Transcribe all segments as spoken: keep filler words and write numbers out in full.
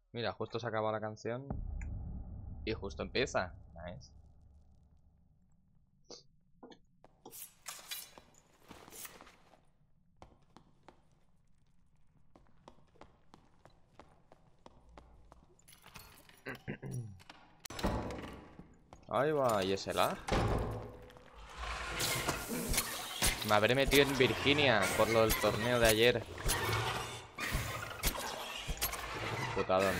Mira, justo se acaba la canción y justo empieza. Nice. Ahí va, ¿y ese lag? Me habré metido en Virginia por lo del torneo de ayer. Putadón.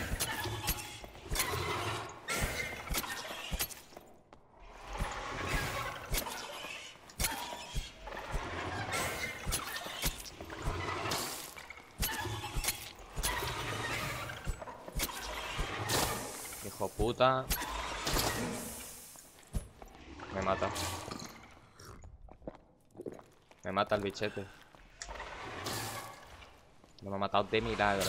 Hijo puta. Me mata. Me mata el bichete. No me ha matado de milagro.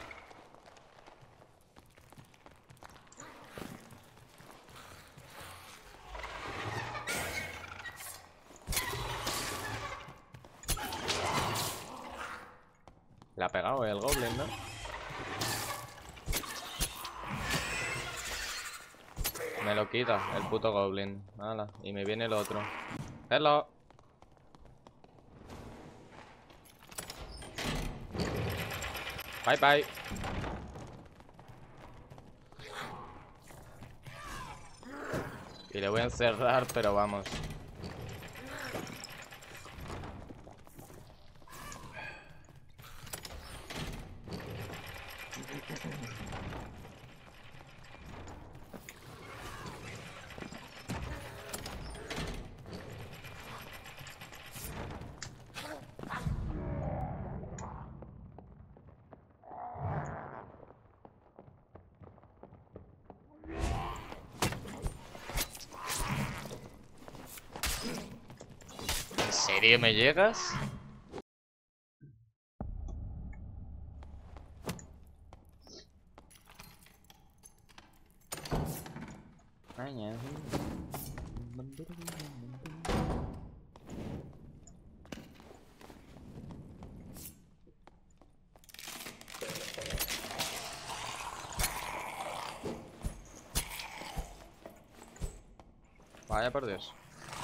Le ha pegado el goblin, ¿no? Me lo quita el puto goblin. Hala. Y me viene el otro. Hello. Bye bye. Y le voy a encerrar, pero vamos. ¿En serio me llegas? Vaya por Dios.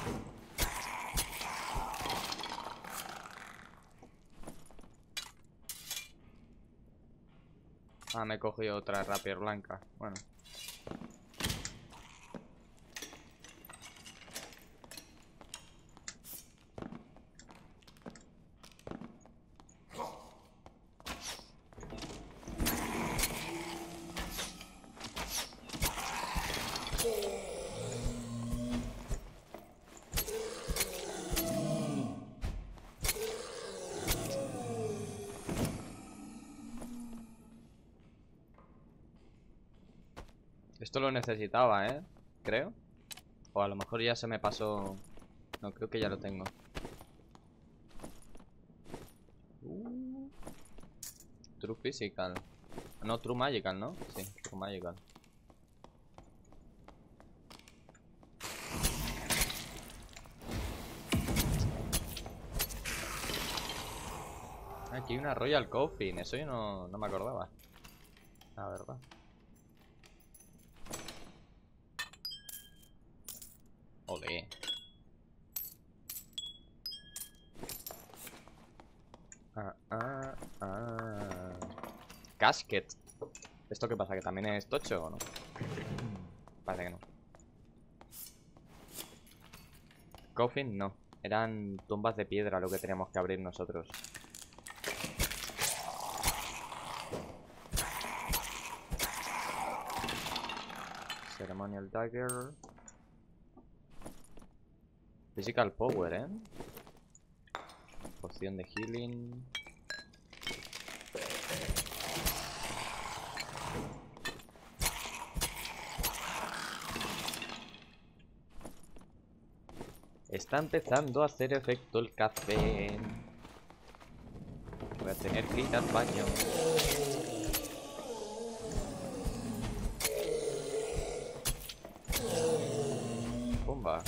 Ah, me he cogido otra rapier blanca. Bueno. Esto lo necesitaba, ¿eh? Creo. O a lo mejor ya se me pasó. No, creo que ya lo tengo. Uh. True Physical. No, True Magical, ¿no? Sí, True Magical. Aquí hay una Royal Coffin. Eso yo no, no me acordaba. La verdad. Olé. Ah, ah, ah. Casket. ¿Esto qué pasa? ¿Que también es tocho o no? Parece que no. Coffin no. Eran tumbas de piedra lo que teníamos que abrir nosotros. Ceremonial Dagger. Physical Power, ¿eh? Poción de healing. Está empezando a hacer efecto el café. Voy a tener que ir al baño. Bomba.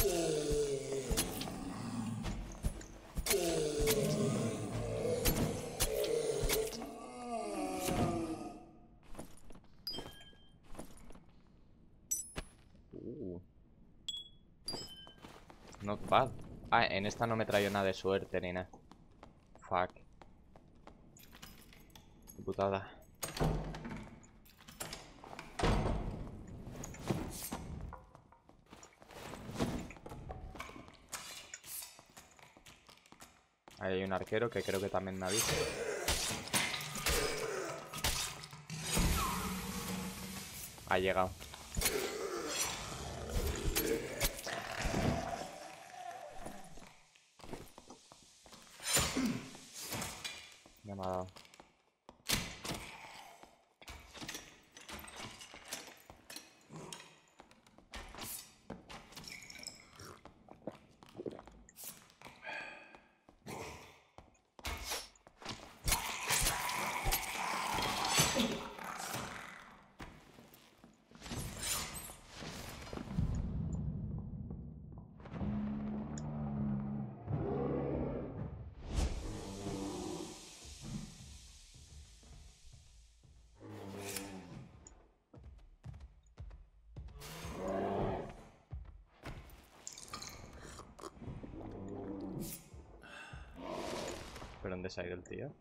Not bad. Ah, en esta no me traigo nada de suerte ni nada. Fuck. Qué putada. Ahí hay un arquero que creo que también me avisa. Ha llegado. Ya me ha dado. ¿Pero dónde se ha ido el tío?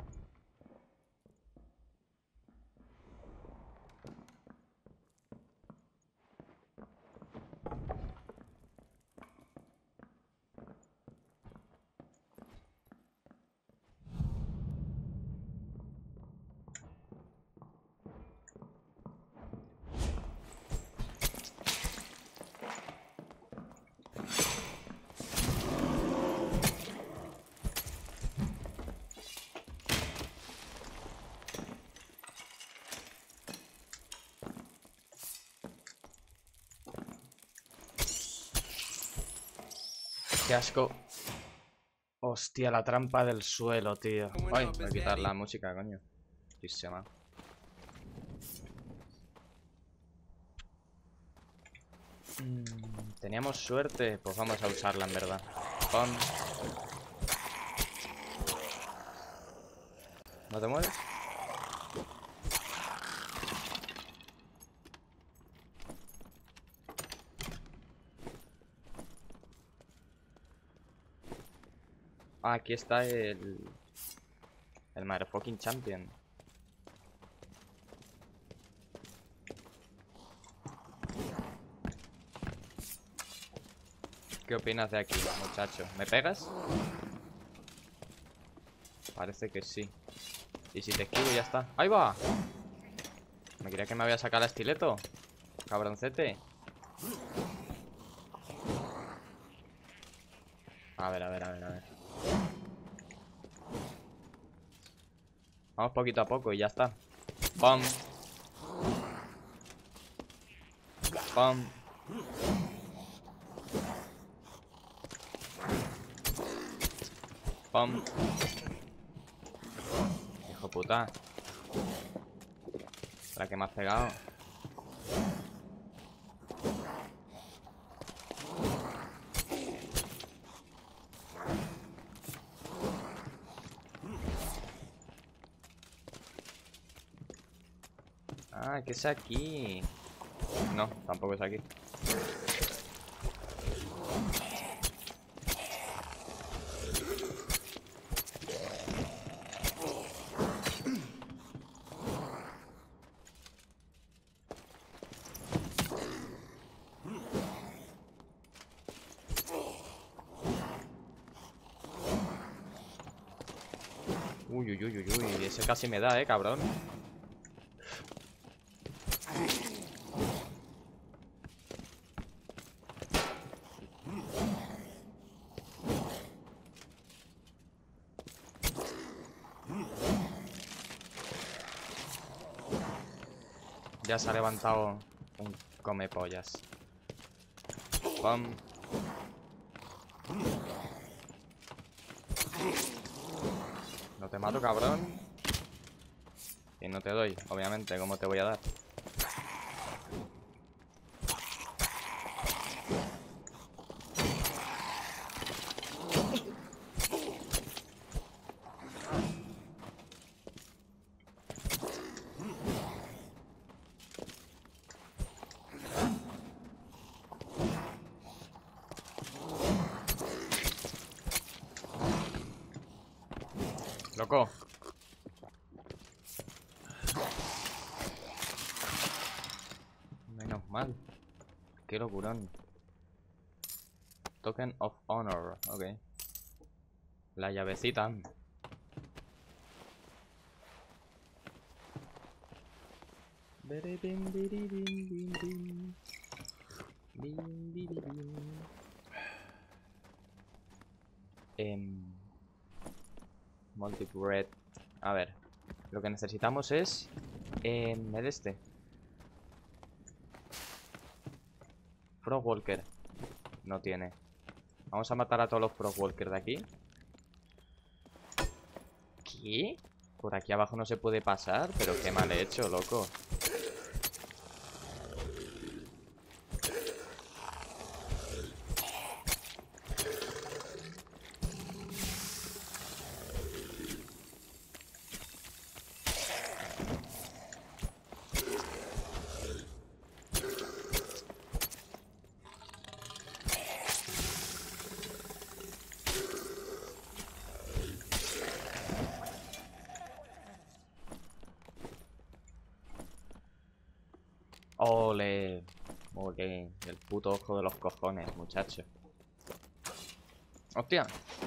Qué asco. Hostia, la trampa del suelo, tío. Ay, voy a quitar la música, coño. Muchísima. Mm, teníamos suerte. Pues vamos a usarla, en verdad. Pon. ¿No te mueves? Ah, aquí está el... El motherfucking champion. ¿Qué opinas de aquí, muchacho? ¿Me pegas? Parece que sí. Y si te esquivo ya está. ¡Ahí va! Me creía que me había sacado el estileto. Cabroncete. A ver, a ver, a ver, a ver. Vamos poquito a poco y ya está. ¡Pum! ¡Pum! ¡Pum! Hijo puta. ¿Para qué me has pegado? Ah, ¿qué es aquí? No, tampoco es aquí. Uy, uy, uy, uy, uy, ese casi me da, eh, cabrón. Ya se ha levantado un come pollas. Pum. No te mato, cabrón. Y no te doy, obviamente, ¿cómo te voy a dar? Loco. Menos mal. Qué locurón. Token of Honor. Ok. La llavecita. Eh, Multibread. A ver. Lo que necesitamos es... Eh, el este. Frogwalker. No tiene. Vamos a matar a todos los Frogwalker de aquí. ¿Qué? Por aquí abajo no se puede pasar. Pero qué mal hecho, loco. Ole. Ole. El puto ojo de los cojones, muchacho. Hostia.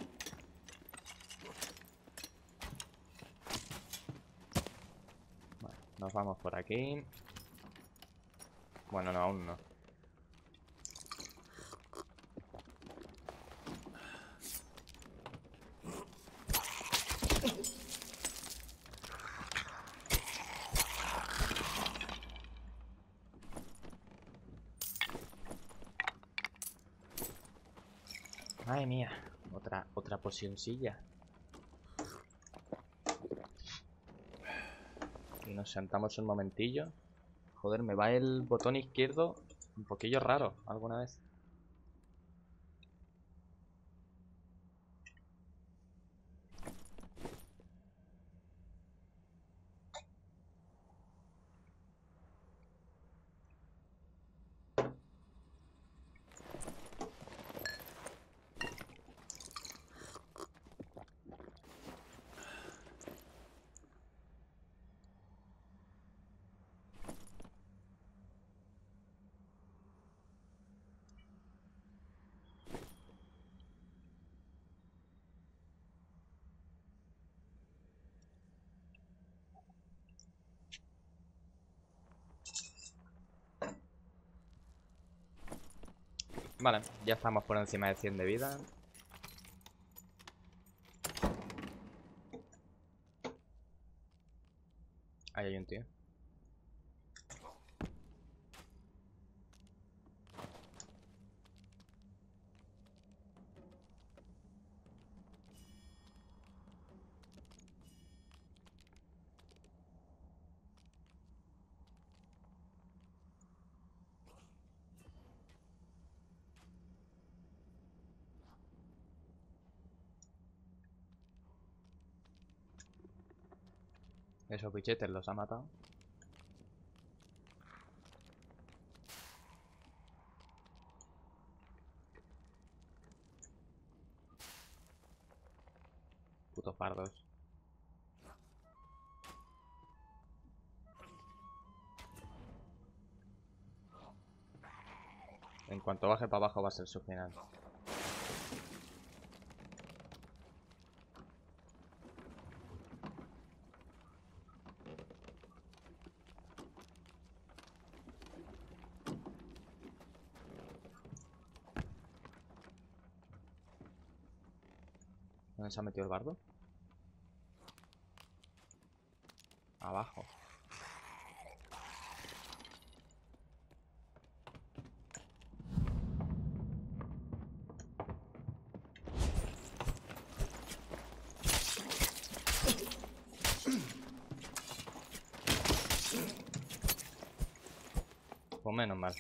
Vale, nos vamos por aquí. Bueno, no, aún no. Madre mía. Otra, otra pocioncilla. Y nos sentamos un momentillo. Joder, me va el botón izquierdo un poquillo raro alguna vez. Vale, ya estamos por encima de cien de vida. Ahí hay un tío. Esos bichetes los ha matado. Putos pardos. En cuanto baje para abajo va a ser su final. ¿Dónde se ha metido el bardo? Abajo. Pues menos mal.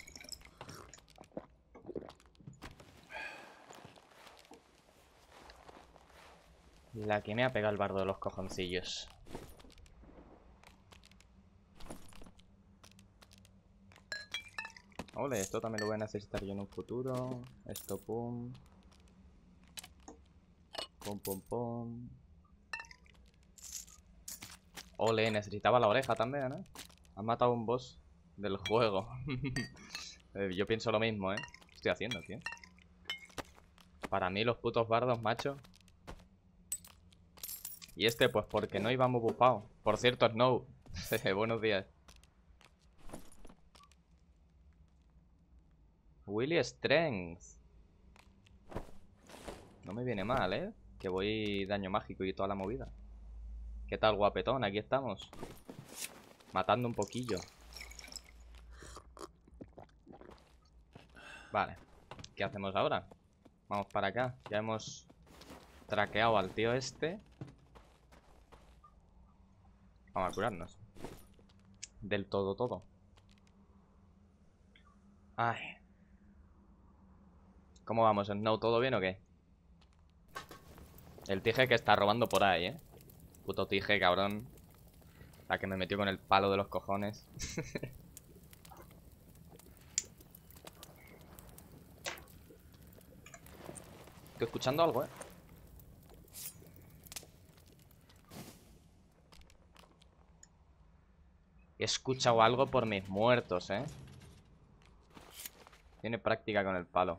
La que me ha pegado el bardo de los cojoncillos. Ole, esto también lo voy a necesitar yo en un futuro. Esto, pum. Pum, pum, pum. Ole, necesitaba la oreja también, ¿eh? Han matado a un boss del juego. eh, Yo pienso lo mismo, ¿eh? ¿Qué estoy haciendo, tío? Para mí los putos bardos, macho. Y este, pues porque no iba muy bufado. Por cierto, Snow. Buenos días. Willy Strength. No me viene mal, ¿eh? Que voy daño mágico y toda la movida. ¿Qué tal, guapetón? Aquí estamos. Matando un poquillo. Vale. ¿Qué hacemos ahora? Vamos para acá. Ya hemos traqueado al tío este. Vamos a curarnos. Del todo, todo. Ay. ¿Cómo vamos, Snow? ¿Todo bien o qué? El Tige que está robando por ahí, ¿eh? Puto Tige, cabrón. La que me metió con el palo de los cojones. Estoy escuchando algo, ¿eh? He escuchado algo por mis muertos, ¿eh? Tiene práctica con el palo.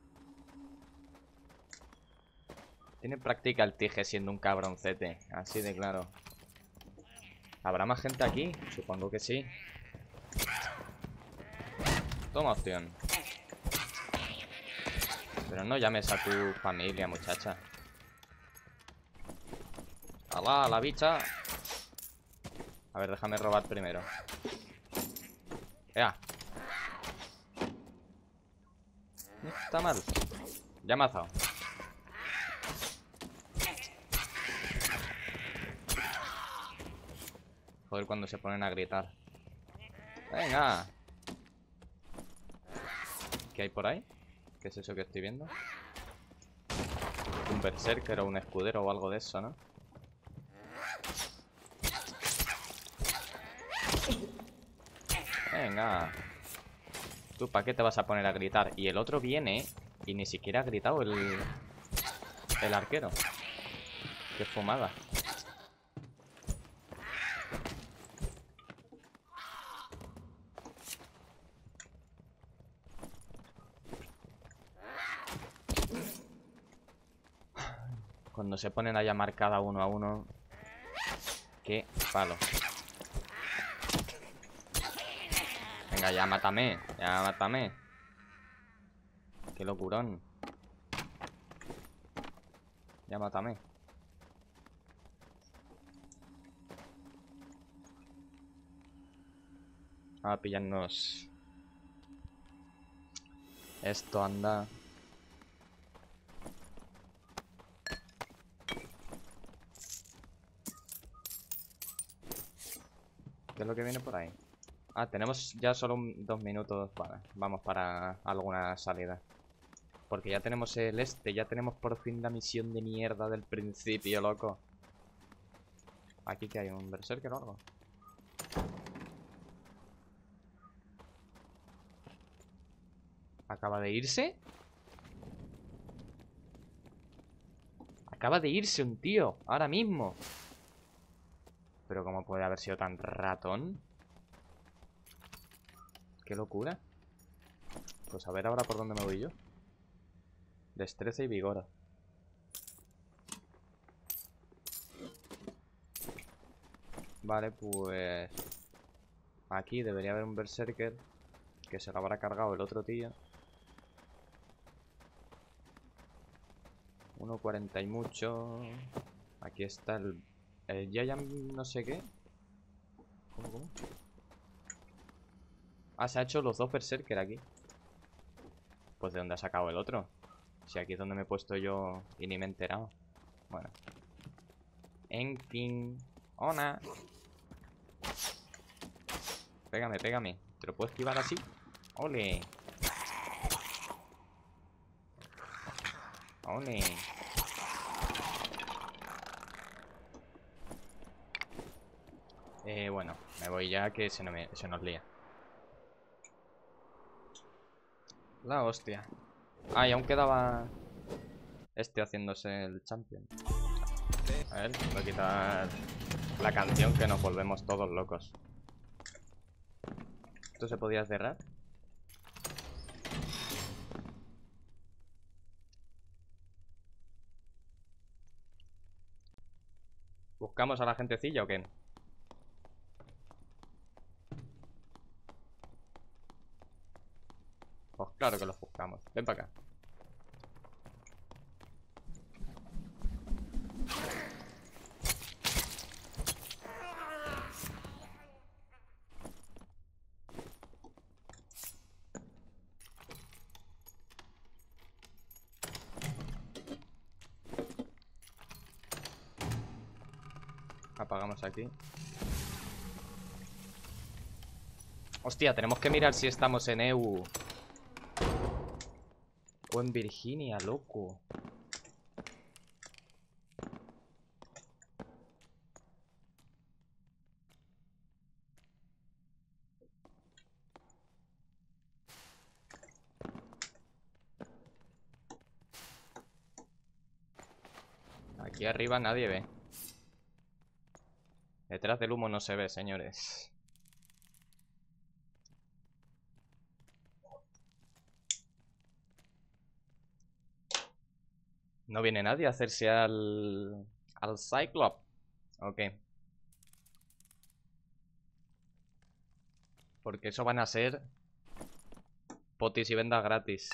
Tiene práctica el Tige siendo un cabroncete. Así de claro. ¿Habrá más gente aquí? Supongo que sí. Toma opción. Pero no llames a tu familia, muchacha. ¡Alá, la bicha! A ver, déjame robar primero. ¡Ea! No está mal. Ya me ha azado. Joder, cuando se ponen a gritar. ¡Venga! ¿Qué hay por ahí? ¿Qué es eso que estoy viendo? Un berserker o un escudero o algo de eso, ¿no? Venga. ¿Tú para qué te vas a poner a gritar? Y el otro viene y ni siquiera ha gritado el... El arquero. Qué fumada. Cuando se ponen a llamar cada uno a uno. Qué palo. Venga, ya mátame. Ya mátame. Qué locurón. Ya mátame. A pillarnos. Esto anda. ¿Qué es lo que viene por ahí? Ah, tenemos ya solo un, dos minutos. Vale, vamos para alguna salida. Porque ya tenemos el este. Ya tenemos por fin la misión de mierda del principio, loco. Aquí que hay un berserker o algo. ¿Acaba de irse? Acaba de irse un tío, ahora mismo. Pero ¿cómo puede haber sido tan ratón? Qué locura. Pues a ver ahora por dónde me voy yo. Destreza y vigor. Vale, pues... Aquí debería haber un berserker. Que se lo habrá cargado el otro tío. uno cuarenta y mucho. Aquí está el... El Giant no sé qué. ¿Cómo, cómo? Ah, se ha hecho los dos berserker aquí. Pues ¿de dónde ha sacado el otro? Si aquí es donde me he puesto yo y ni me he enterado. Bueno. En fin. ¡Hola! Pégame, pégame. ¿Te lo puedo esquivar así? ¡Ole! ¡Ole! Eh, bueno, me voy ya que se, no me, se nos lía. La hostia. Ah, y aún quedaba este haciéndose el champion. A ver, voy a quitar la canción que nos volvemos todos locos. ¿Esto se podía cerrar? ¿Buscamos a la gentecilla o qué? Pues claro que los buscamos. Ven para acá. Apagamos aquí. Hostia, tenemos que mirar si estamos en E U o en Virginia, loco. Aquí arriba nadie ve. Detrás del humo no se ve, señores. No viene nadie a hacerse al... al Cyclops. Ok. Porque eso van a ser potis y vendas gratis.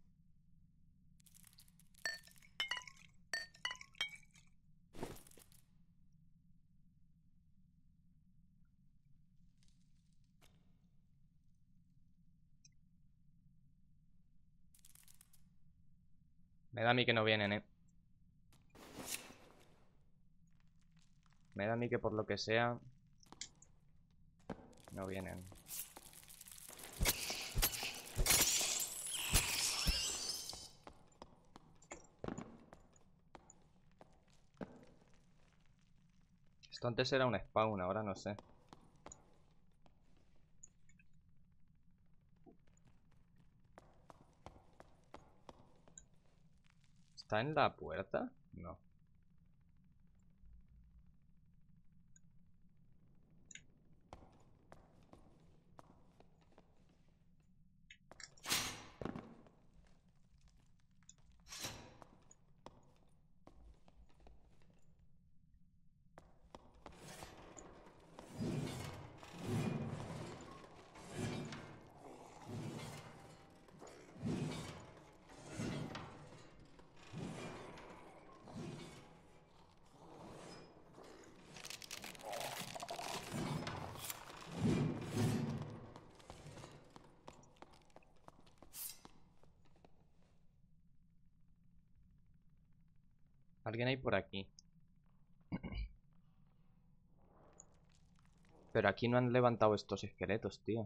Me da a mí que no vienen, eh. Me da a mí que por lo que sea no vienen. Esto antes era un spawn, ahora no sé. ¿Está en la puerta? No. Alguien hay por aquí. Pero aquí no han levantado estos esqueletos, tío.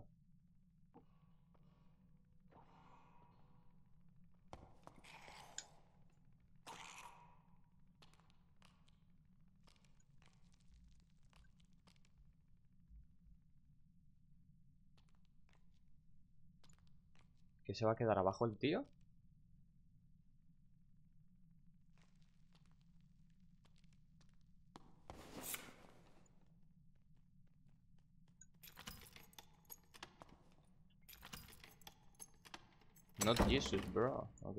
¿Qué se va a quedar abajo el tío? Not Jesus, bro. Ok.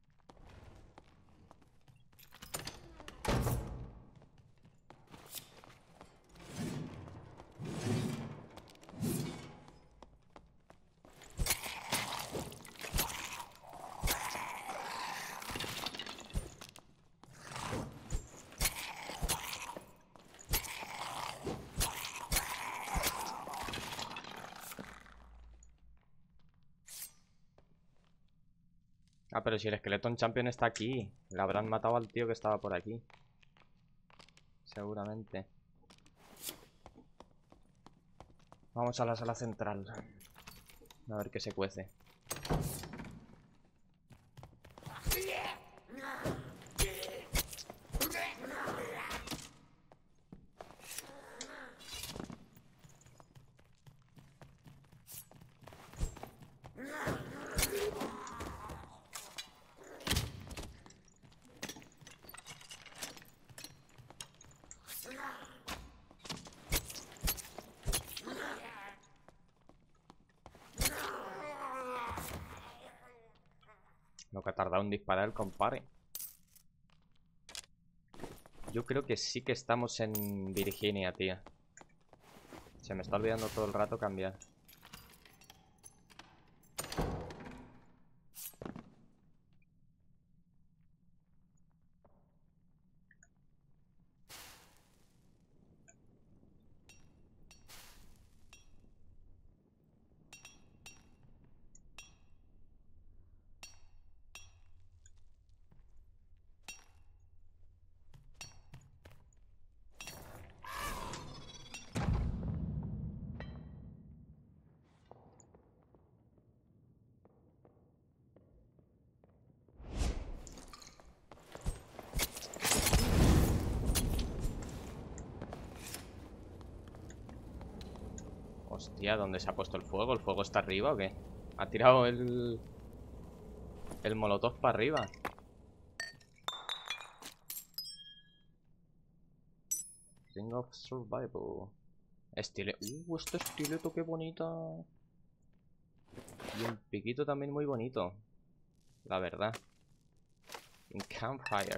Ah, pero si el Skeleton Champion está aquí. Le habrán matado al tío que estaba por aquí. Seguramente. Vamos a la sala central. A ver qué se cuece. Lo que ha tardado en disparar el compare. Yo creo que sí que estamos en Virginia, tía. Se me está olvidando todo el rato cambiar. Hostia, ¿dónde se ha puesto el fuego? ¿El fuego está arriba o qué? Ha tirado el... El molotov para arriba. Ring of Survival. Estile... Uh, este estileto, qué bonita. Y el piquito también muy bonito. La verdad. Un campfire.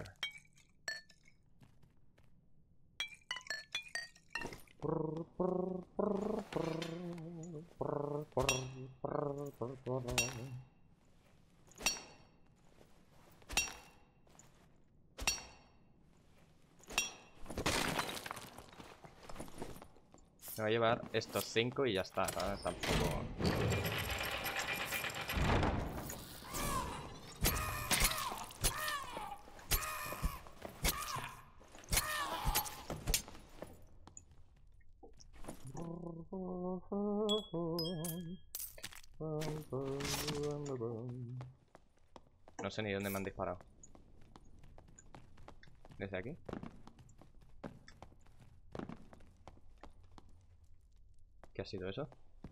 Me va a llevar estos cinco y ya está, ¿sabes? Tampoco... No sé ni dónde me han disparado. ¿Desde aquí? ¿Qué ha sido eso?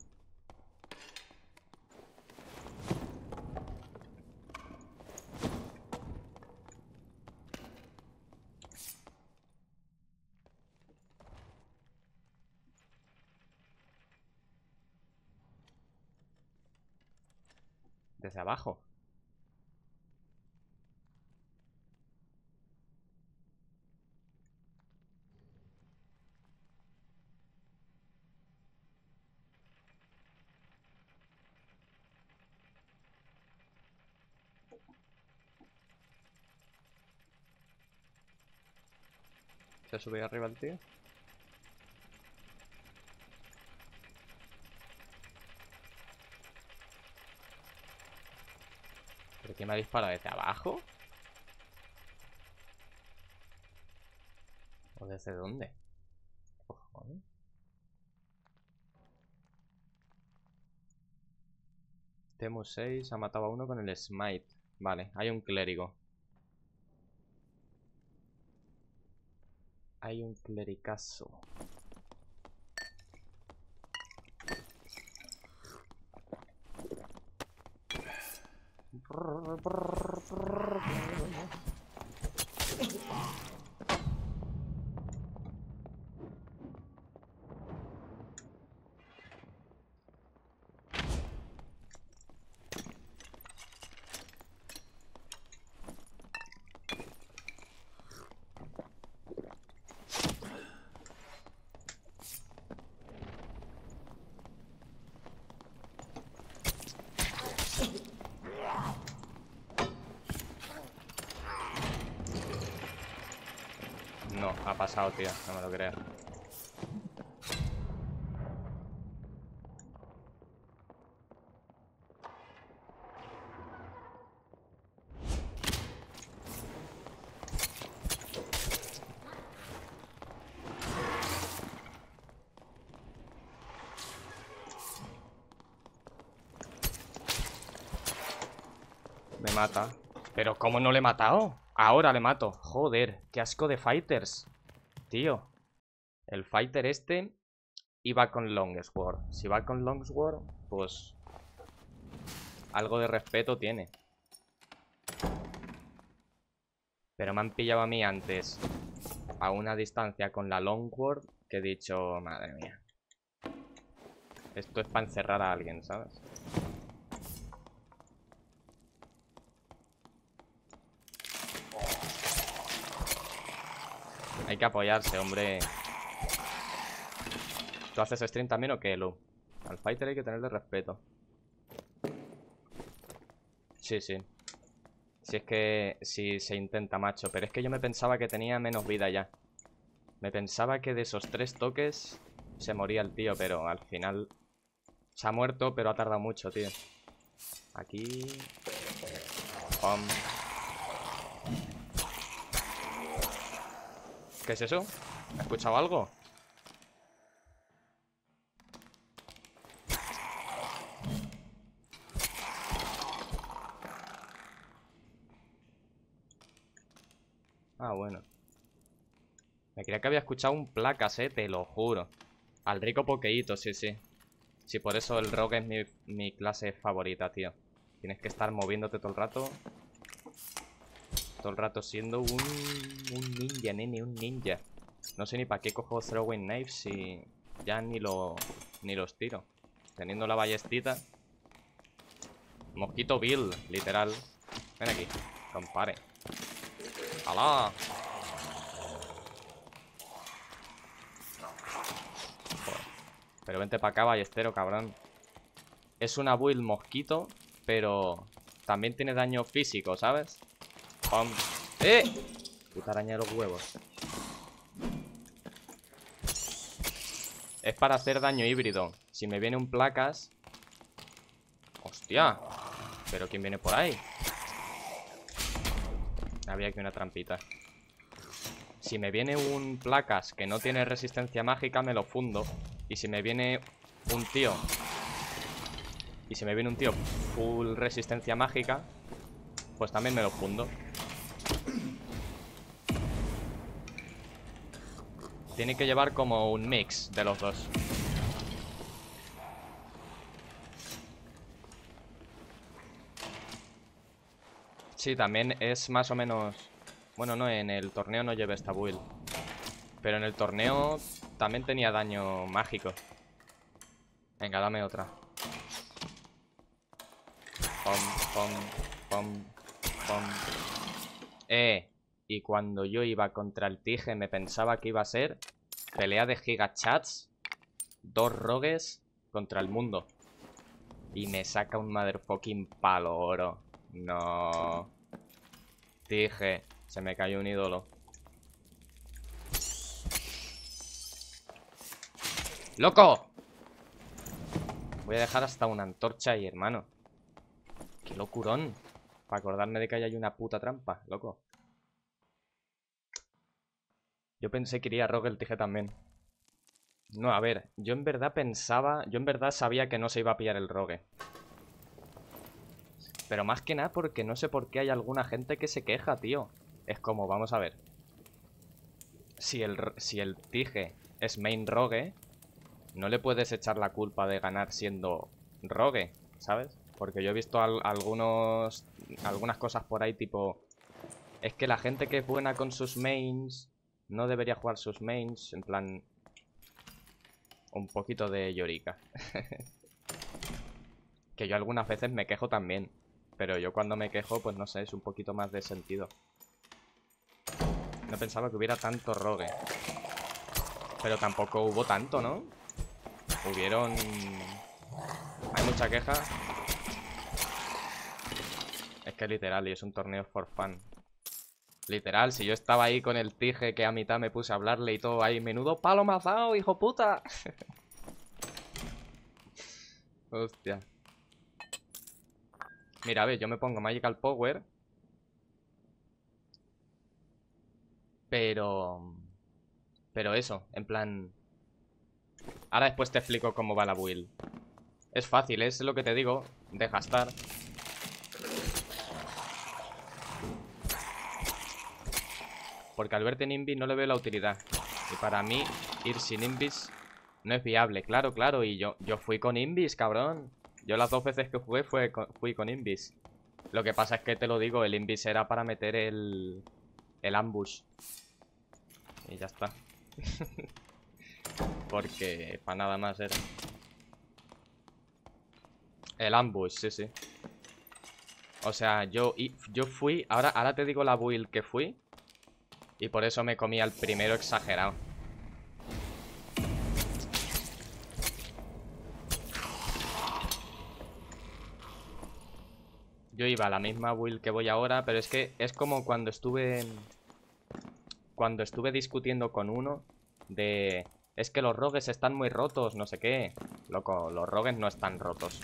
Desde abajo. ¿Se ha subido arriba el tío? ¿Pero quién me ha disparado? ¿Desde abajo? ¿O desde dónde? Ojo, ¿eh? Temu seis ha matado a uno con el smite. Vale, hay un clérigo. Hay un clericazo. No, ha pasado, tío. No me lo creo. Me mata. Pero ¿cómo no le he matado? Ahora le mato. Joder, qué asco de fighters. Tío. El fighter este iba con Longsword. Si va con Longsword, pues algo de respeto tiene. Pero me han pillado a mí antes a una distancia con la Longsword que he dicho, madre mía. Esto es para encerrar a alguien, ¿sabes? Hay que apoyarse, hombre. ¿Tú haces stream también o qué, Lu? Al fighter hay que tenerle respeto. Sí, sí. Si es que... Si se intenta, macho. Pero es que yo me pensaba que tenía menos vida ya. Me pensaba que de esos tres toques se moría el tío, pero al final... Se ha muerto, pero ha tardado mucho, tío. Aquí... Pum. ¿Qué es eso? ¿Has escuchado algo? Ah, bueno. Me creía que había escuchado un placas, eh, te lo juro. Al rico pokeíto, sí, sí. Sí, por eso el rogue es mi, mi clase favorita, tío. Tienes que estar moviéndote todo el rato. Todo el rato siendo un, un ninja, nene, un ninja. No sé ni para qué cojo throwing knives si ya ni, lo, ni los tiro. Teniendo la ballestita. Mosquito Bill, literal. Ven aquí, compare. ¡Hala! Pero vente para acá, ballestero, cabrón. Es una build mosquito, pero también tiene daño físico, ¿sabes? ¡Pum! ¡Eh! Puta araña de los huevos. Es para hacer daño híbrido. Si me viene un placas... ¡Hostia! ¿Pero quién viene por ahí? Había aquí una trampita. Si me viene un placas que no tiene resistencia mágica, me lo fundo. Y si me viene un tío... Y si me viene un tío full resistencia mágica, pues también me lo fundo. Tiene que llevar como un mix de los dos. Sí, también es más o menos... Bueno, no, en el torneo no llevé esta build. Pero en el torneo también tenía daño mágico. Venga, dame otra. Pom, pom, pom, pom. Eh, y cuando yo iba contra el Tige me pensaba que iba a ser pelea de gigachats, dos rogues contra el mundo. Y me saca un motherfucking palo oro. No. Tige, se me cayó un ídolo. ¡Loco! Voy a dejar hasta una antorcha ahí, hermano. ¡Qué locurón! Para acordarme de que hay una puta trampa, loco. Yo pensé que iría a rogue el Tige también. No, a ver, yo en verdad pensaba... Yo en verdad sabía que no se iba a pillar el rogue. Pero más que nada porque no sé por qué hay alguna gente que se queja, tío. Es como, vamos a ver. Si el, si el Tige es main rogue, no le puedes echar la culpa de ganar siendo rogue, ¿sabes? Porque yo he visto al, algunos, algunas cosas por ahí tipo... Es que la gente que es buena con sus mains no debería jugar sus mains, en plan... Un poquito de llorica. Que yo algunas veces me quejo también. Pero yo cuando me quejo, pues no sé, es un poquito más de sentido. No pensaba que hubiera tanto rogue. Pero tampoco hubo tanto, ¿no? Hubieron... Hay mucha queja. Es que literal, y es un torneo for fun. Literal, si yo estaba ahí con el Tige que a mitad me puse a hablarle y todo ahí, menudo palo me has dado, hijo puta. Hostia. Mira, a ver, yo me pongo Magical Power. Pero... Pero eso, en plan... Ahora después te explico cómo va la build. Es fácil, es lo que te digo. Deja estar. Porque al verte en Invis no le veo la utilidad. Y para mí, ir sin Invis no es viable. Claro, claro, y yo, yo fui con Invis, cabrón. Yo las dos veces que jugué fue con, fui con Invis. Lo que pasa es que te lo digo, el Invis era para meter el... El ambush. Y ya está. Porque para nada más era. El ambush, sí, sí. O sea, yo, yo fui... Ahora, ahora te digo la build que fui. Y por eso me comí al primero exagerado. Yo iba a la misma build que voy ahora, pero es que es como cuando estuve... Cuando estuve discutiendo con uno de... Es que los rogues están muy rotos, no sé qué. Loco, los rogues no están rotos.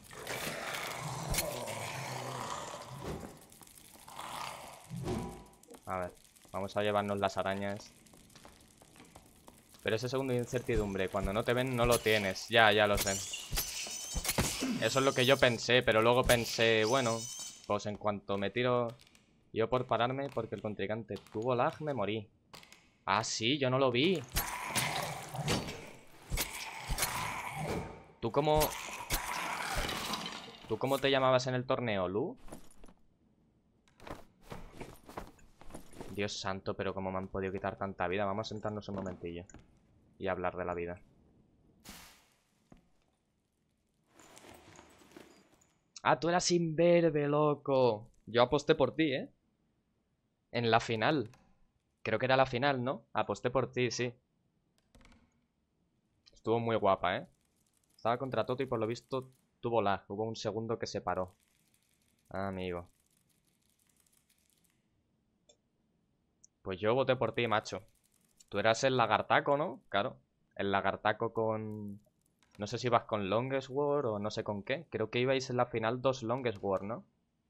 A ver, vamos a llevarnos las arañas. Pero ese segundo de incertidumbre, cuando no te ven, no lo tienes. Ya, ya lo sé. Eso es lo que yo pensé, pero luego pensé, bueno, pues en cuanto me tiro yo por pararme, porque el contrincante tuvo lag, me morí. Ah, sí, yo no lo vi. ¿Tú cómo... ¿Tú cómo te llamabas en el torneo, Lu? Dios santo, pero cómo me han podido quitar tanta vida. Vamos a sentarnos un momentillo y hablar de la vida. Ah, tú eras imberbe, loco. Yo aposté por ti, ¿eh? En la final. Creo que era la final, ¿no? Aposté por ti, sí. Estuvo muy guapa, ¿eh? Estaba contra Toto y por lo visto tuvo lag. Hubo un segundo que se paró. Ah, amigo. Pues yo voté por ti, macho. Tú eras el lagartaco, ¿no? Claro. El lagartaco con... No sé si ibas con Longest War o no sé con qué. Creo que ibais en la final dos Longest War, ¿no?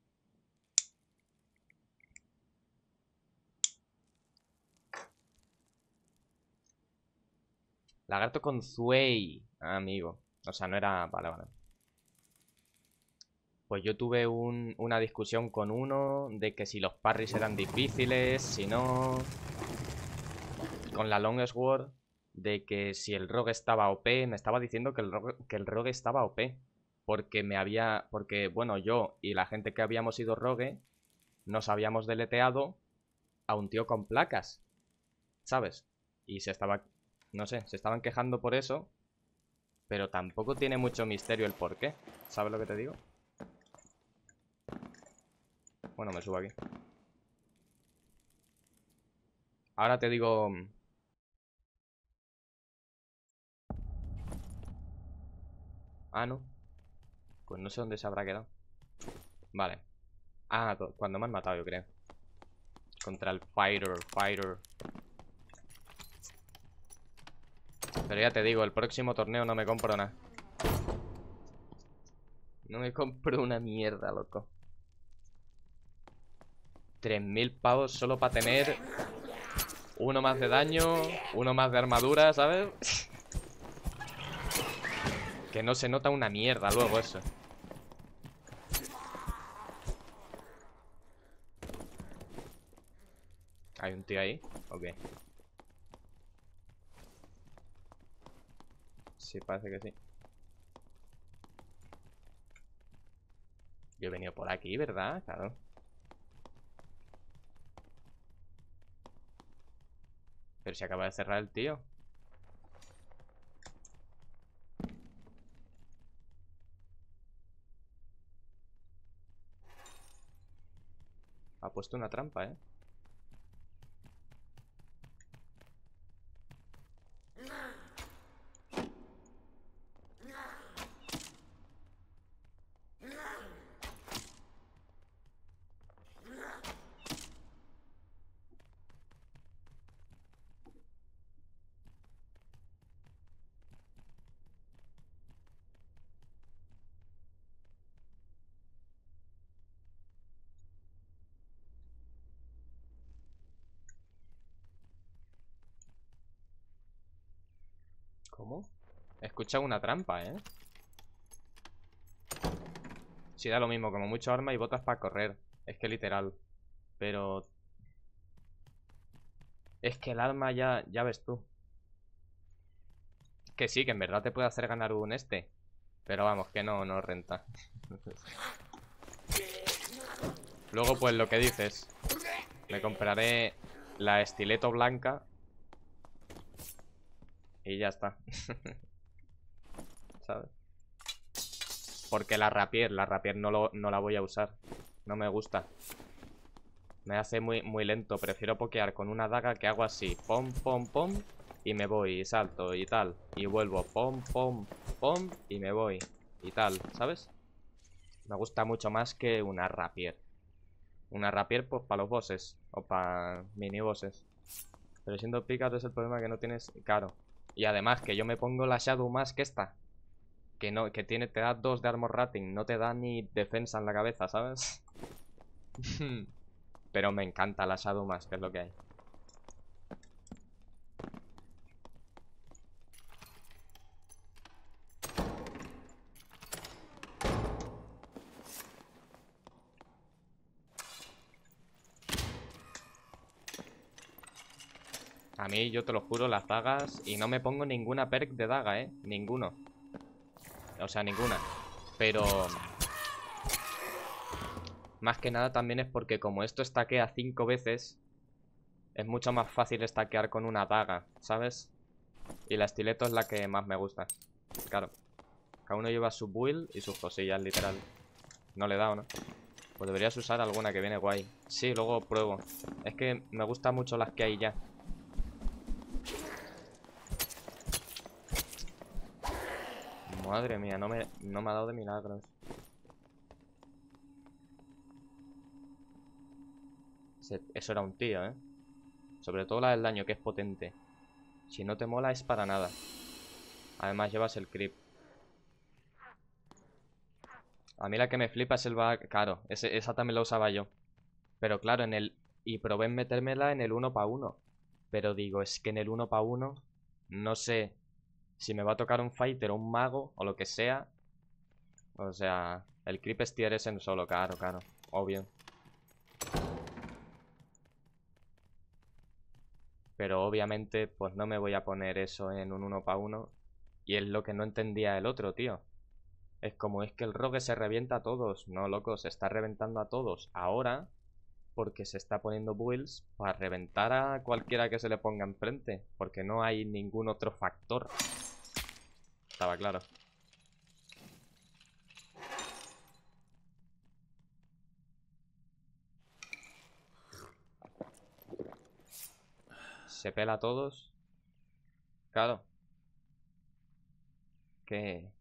Lagarto con Zuei. Ah, amigo. O sea, no era... Vale, vale. Pues yo tuve un- una discusión con uno de que si los parries eran difíciles, si no... Con la Longest War, de que si el rogue estaba O P, me estaba diciendo que el rogue, que el rogue estaba O P. Porque me había... Porque, bueno, yo y la gente que habíamos ido rogue nos habíamos deleteado a un tío con placas, ¿sabes? Y se estaba... No sé, se estaban quejando por eso, pero tampoco tiene mucho misterio el por qué. ¿Sabes lo que te digo? Bueno, me subo aquí. Ahora te digo... Ah, no. Pues no sé dónde se habrá quedado. Vale. Ah, cuando me han matado, yo creo. Contra el Fighter, Fighter. Pero ya te digo, el próximo torneo no me compro nada. No me compro una mierda, loco. tres mil pavos solo para tener uno más de daño, uno más de armadura, ¿sabes? Que no se nota una mierda luego eso. ¿Hay un tío ahí? Ok. Sí, parece que sí. Yo he venido por aquí, ¿verdad? Claro. Pero se acaba de cerrar el tío. Ha puesto una trampa, ¿eh? ¿Cómo? He escuchado una trampa, ¿eh? Sí, da lo mismo, como mucho arma y botas para correr. Es que literal. Pero... Es que el arma ya, ya ves tú. Que sí, que en verdad te puede hacer ganar un este. Pero vamos, que no, no renta. Luego, pues lo que dices. Me compraré la estileto blanca. Y ya está. ¿Sabes? Porque la rapier, la rapier no, lo, no la voy a usar. No me gusta. Me hace muy, muy lento. Prefiero pokear con una daga que hago así. Pom, pom, pom. Y me voy, y salto, y tal. Y vuelvo, pom, pom, pom. Y me voy, y tal, ¿sabes? Me gusta mucho más que una rapier. Una rapier, pues, para los bosses. O para mini bosses. Pero siendo pícaro es el problema que no tienes... Claro. Y además que yo me pongo la Shadow Mask esta. Que no, que tiene, te da dos de armor rating. No te da ni defensa en la cabeza, ¿sabes? Pero me encanta la Shadow Mask, que es lo que hay. A mí, yo te lo juro, las dagas... Y no me pongo ninguna perk de daga, ¿eh? Ninguno. O sea, ninguna. Pero... Más que nada también es porque como esto estaquea cinco veces... Es mucho más fácil estaquear con una daga, ¿sabes? Y la estileto es la que más me gusta. Claro. Cada uno lleva su build y sus cosillas, literal. No le he dado, ¿no? Pues deberías usar alguna que viene guay. Sí, luego pruebo. Es que me gustan mucho las que hay ya. Madre mía, no me, no me ha dado de milagros. Ese- Eso era un tío, ¿eh? Sobre todo la del daño, que es potente. Si no te mola es para nada. Además llevas el creep. A mí la que me flipa es el bug. Claro, ese- esa también la usaba yo. Pero claro, en el... Y probé en metérmela en el uno para uno. Pero digo, es que en el uno para uno no sé si me va a tocar un fighter o un mago o lo que sea. O sea, el creep es tier S en solo, claro, claro. Obvio. Pero obviamente, pues no me voy a poner eso en un uno para uno. Y es lo que no entendía el otro, tío. Es como es que el rogue se revienta a todos. No, loco, se está reventando a todos ahora porque se está poniendo builds para reventar a cualquiera que se le ponga enfrente. Porque no hay ningún otro factor. Estaba claro. Se pela a todos. Claro. Que...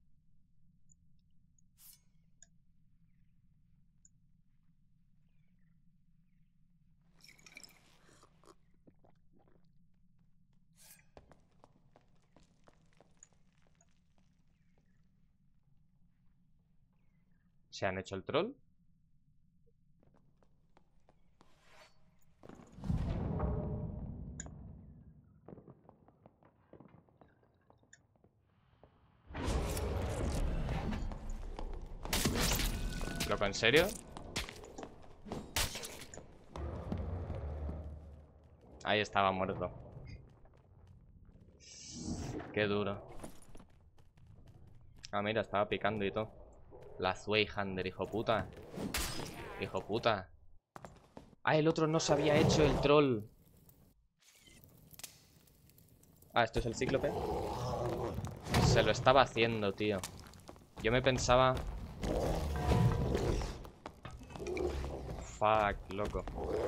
¿Se han hecho el troll? ¿Loco, en serio? Ahí estaba muerto. Qué duro. Ah, mira, estaba picando y todo. La Zweihander, hijo puta. Hijo puta. Ah, el otro no se había hecho el troll. Ah, ¿esto es el cíclope? Se lo estaba haciendo, tío. Yo me pensaba... Fuck, loco.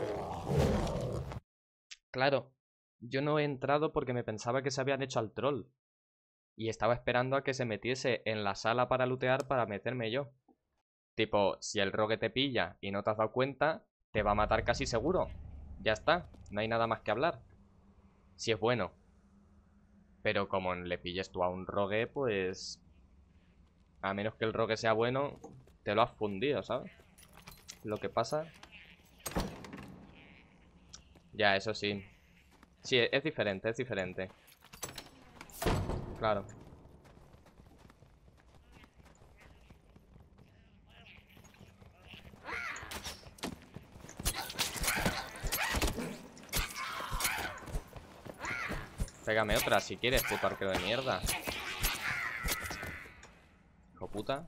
Claro, yo no he entrado porque me pensaba que se habían hecho al troll. Y estaba esperando a que se metiese en la sala para lootear para meterme yo. Tipo, si el rogue te pilla y no te has dado cuenta, te va a matar casi seguro. Ya está, no hay nada más que hablar. Si es bueno. Pero como le pilles tú a un rogue, pues... A menos que el rogue sea bueno, te lo has fundido, ¿sabes? Lo que pasa... Ya, eso sí. Sí, es diferente, es diferente. Claro. Pégame otra si quieres, puto arquero de mierda. Hijo puta.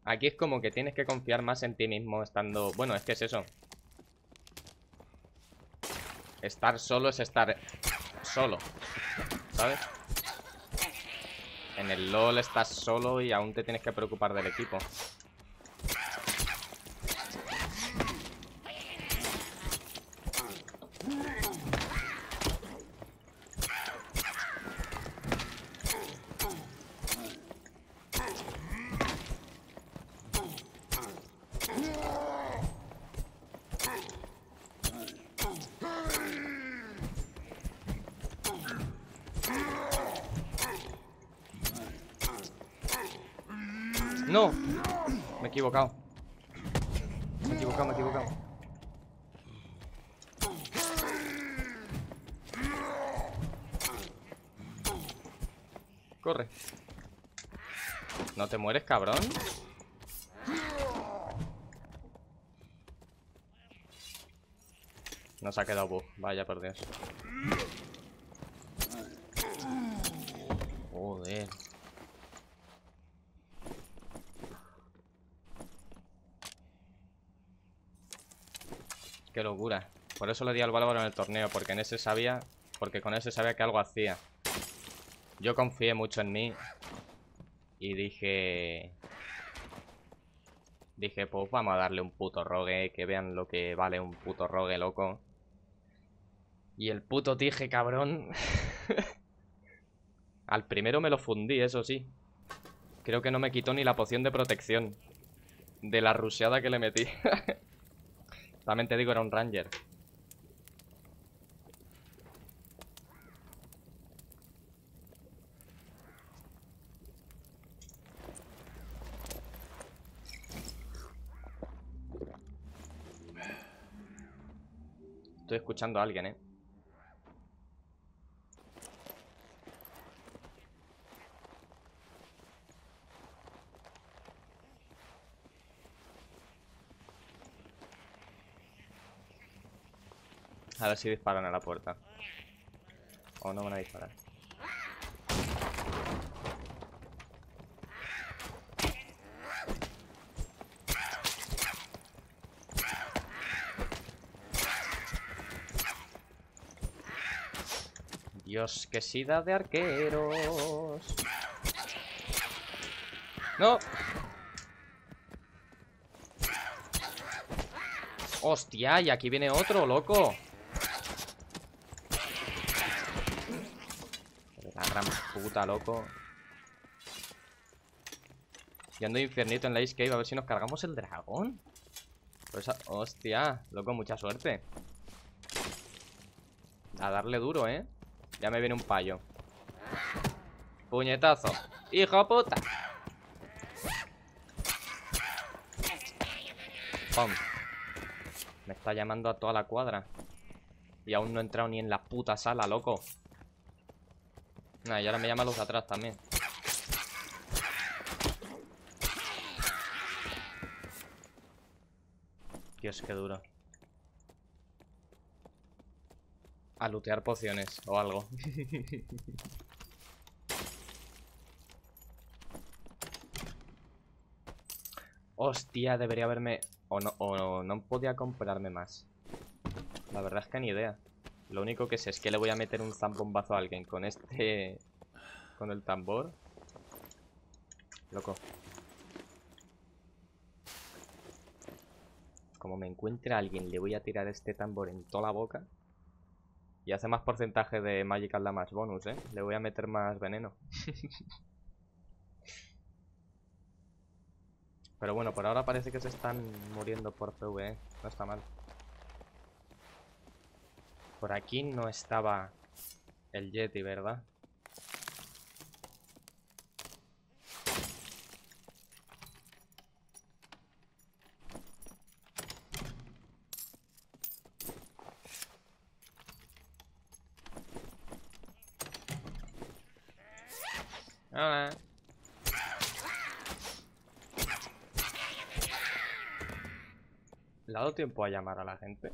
Aquí es como que tienes que confiar más en ti mismo estando... Bueno, es que es eso. Estar solo es estar solo, ¿sabes? En el LoL estás solo y aún te tienes que preocupar del equipo. ¡No! Me he equivocado. Me he equivocado, me he equivocado. Corre. ¿No te mueres, cabrón? Nos ha quedado bug. Vaya por Dios. Joder. Qué locura. Por eso le di al Bárbaro en el torneo, porque en ese sabía... Porque con ese sabía que algo hacía. Yo confié mucho en mí. Y dije... Dije, pues vamos a darle un puto rogue. Que vean lo que vale un puto rogue, loco. Y el puto Tige, cabrón. Al primero me lo fundí, eso sí. Creo que no me quitó ni la poción de protección. De la rusheada que le metí. También te digo, era un ranger. Estoy escuchando a alguien, eh. A ver si disparan a la puerta. O no van a disparar. Dios, qué sida de arqueros. ¡No! ¡Hostia! Y aquí viene otro, loco. La gran puta, loco. Y ando infiernito en la Ice Cave a ver si nos cargamos el dragón. Pues, hostia, loco, mucha suerte. A darle duro, ¿eh? Ya me viene un payo. Puñetazo. ¡Hijo puta! ¡Pum! Me está llamando a toda la cuadra. Y aún no he entrado ni en la puta sala, loco. Nah, y ahora me llama los de atrás también. Dios, qué duro. A lootear pociones o algo. Hostia, debería haberme... O no, o no podía comprarme más. La verdad es que ni idea. Lo único que sé es que le voy a meter un zambombazo a alguien con este... Con el tambor. Loco. Como me encuentre a alguien, le voy a tirar este tambor en toda la boca. Y hace más porcentaje de Magical Damage bonus, ¿eh? Le voy a meter más veneno. Pero bueno, por ahora parece que se están muriendo por PvE. No está mal. Por aquí no estaba el Yeti, ¿verdad? Hola. ¿Le ha dado tiempo a llamar a la gente?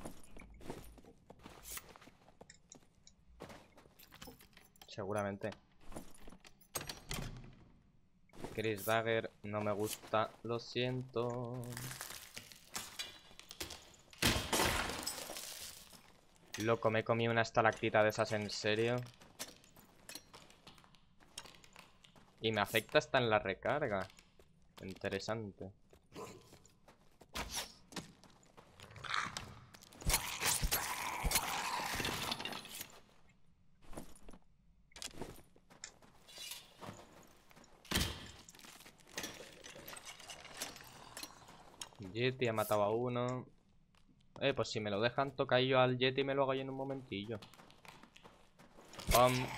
Seguramente. Chris Dagger no me gusta, lo siento. Loco, me comí una estalactita de esas, ¿en serio? Y me afecta hasta en la recarga. Interesante. Yeti ha matado a uno. Eh, pues si me lo dejan, toca yo al Yeti y me lo hago yo en un momentillo. Um.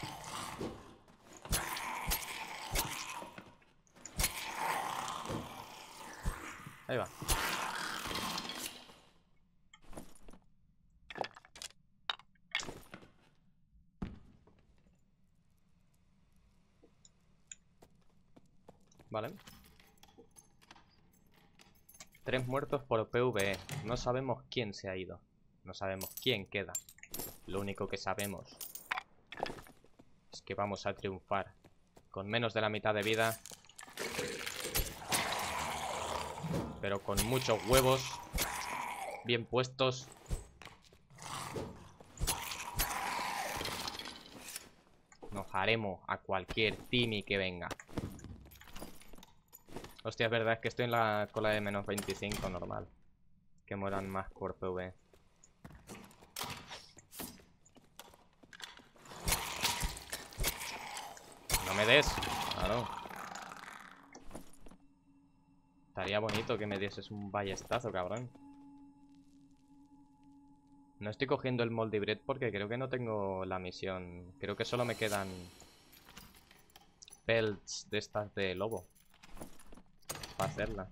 Ahí va. Vale. Tres muertos por PvE. No sabemos quién se ha ido. No sabemos quién queda. Lo único que sabemos es que vamos a triunfar. Con menos de la mitad de vida. Pero con muchos huevos. Bien puestos. Nos haremos a cualquier Timmy que venga. Hostia, es verdad, es que estoy en la cola de menos veinticinco normal. Que mueran más por PvE. No me des. Claro. Estaría bonito que me dieses un ballestazo, cabrón. No estoy cogiendo el moldy bread porque creo que no tengo la misión. Creo que solo me quedan pelts de estas de lobo para hacerla.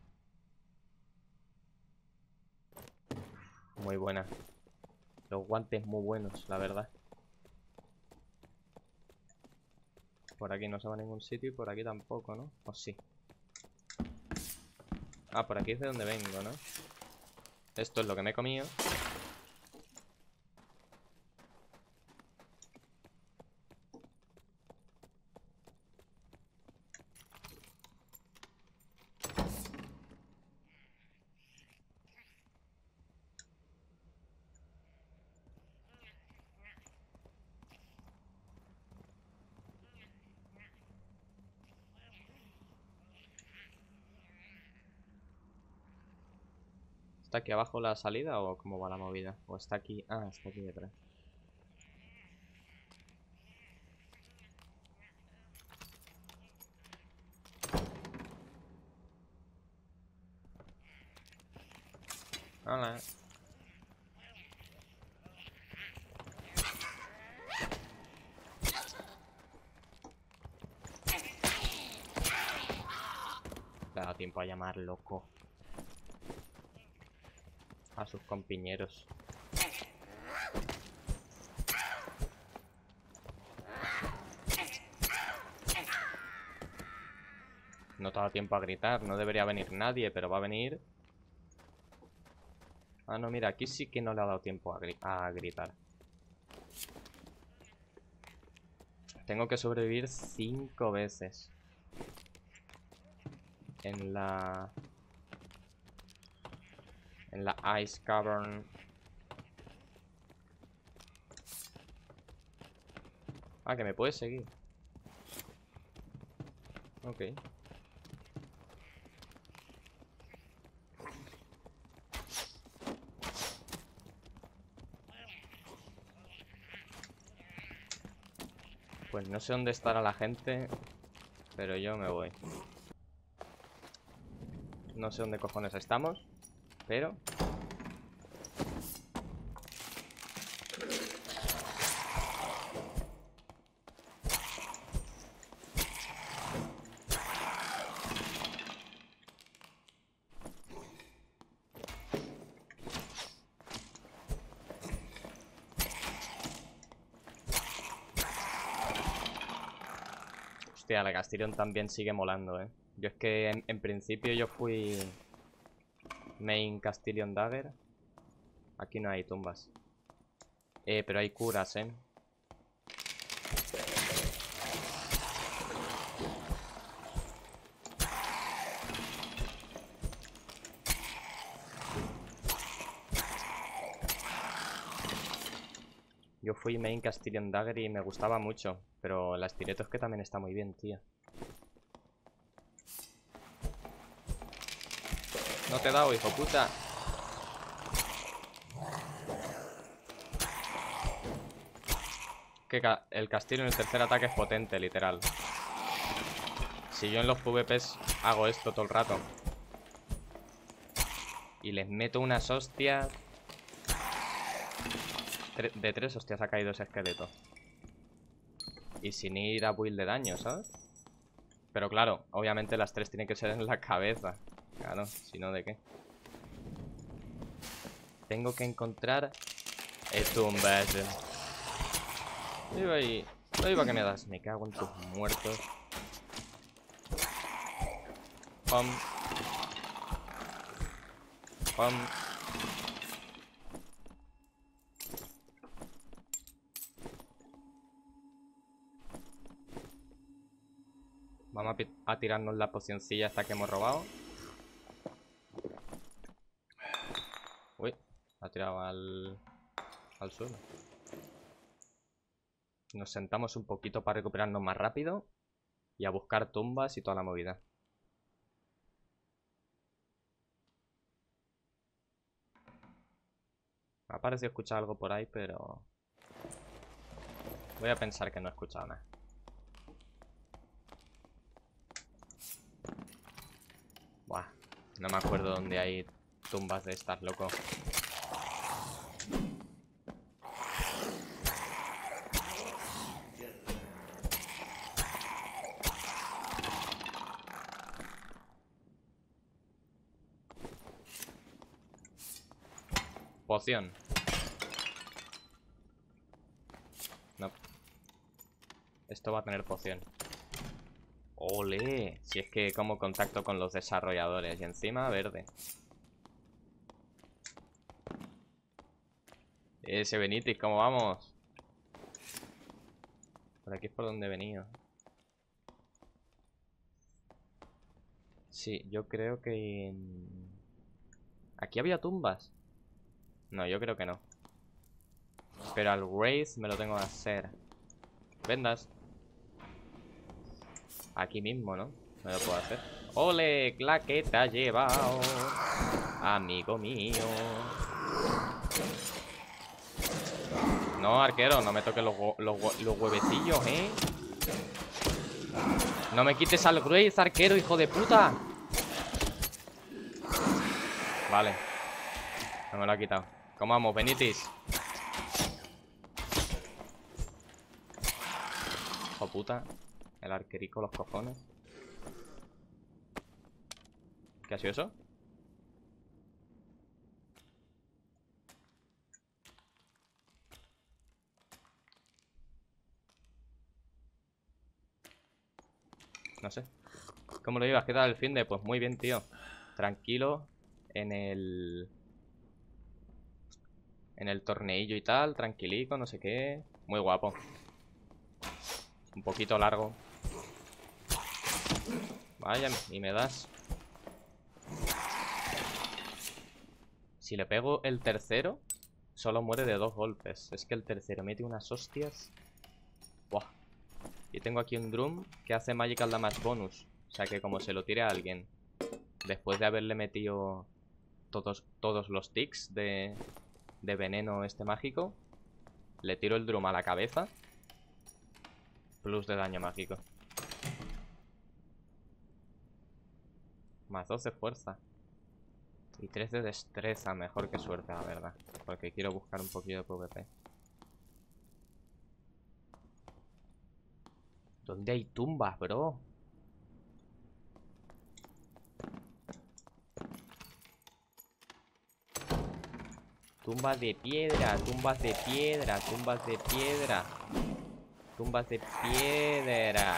Muy buena. Los guantes muy buenos, la verdad. Por aquí no se va a ningún sitio y por aquí tampoco, ¿no? ¿O sí? Ah, por aquí es de donde vengo, ¿no? Esto es lo que me he comido. ¿Está aquí abajo la salida o cómo va la movida? ¿O está aquí? Ah, está aquí detrás. Hola. Le ha dado tiempo a llamar loco a sus compañeros. No te ha dado tiempo a gritar. No debería venir nadie, pero va a venir. Ah, no, mira, aquí sí que no le ha dado tiempo a, gri a gritar. Tengo que sobrevivir cinco veces. En la... En la Ice Cavern. Ah, que me puedes seguir. Ok. Pues no sé dónde estará la gente, pero yo me voy. No sé dónde cojones estamos, pero... Hostia, la Castillon también sigue molando, eh. Yo es que en, en principio yo fui main Castillon Dagger. Aquí no hay tumbas. Eh, pero hay curas, eh. Yo fui main Castilian Dagger y me gustaba mucho. Pero la estileto es que también está muy bien, tío. No te he dado, hijo puta. Que ca el castillo en el tercer ataque es potente, literal. Si yo en los PvPs hago esto todo el rato y les meto unas hostias... Tre de tres hostias ha caído ese esqueleto. Y sin ir a build de daño, ¿sabes? Pero claro, obviamente las tres tienen que ser en la cabeza. Claro, si no, ¿de qué? Tengo que encontrar el tumbas. Iba ahí. No iba que me das. Me cago en tus muertos. Pum. Pum. Vamos a, a tirarnos la pocioncilla hasta que hemos robado. Uy, ha tirado al, al suelo. Nos sentamos un poquito para recuperarnos más rápido. Y a buscar tumbas y toda la movida. Me ha parecido escuchar algo por ahí, pero... voy a pensar que no he escuchado nada. Buah, no me acuerdo dónde hay tumbas de estas, loco. Poción. No. Esto va a tener poción. ¡Ole! Si es que como contacto con los desarrolladores. Y encima verde. Ese Benítez, ¿cómo vamos? Por aquí es por donde he venido. Sí, yo creo que... ¿aquí había tumbas? No, yo creo que no. Pero al Wraith me lo tengo que hacer. Vendas. Aquí mismo, ¿no? Me lo puedo hacer. ¡Ole! La que te ha llevado, amigo mío. No, arquero, no me toques los, los, los huevecillos, ¿eh? No me quites al Wraith, arquero, hijo de puta. Vale. No me lo ha quitado. ¿Cómo vamos, Benítez? Hijo puta. El arquerico, los cojones. ¿Qué ha sido eso? No sé. ¿Cómo lo ibas? ¿Qué tal el fin de? Pues muy bien, tío. Tranquilo. En el... en el torneillo y tal. Tranquilico, no sé qué. Muy guapo. Un poquito largo. Vaya, y me das. Si le pego el tercero, solo muere de dos golpes. Es que el tercero mete unas hostias. Buah. Y tengo aquí un drum que hace Magical Damage bonus. O sea que como se lo tire a alguien, después de haberle metido todos, todos los tics de, de veneno este mágico, le tiro el drum a la cabeza. Plus de daño mágico. Más dos de fuerza. Y tres de destreza. Mejor que suerte, la verdad. Porque quiero buscar un poquito de PvP. ¿Dónde hay tumbas, bro? Tumbas de piedra, tumbas de piedra, tumbas de piedra. Tumbas de piedra.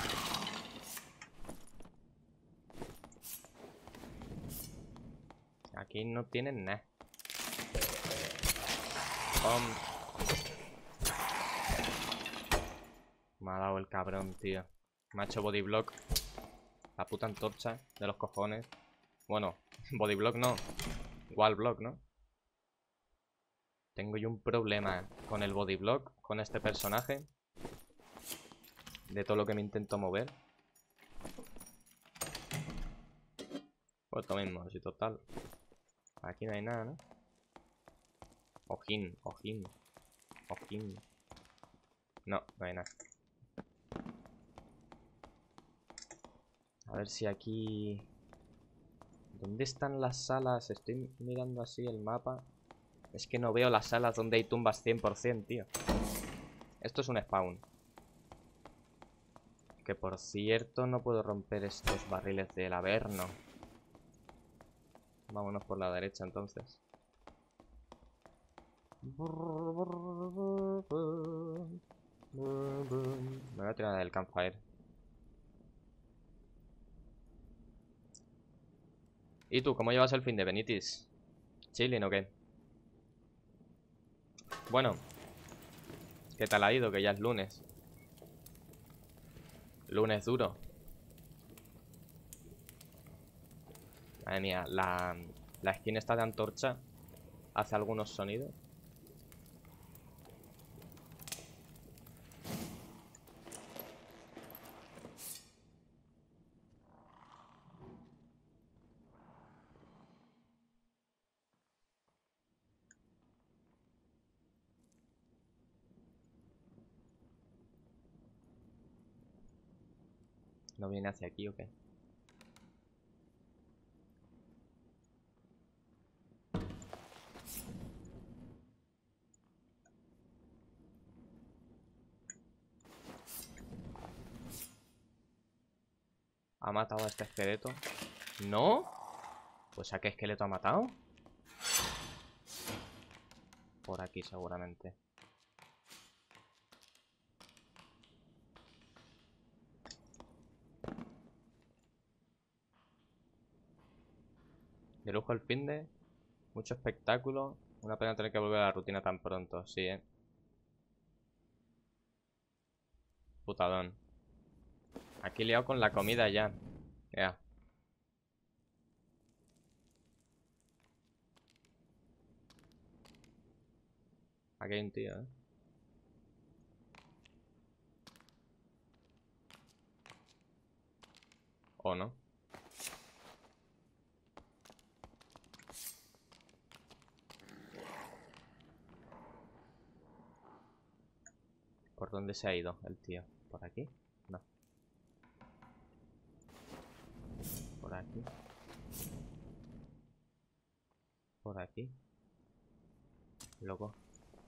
Aquí no tienen nada. Um. Me ha dado el cabrón, tío. Me ha hecho bodyblock. La puta antorcha de los cojones. Bueno, bodyblock no. Wallblock, ¿no? Tengo yo un problema con el bodyblock, con este personaje. De todo lo que me intento mover. Pues lo mismo, si total. Aquí no hay nada, ¿no? Ojín, ojín. Ojín. No, no hay nada. A ver si aquí... ¿Dónde están las salas? Estoy mirando así el mapa. Es que no veo las salas donde hay tumbas cien por cien, tío. Esto es un spawn. Que por cierto no puedo romper estos barriles del Averno. Vámonos por la derecha entonces. Me voy a tirar del campfire. ¿Y tú, cómo llevas el fin de Benitis? ¿Chilling o qué? Bueno, ¿qué tal ha ido? Que ya es lunes. Lunes duro. Madre mía, la, la skin esta de antorcha hace algunos sonidos. ¿No viene hacia aquí o qué? ¿Ha matado a este esqueleto? ¿No? Pues ¿a qué esqueleto ha matado? Por aquí seguramente. De lujo el finde. Mucho espectáculo. Una pena tener que volver a la rutina tan pronto. Sí, eh. Putadón. Aquí liado con la comida ya. Ya. Aquí hay un tío, eh. ¿O no? ¿Por dónde se ha ido el tío? ¿Por aquí? No. Por aquí. Por aquí. Loco.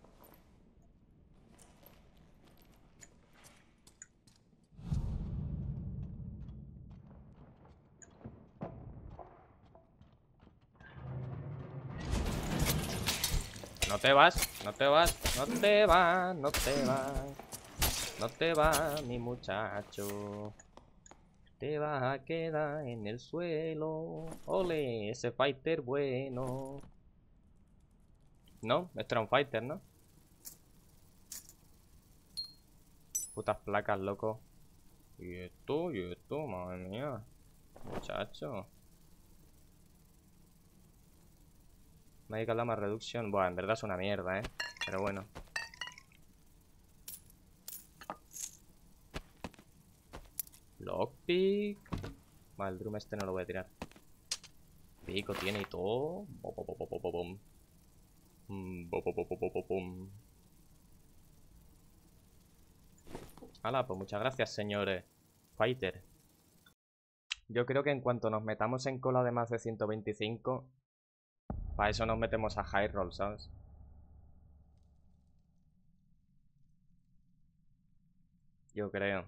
No te vas, no te vas, no te vas, no te vas. No te vas, mi muchacho. Te vas a quedar en el suelo. Ole, ese fighter bueno. No, este era un fighter, ¿no? Putas placas, loco. Y esto, y esto, madre mía. Muchacho. Medical Damage Reduction. Bueno, en verdad es una mierda, ¿eh? Pero bueno. Lockpick. Vale, el drum este no lo voy a tirar. Pico tiene y todo. Hala, pues muchas gracias, señores fighter. Yo creo que en cuanto nos metamos en cola de más de ciento veinticinco, para eso nos metemos a high roll, ¿sabes? Yo creo.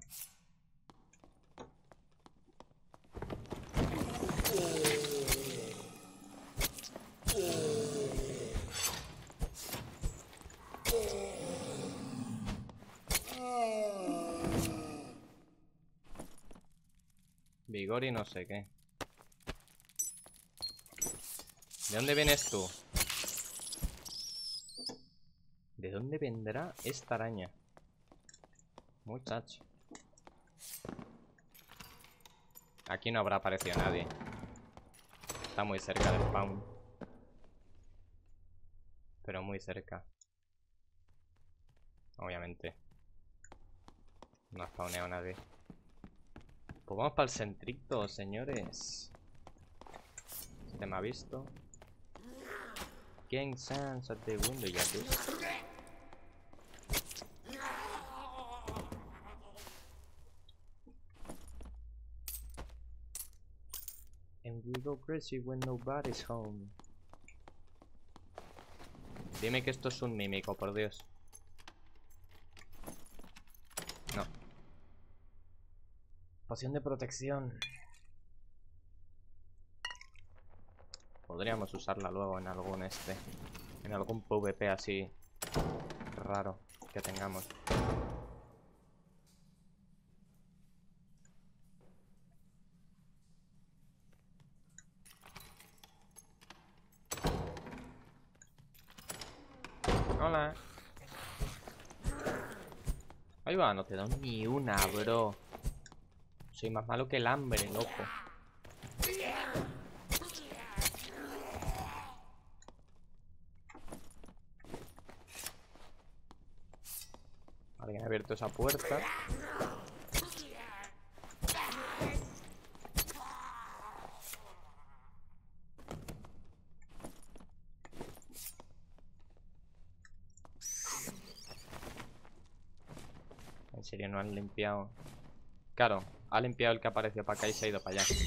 Vigor y no sé qué. ¿De dónde vienes tú? ¿De dónde vendrá esta araña? Muchacho. Aquí no habrá aparecido nadie. Está muy cerca del spawn. Pero muy cerca. Obviamente. No ha spawneado nadie. Pues vamos para el centrito, señores. Este me ha visto. Gang Sans at the window, ya ves. And we go crazy when nobody's home. Dime que esto es un mímico, por Dios. No. Poción de protección. Podríamos usarla luego en algún este. En algún PvP así raro que tengamos. Hola. Ahí va, no te doy ni una, bro. Soy más malo que el hambre, loco. Alguien ha abierto esa puerta. En serio, no han limpiado. Claro, ha limpiado el que apareció para acá y se ha ido para allá.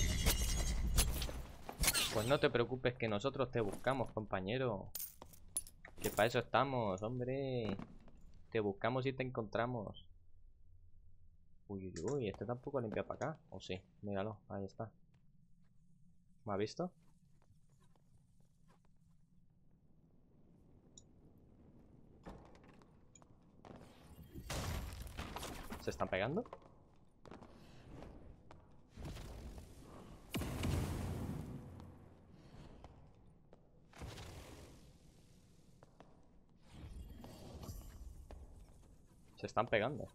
Pues no te preocupes que nosotros te buscamos, compañero. Que para eso estamos, hombre. Te buscamos y te encontramos. Uy, uy, uy, este tampoco ha limpiado para acá. ¿O sí? Míralo, ahí está. ¿Me ha visto? ¿Se están pegando? Se están pegando.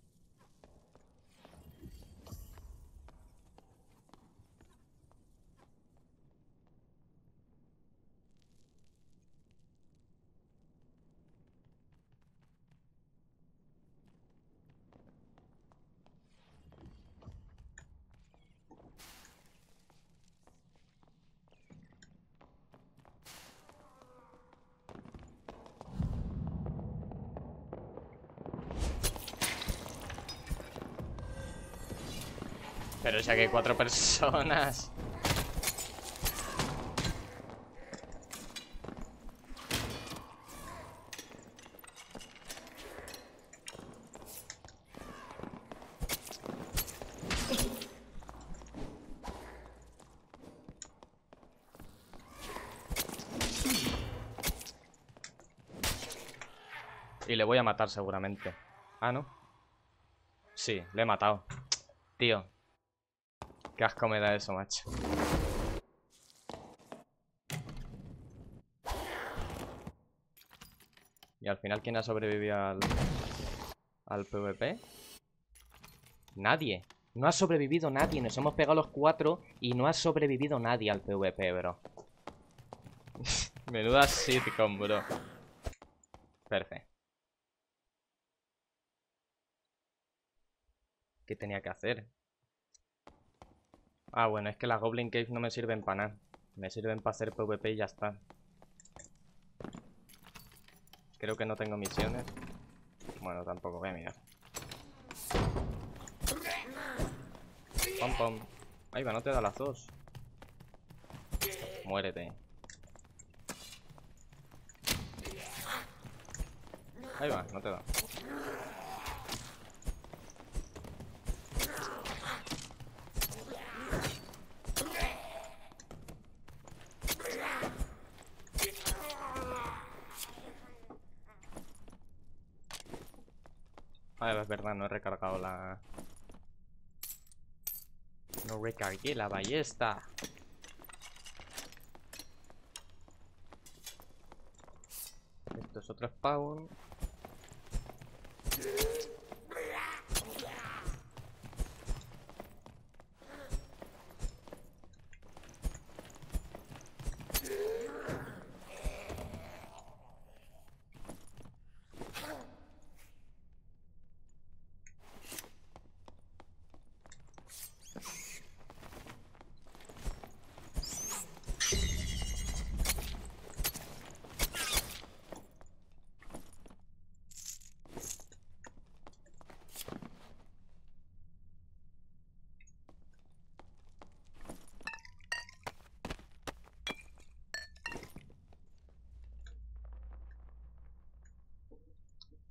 Pero ya que hay cuatro personas. Y le voy a matar seguramente. Ah, ¿no? Sí, le he matado. Tío. Qué asco me da eso, macho. Y al final, ¿quién ha sobrevivido al, al PvP? Nadie. No ha sobrevivido nadie. Nos hemos pegado los cuatro y no ha sobrevivido nadie al PvP, bro. Menuda sitcom, bro. Perfecto. ¿Qué tenía que hacer? Ah, bueno, es que las Goblin Caves no me sirven para nada. Me sirven para hacer PvP y ya está. Creo que no tengo misiones. Bueno, tampoco voy a mirar. Pom, pom. Ahí va, no te da las dos. Muérete. Ahí va, no te da. Ah, es verdad, no he recargado la... No recargué la ballesta. Esto es otro spawn.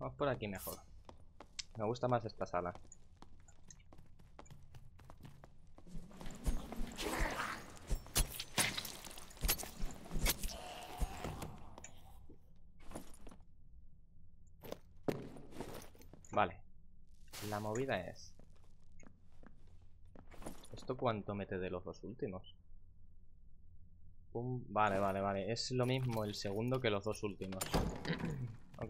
Vamos por aquí mejor. Me gusta más esta sala. Vale. La movida es... ¿Esto cuánto mete de los dos últimos? Pum. Vale, vale, vale. Es lo mismo el segundo que los dos últimos. Ok.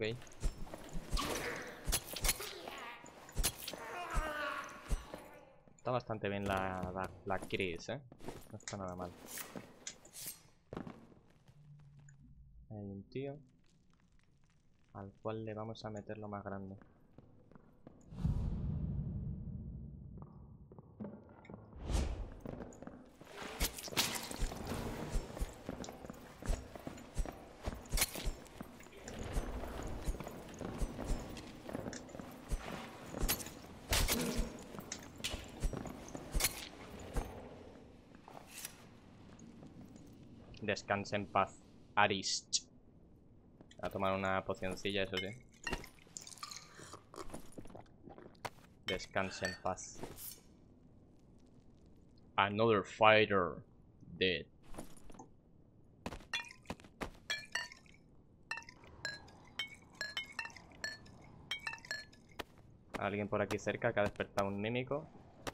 Está bastante bien la, la, la Chris, ¿eh? No está nada mal. Hay un tío al cual le vamos a meter lo más grande. Descanse en paz, Arist. A tomar una pocioncilla, eso sí. Descanse en paz. Another fighter dead. Alguien por aquí cerca que ha despertado un mímico.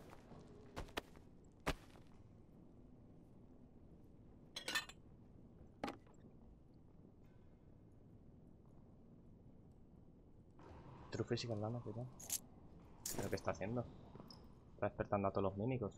True Physical Damage, ¿verdad? ¿Pero qué está haciendo? Está despertando a todos los mímicos.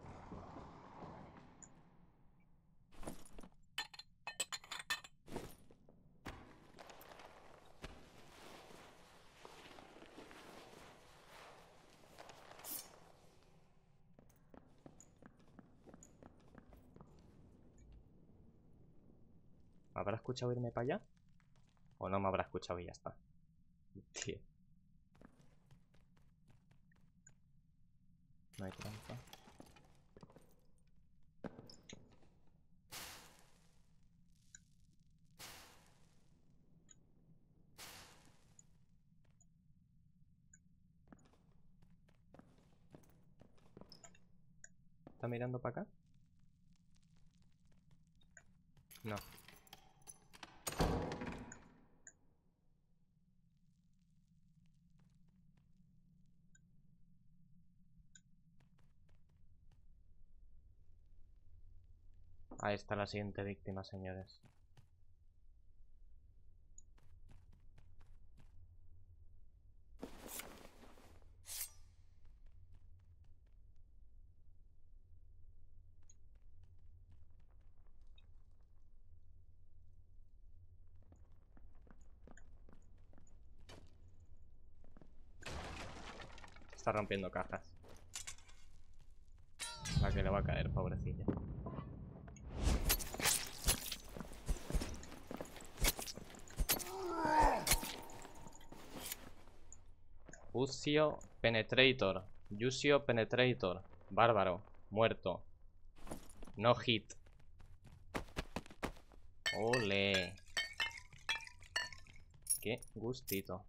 ¿Me habrá escuchado irme para allá? ¿O no me habrá escuchado y ya está? Tío. No hay trampa. ¿Está mirando para acá? No. Ahí está la siguiente víctima, señores. Está rompiendo cajas. La que le va a caer, pobrecilla. Usio Penetrator. Usio Penetrator. Bárbaro. Muerto. No hit. Ole. Qué gustito.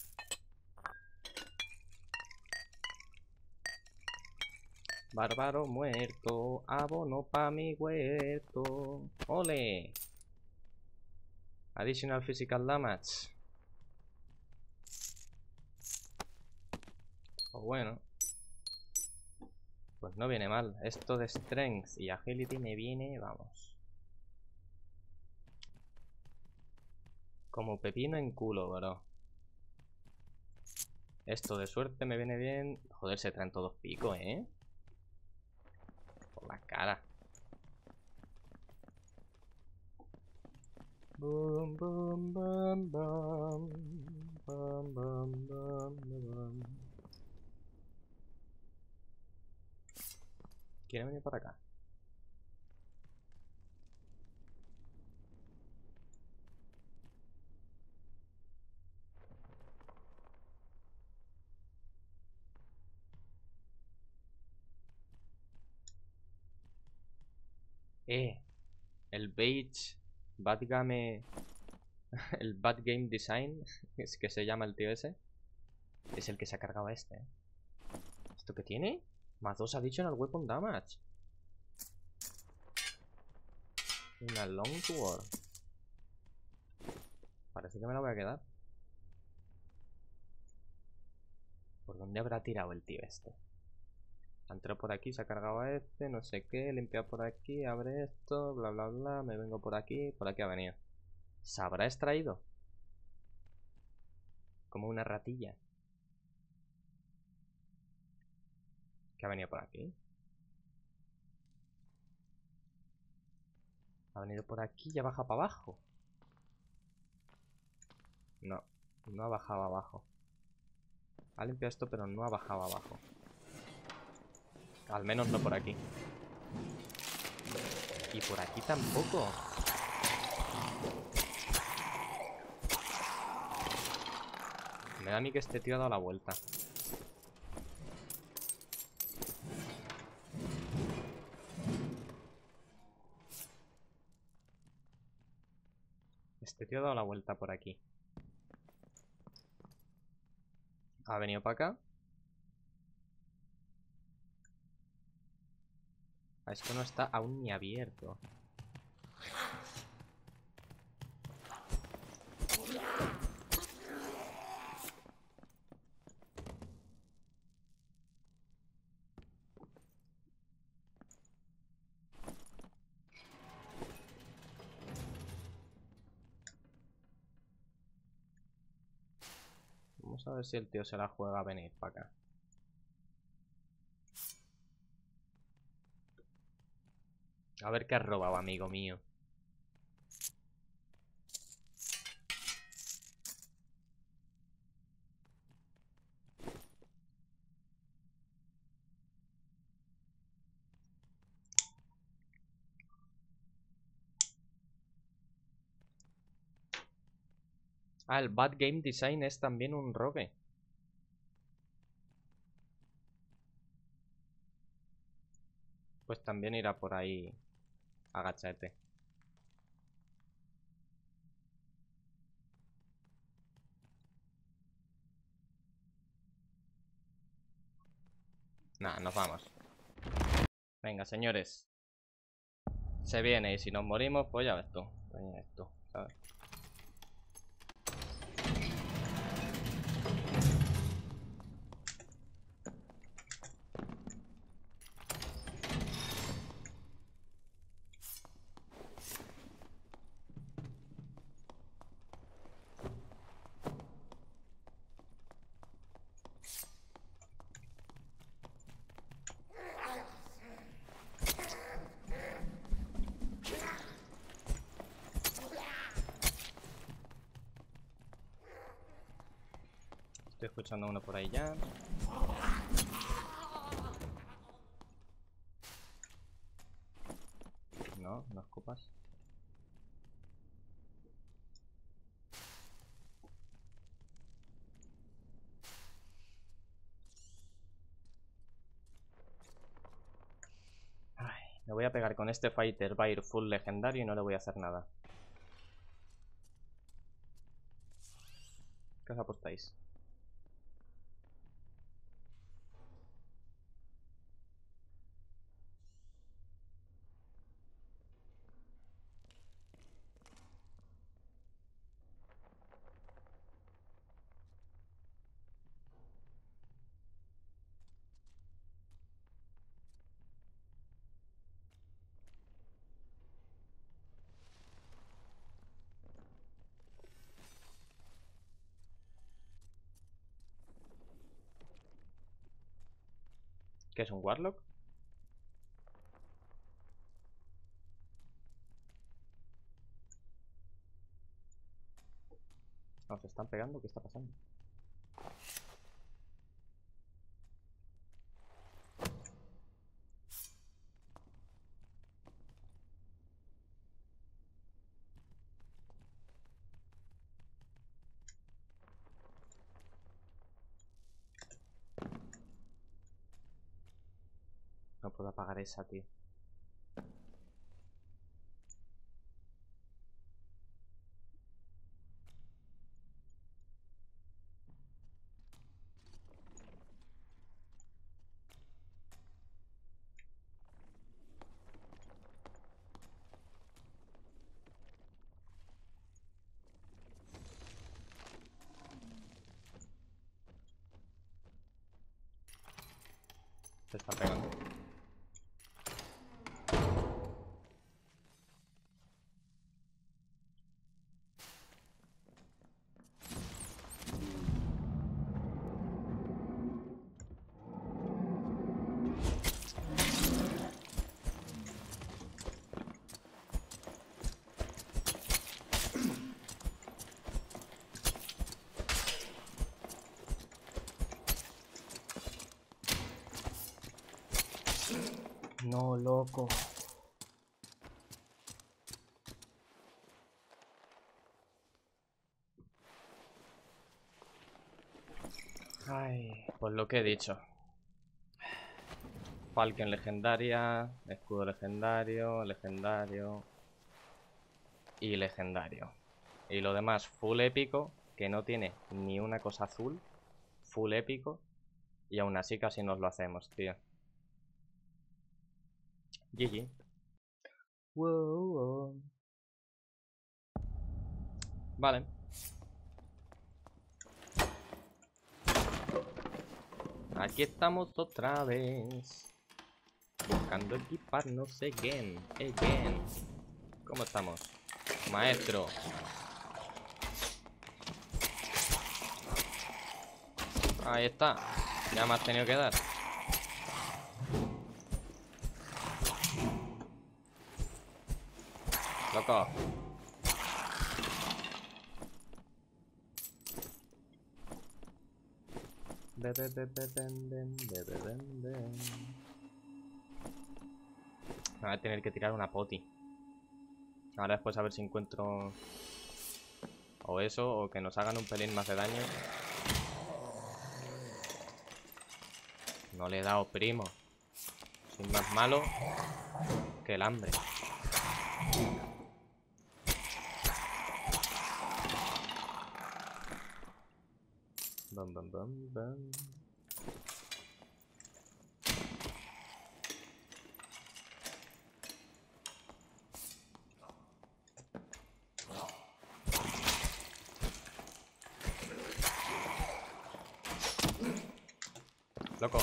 Bárbaro muerto. Abono pa' mi huerto. Ole. Additional physical damage. Pues bueno. Pues no viene mal. Esto de Strength y Agility me viene, vamos. Como pepino en culo, bro. Esto de suerte me viene bien. Joder, se traen todos picos, ¿eh? Por la cara. Bum, bum, bum, bum. Bum, bum, bum, bum. ¿Quiere venir para acá? Eh, el Beige Badgame El Bad Game Design, es que se llama el tío ese, es el que se ha cargado a este. ¿eh? ¿Esto qué tiene? Más dos additional weapon damage. Una long sword. Parece que me la voy a quedar. ¿Por dónde habrá tirado el tío este? Ha entrado por aquí, se ha cargado a este, no sé qué, limpia por aquí, abre esto, bla bla bla, me vengo por aquí, por aquí ha venido. ¿Se habrá extraído? Como una ratilla. ¿Qué ha venido por aquí? Ha venido por aquí y ha bajado para abajo. No, no ha bajado abajo. Ha limpiado esto, pero no ha bajado abajo. Al menos no por aquí. Y por aquí tampoco. Me da a mí que este tío ha dado la vuelta. Este tío ha dado la vuelta por aquí. Ha venido para acá. Esto no está aún ni abierto. Vamos a ver si el tío se la juega a venir para acá. A ver qué has robado, amigo mío. Ah, el Bad Game Design es también un rogue. Pues también irá por ahí agachete. Nah, nos vamos. Venga, señores. Se viene y si nos morimos, pues ya ves tú. Pues ya ves tú, ¿sabes? Estoy escuchando uno por ahí ya. No, no escupas. Ay, me voy a pegar con este fighter. Va a ir full legendario y no le voy a hacer nada. ¿Qué os apostáis? ¿Qué es un Warlock? ¿Nos están pegando? ¿Qué está pasando? No puedo apagar esa, tío. Se está pegando. No, loco. Ay, pues lo que he dicho. Falcon legendaria, escudo legendario, legendario y legendario. Y lo demás full épico, que no tiene ni una cosa azul. Full épico. Y aún así casi nos lo hacemos, tío. G G. Wow, wow. Vale. Aquí estamos otra vez. Buscando equiparnos again. Again. ¿Cómo estamos? Maestro. Ahí está. Ya me has tenido que dar. Loco. Me voy a tener que tirar una poti. Ahora después a ver si encuentro o eso, o que nos hagan un pelín más de daño. No le he dado, primo. Soy más malo que el hambre. Bum, bum, bum, bum. Loco.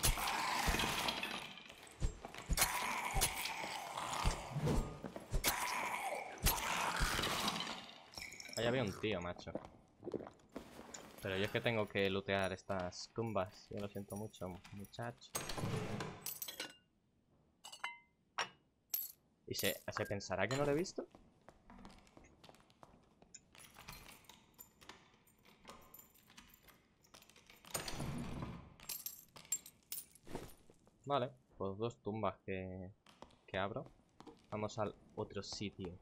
Ahí había un tío, macho. Pero yo es que tengo que lootear estas tumbas. Yo lo siento mucho, muchacho. ¿Y se, se pensará que no lo he visto? Vale, pues dos tumbas que, que abro. Vamos al otro sitio.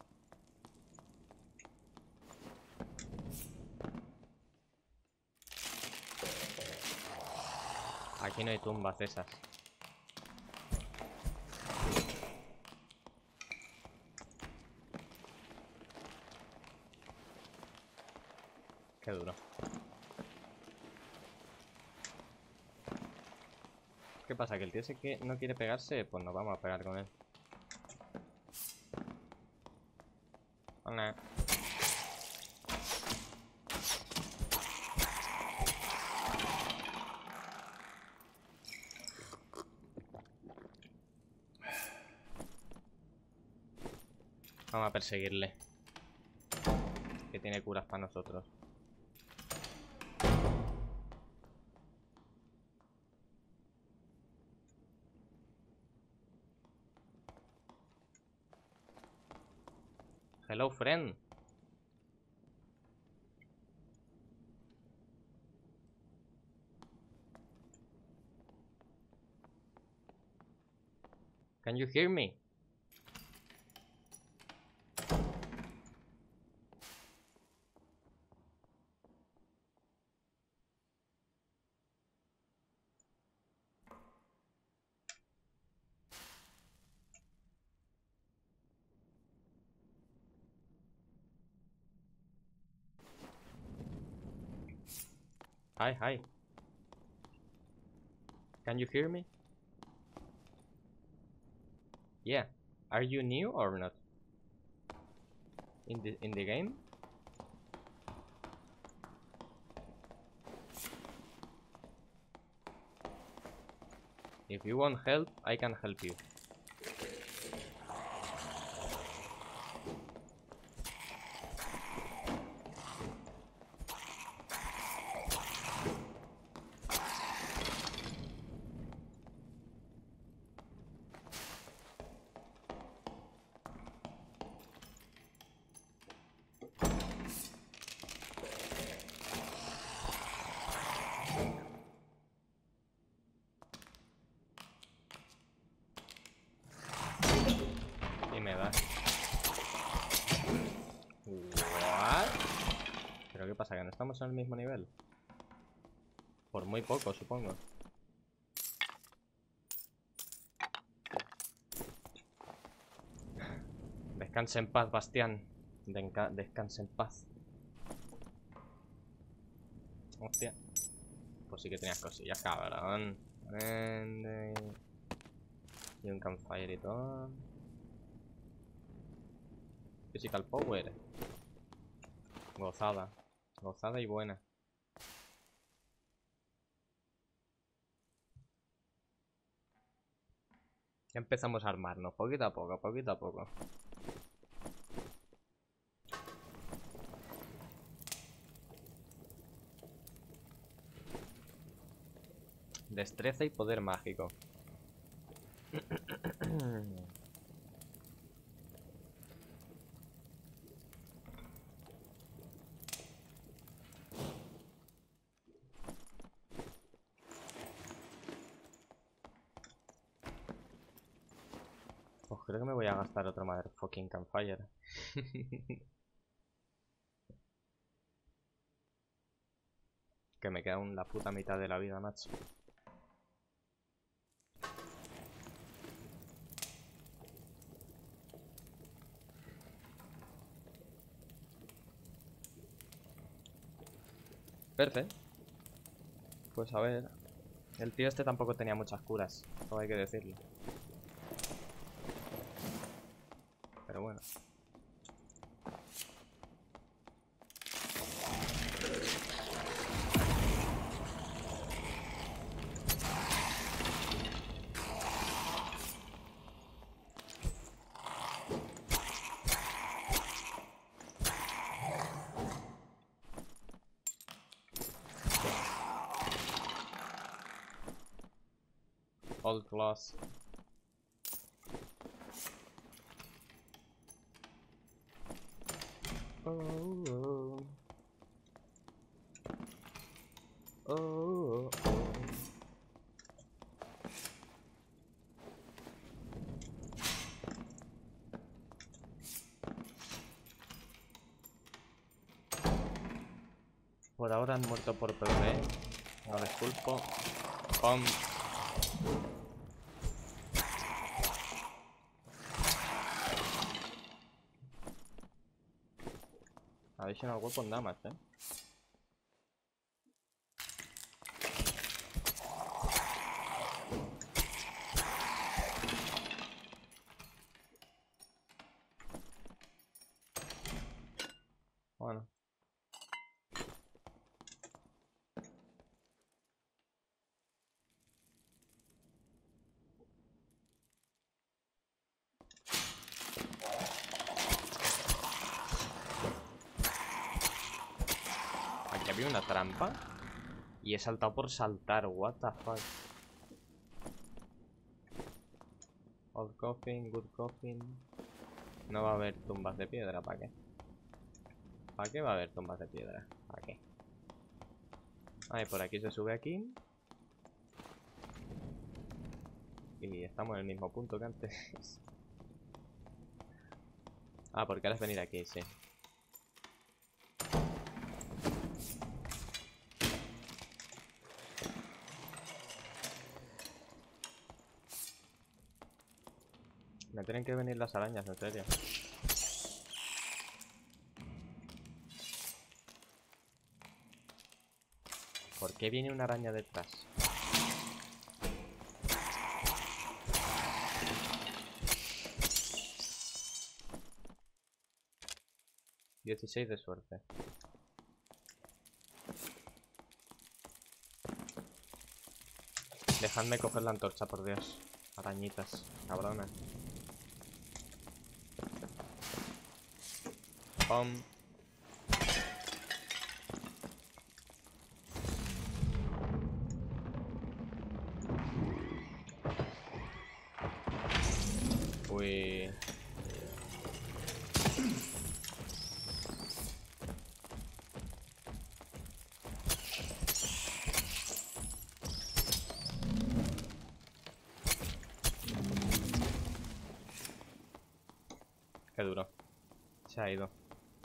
Aquí no hay tumbas de esas. Qué duro. ¿Qué pasa? ¿Que el tío ese que no quiere pegarse? Pues nos vamos a pegar con él. Hola. Vamos a perseguirle. Que tiene curas para nosotros. Hello, friend. Can you hear me? Hi, hi. Can you hear me? Yeah. Are you new or not? In the in the game? If you want help, I can help you. Y me da. What? ¿Pero qué pasa? ¿Que no estamos en el mismo nivel? Por muy poco, supongo. Descansa en paz, Bastián. Denca- Descansa en paz. Hostia. Pues sí que tenías cosillas, cabrón. Y un campfire y todo. Physical power. Gozada. Gozada y buena. Ya empezamos a armarnos, poquito a poco, poquito a poco. Destreza y poder mágico. Pues creo que me voy a gastar otro motherfucking campfire. Que me queda aún la puta mitad de la vida, macho. Perfecto. Pues a ver. El tío este tampoco tenía muchas curas, todo hay que decirlo. Pero bueno. Old class. Oh, oh. Oh, oh, oh. Por ahora han muerto por PvE. No disculpo. Pum. Additional weapon damage, eh. Bueno. Aquí había una trampa. Y he saltado por saltar. What the fuck. Old coffin, good coffin. No va a haber tumbas de piedra, ¿para qué? ¿Para qué va a haber tumbas de piedra? ¿Para qué? Ah, y por aquí se sube aquí. Y estamos en el mismo punto que antes. Ah, porque ahora es venir aquí, sí. Me tienen que venir las arañas, en serio. ¿Por qué viene una araña detrás? dieciséis de suerte. Dejadme coger la antorcha, por Dios. Arañitas, cabronas. Pum. Uy. Qué duro. Se ha ido.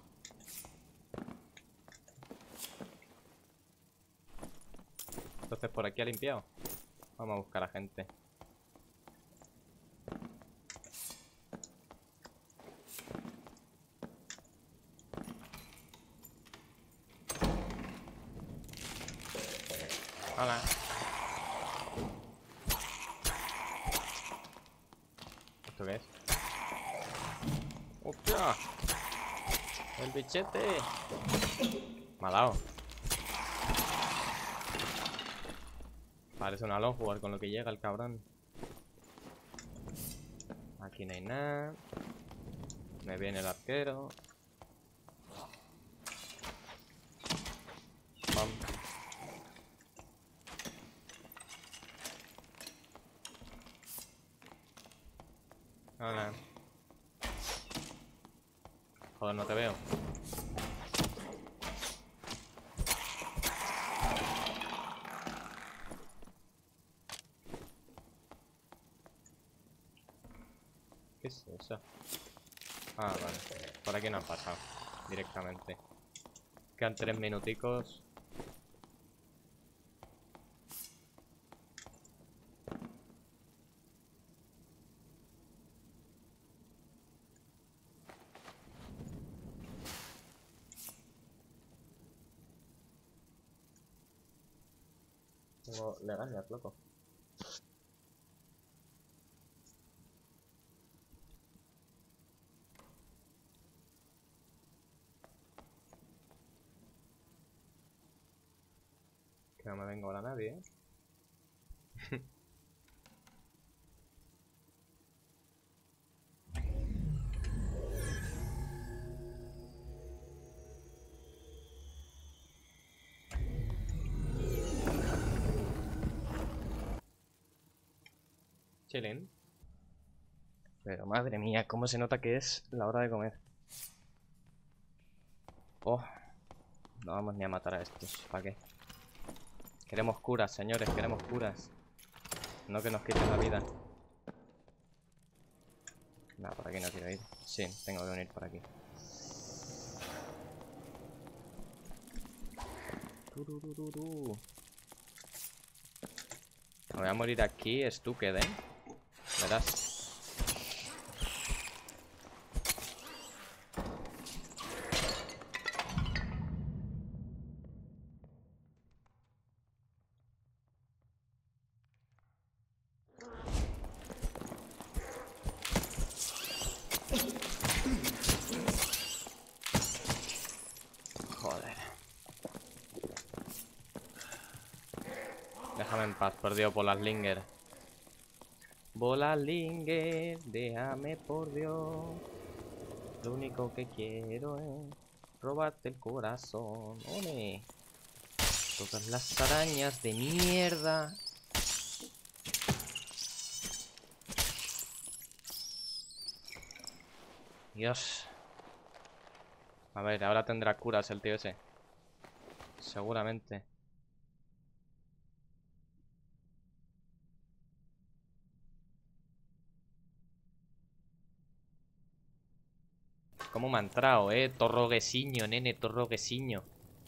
Entonces por aquí ha limpiado. Vamos a buscar a gente. Hola. ¿Esto qué es? ¡Hostia! ¡El bichete! Me ha dado. Parece un alón jugar con lo que llega el cabrón. Aquí no hay nada. Me viene el arquero. Pam. Hola. Joder, no te veo. ¿Qué es eso? Ah, vale. Por aquí no han pasado. Directamente. Quedan tres minuticos. Tengo legañas, loco. Que no me venga ahora nadie, ¿eh? Chilling. Pero madre mía, cómo se nota que es la hora de comer. Oh, no vamos ni a matar a estos. ¿Para qué? Queremos curas, señores, queremos curas. No que nos quiten la vida. No, por aquí no quiero ir. Sí, tengo que venir por aquí. Tururururu. Me voy a morir aquí, estúpido, ¿eh? Verás. Joder. Déjame en paz, perdido por las Linger. Bola Linger, déjame por Dios. Lo único que quiero es robarte el corazón. ¡Ole! Todas las arañas de mierda. Dios. A ver, ahora tendrá curas el tío ese. Seguramente. ¿Cómo me ha entrado, eh? Torroguesiño, nene, torroguesiño.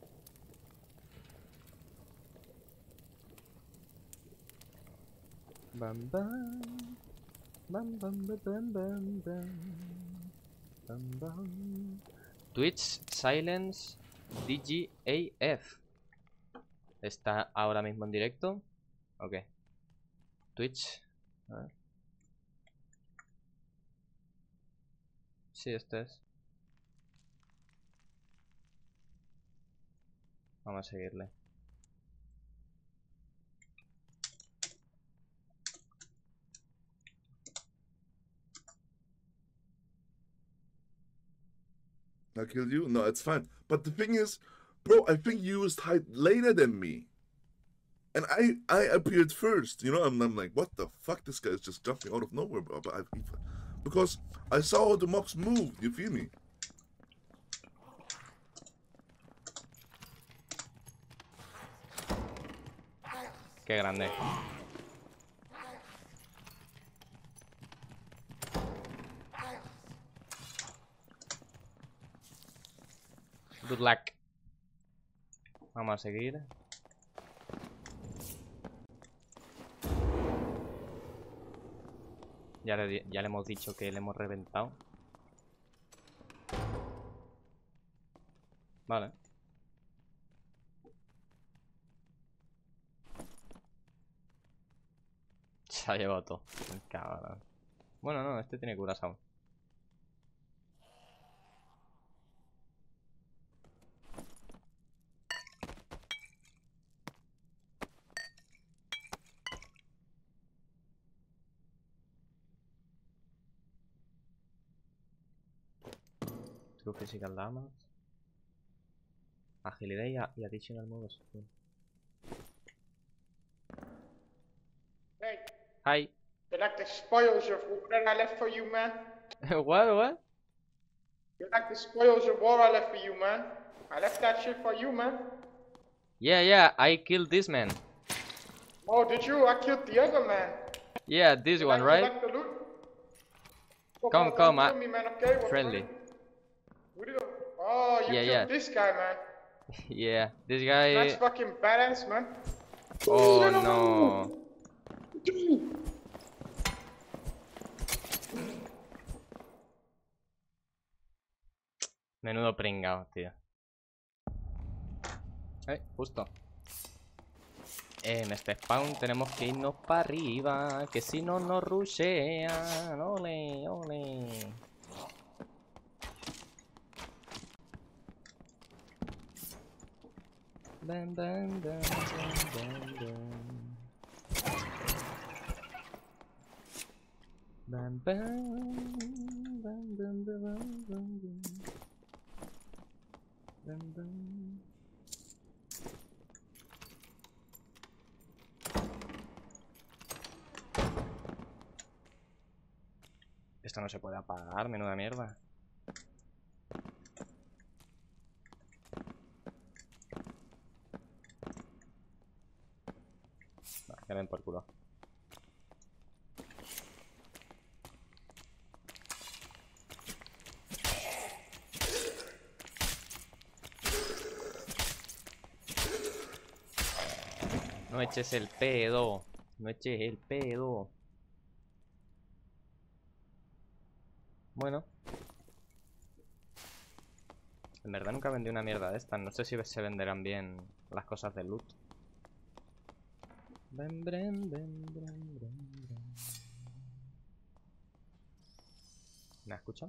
Bam bam. Bam bam bam bam bam bam. Bam bam. Twitch Silence D G A F. ¿Está ahora mismo en directo? Ok. Twitch. A ver. Sí, este es. Vamos a seguirle. I killed you? No, it's fine. But the thing is, bro, I think you used hide later than me. And I, I appeared first, you know, and I'm like, what the fuck? This guy is just jumping out of nowhere, bro. But I, because I saw how the mobs move, you feel me? Qué grande. Good luck. Vamos a seguir. Ya le, ya le hemos dicho que le hemos reventado. Vale. Se ha llevado todo. Cabrón. Bueno, no, este tiene curas aún. True physical damage. Agilidad y, a, y additional moves. Hey, Hi. you like the spoils of war that I left for you, man? What, what? You like the spoils of war I left for you, man? I left that shit for you, man. Yeah, yeah, I killed this man. Oh, did you? I killed the other man. Yeah, this You one, like, right? You like the loot? So Come, don't come, kill I- me, man, okay? What- Friendly. What do you... Oh, you Yeah, killed yeah. this guy, man. Yeah, this That's guy... fucking badass, man. Oh, no. Menudo pringao, tío. Eh, justo. En este spawn tenemos que irnos para arriba, que si no nos rushean. Ole, ole. Bam, bam, bam, bam, bam, bam. Bam, bam, bam, bam, bam, bam, bam. Bam, bam. Esto no se puede apagar, menuda mierda. No, que ven por culo. No eches el pedo. No eches el pedo. Bueno. En verdad nunca vendí una mierda de estas. No sé si se venderán bien las cosas de loot. Bren, bren, bren, bren, bren, bren. ¿Me has escuchado?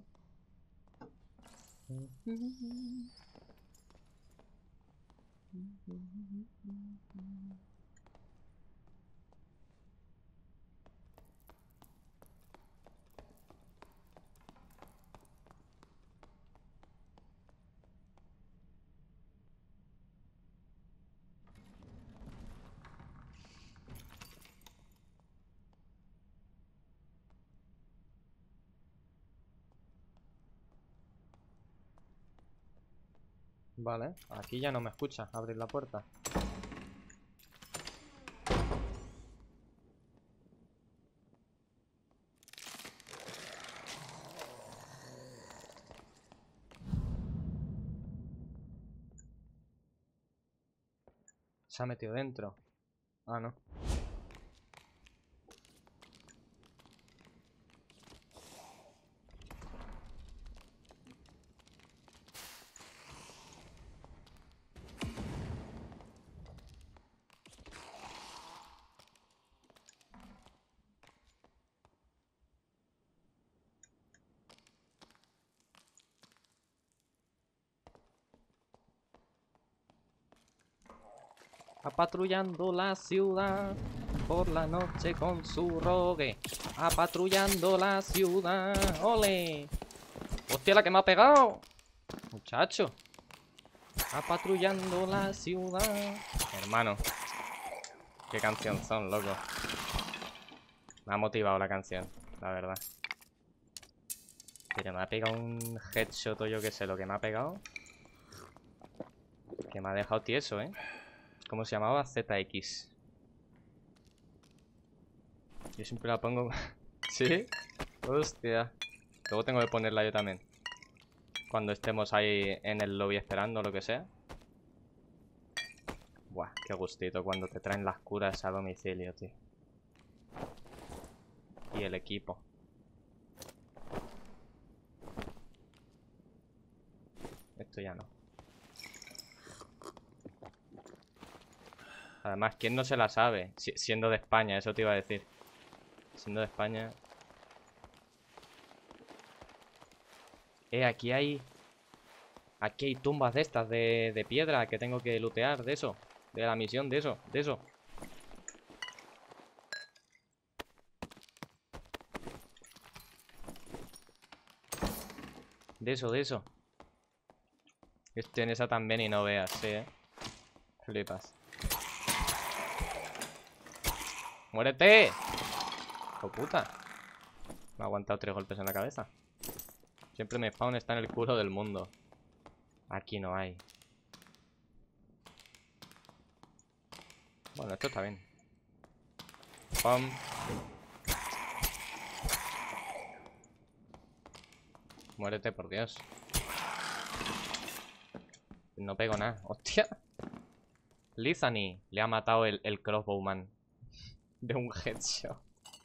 Vale, aquí ya no me escucha abrir la puerta. Se ha metido dentro. Ah, no. Va patrullando la ciudad por la noche con su rogue. Va patrullando la ciudad. ¡Ole! ¡Hostia, la que me ha pegado! muchacho. Está patrullando la ciudad. Hermano. Qué canción son, loco. Me ha motivado la canción, la verdad. Pero me ha pegado un headshot o yo que sé lo que me ha pegado. Que me ha dejado tieso, ¿eh? ¿Cómo se llamaba? Z X. Yo siempre la pongo... ¿Sí? Hostia. Luego tengo que ponerla yo también. Cuando estemos ahí en el lobby esperando o lo que sea. Buah, qué gustito cuando te traen las curas a domicilio, tío. Y el equipo. Esto ya no. Además, ¿quién no se la sabe? Si siendo de España, eso te iba a decir. Siendo de España. Eh, aquí hay... Aquí hay tumbas de estas, de, de piedra, que tengo que lootear, de eso. De la misión, de eso, de eso. De eso, de eso. Estoy en esa también y no veas, sí, eh. Flipas. ¡Muérete! ¡Oh, puta! Me ha aguantado tres golpes en la cabeza. Siempre mi spawn está en el culo del mundo. Aquí no hay. Bueno, esto está bien. Pum. Muérete, por Dios. No pego nada. ¡Hostia! Lizanie le ha matado el, el crossbowman. De un headshot.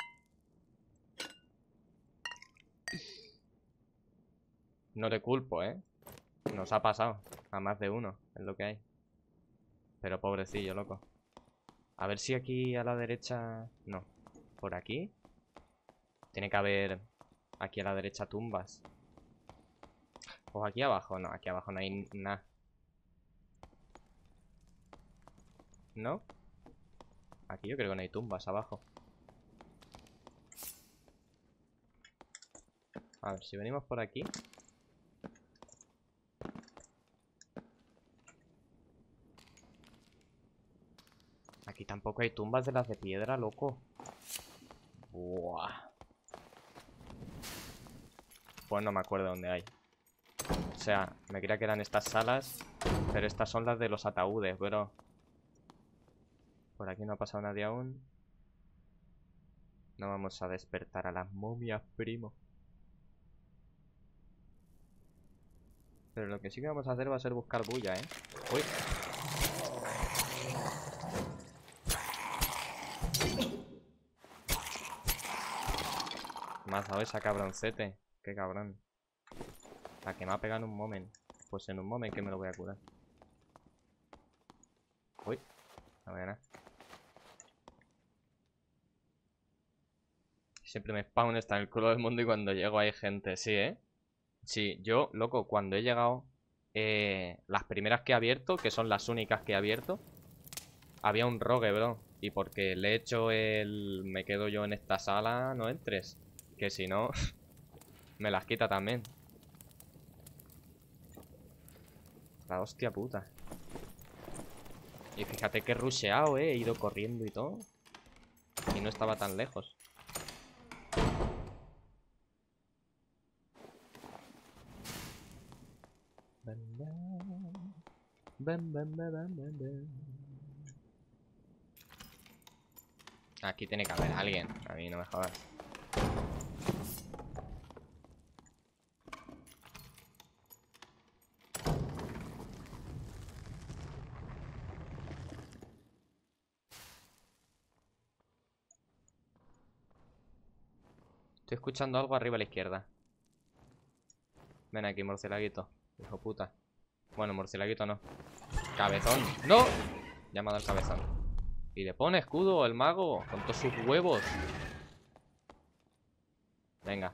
No le culpo, ¿eh? Nos ha pasado. A más de uno, es lo que hay. Pero pobrecillo, loco. A ver si aquí a la derecha... No. ¿Por aquí? Tiene que haber... Aquí a la derecha tumbas. O aquí abajo. No, aquí abajo no hay nada. ¿No? Aquí yo creo que no hay tumbas abajo. A ver, si venimos por aquí. Aquí tampoco hay tumbas de las de piedra, loco. Buah. Pues no me acuerdo dónde hay. O sea, me creía que eran estas salas. Pero estas son las de los ataúdes, bro. Por aquí no ha pasado nadie aún. No vamos a despertar a las momias, primo. Pero lo que sí que vamos a hacer va a ser buscar bulla, ¿eh? Uy. Me has dado esa cabroncete. Qué cabrón. La que me ha pegado en un moment. Pues en un moment que me lo voy a curar. Uy. No veo nada. Siempre me spawn, está en el culo del mundo y cuando llego hay gente. Sí, ¿eh? Sí, yo, loco, cuando he llegado... Eh, las primeras que he abierto, que son las únicas que he abierto, había un rogue, bro. Y porque le he hecho el... Me quedo yo en esta sala, no entres. Que si no... me las quita también. La hostia puta. Y fíjate que he rusheado, eh. He ido corriendo y todo. Y no estaba tan lejos. Aquí tiene que haber alguien. A mí no me jodas. Estoy escuchando algo arriba a la izquierda. Ven aquí, murcielaguito. Hijo puta. Bueno, murcielaguito no. Cabezón. ¡No! Llamado al cabezón. Y le pone escudo el mago con todos sus huevos. Venga.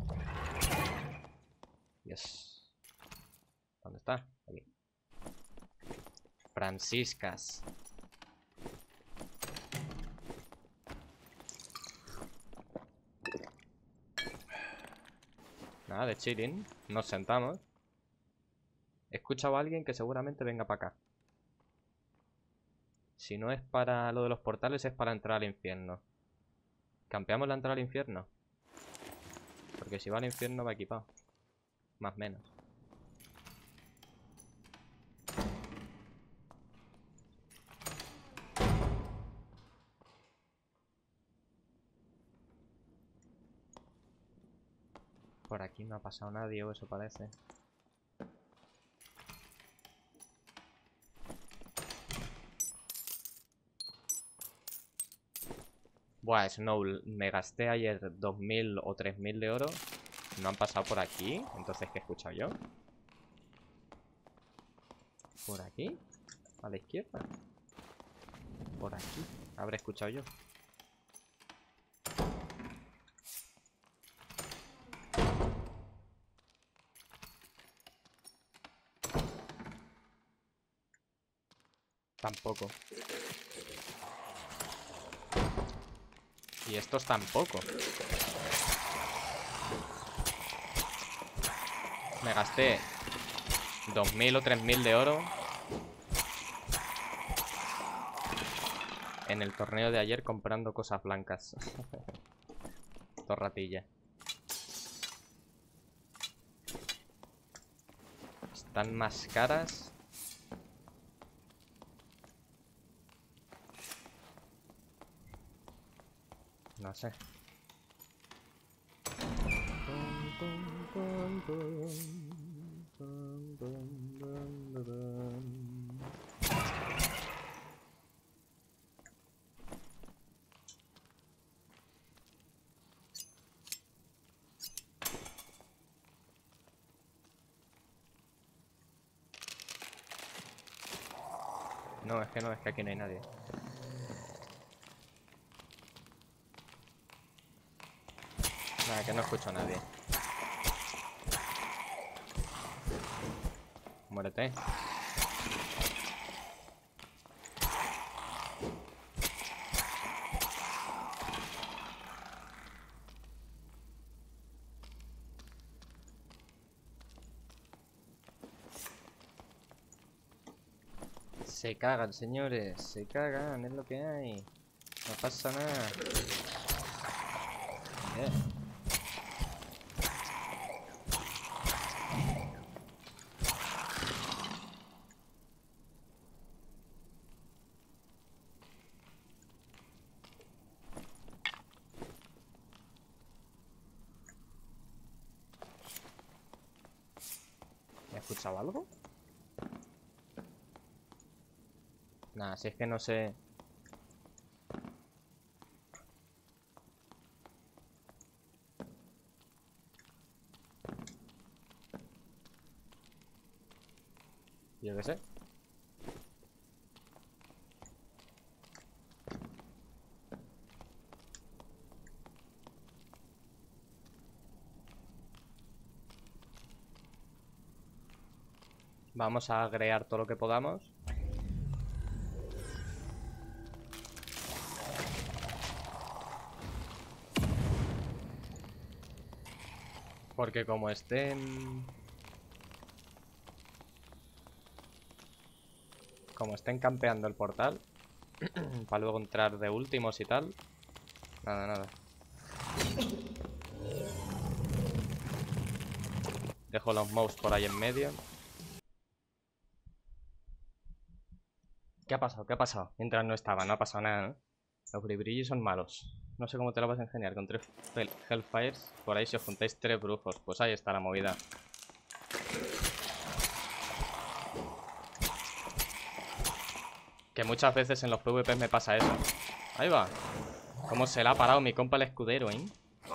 Yes. ¿Dónde está? Aquí. Franciscas. Nada de chilling. Nos sentamos. He escuchado a alguien que seguramente venga para acá. Si no es para lo de los portales, es para entrar al infierno. ¿Campeamos la entrada al infierno? Porque si va al infierno va equipado. Más o menos. Por aquí no ha pasado nadie, o eso parece. Buah, Snow, me gasté ayer dos mil o tres mil de oro. No han pasado por aquí. Entonces, ¿qué he escuchado yo? ¿Por aquí? ¿A la izquierda? Por aquí. Habré escuchado yo. Tampoco. Y estos tampoco. Me gasté dos mil o tres mil de oro en el torneo de ayer comprando cosas blancas. Torratilla. Están más caras. No sé. No, es que no, es que aquí no hay nadie. Nada, que no escucho a nadie. Muérete. Se cagan, señores. Se cagan, es lo que hay. No pasa nada. Yeah. ¿He escuchado algo? Nada, si es que no sé. Yo qué sé. Vamos a agregar todo lo que podamos. Porque como estén... Como estén campeando el portal, para luego entrar de últimos y tal. Nada, nada. Dejo los mobs por ahí en medio. ¿Qué ha pasado? ¿Qué ha pasado? Mientras no estaba, no ha pasado nada, ¿no? Los bribrillos son malos. No sé cómo te lo vas a ingeniar con tres Hellfires. Por ahí si os juntáis tres brujos. Pues ahí está la movida. Que muchas veces en los PvPs me pasa eso. Ahí va. Cómo se le ha parado mi compa el escudero, ¿eh?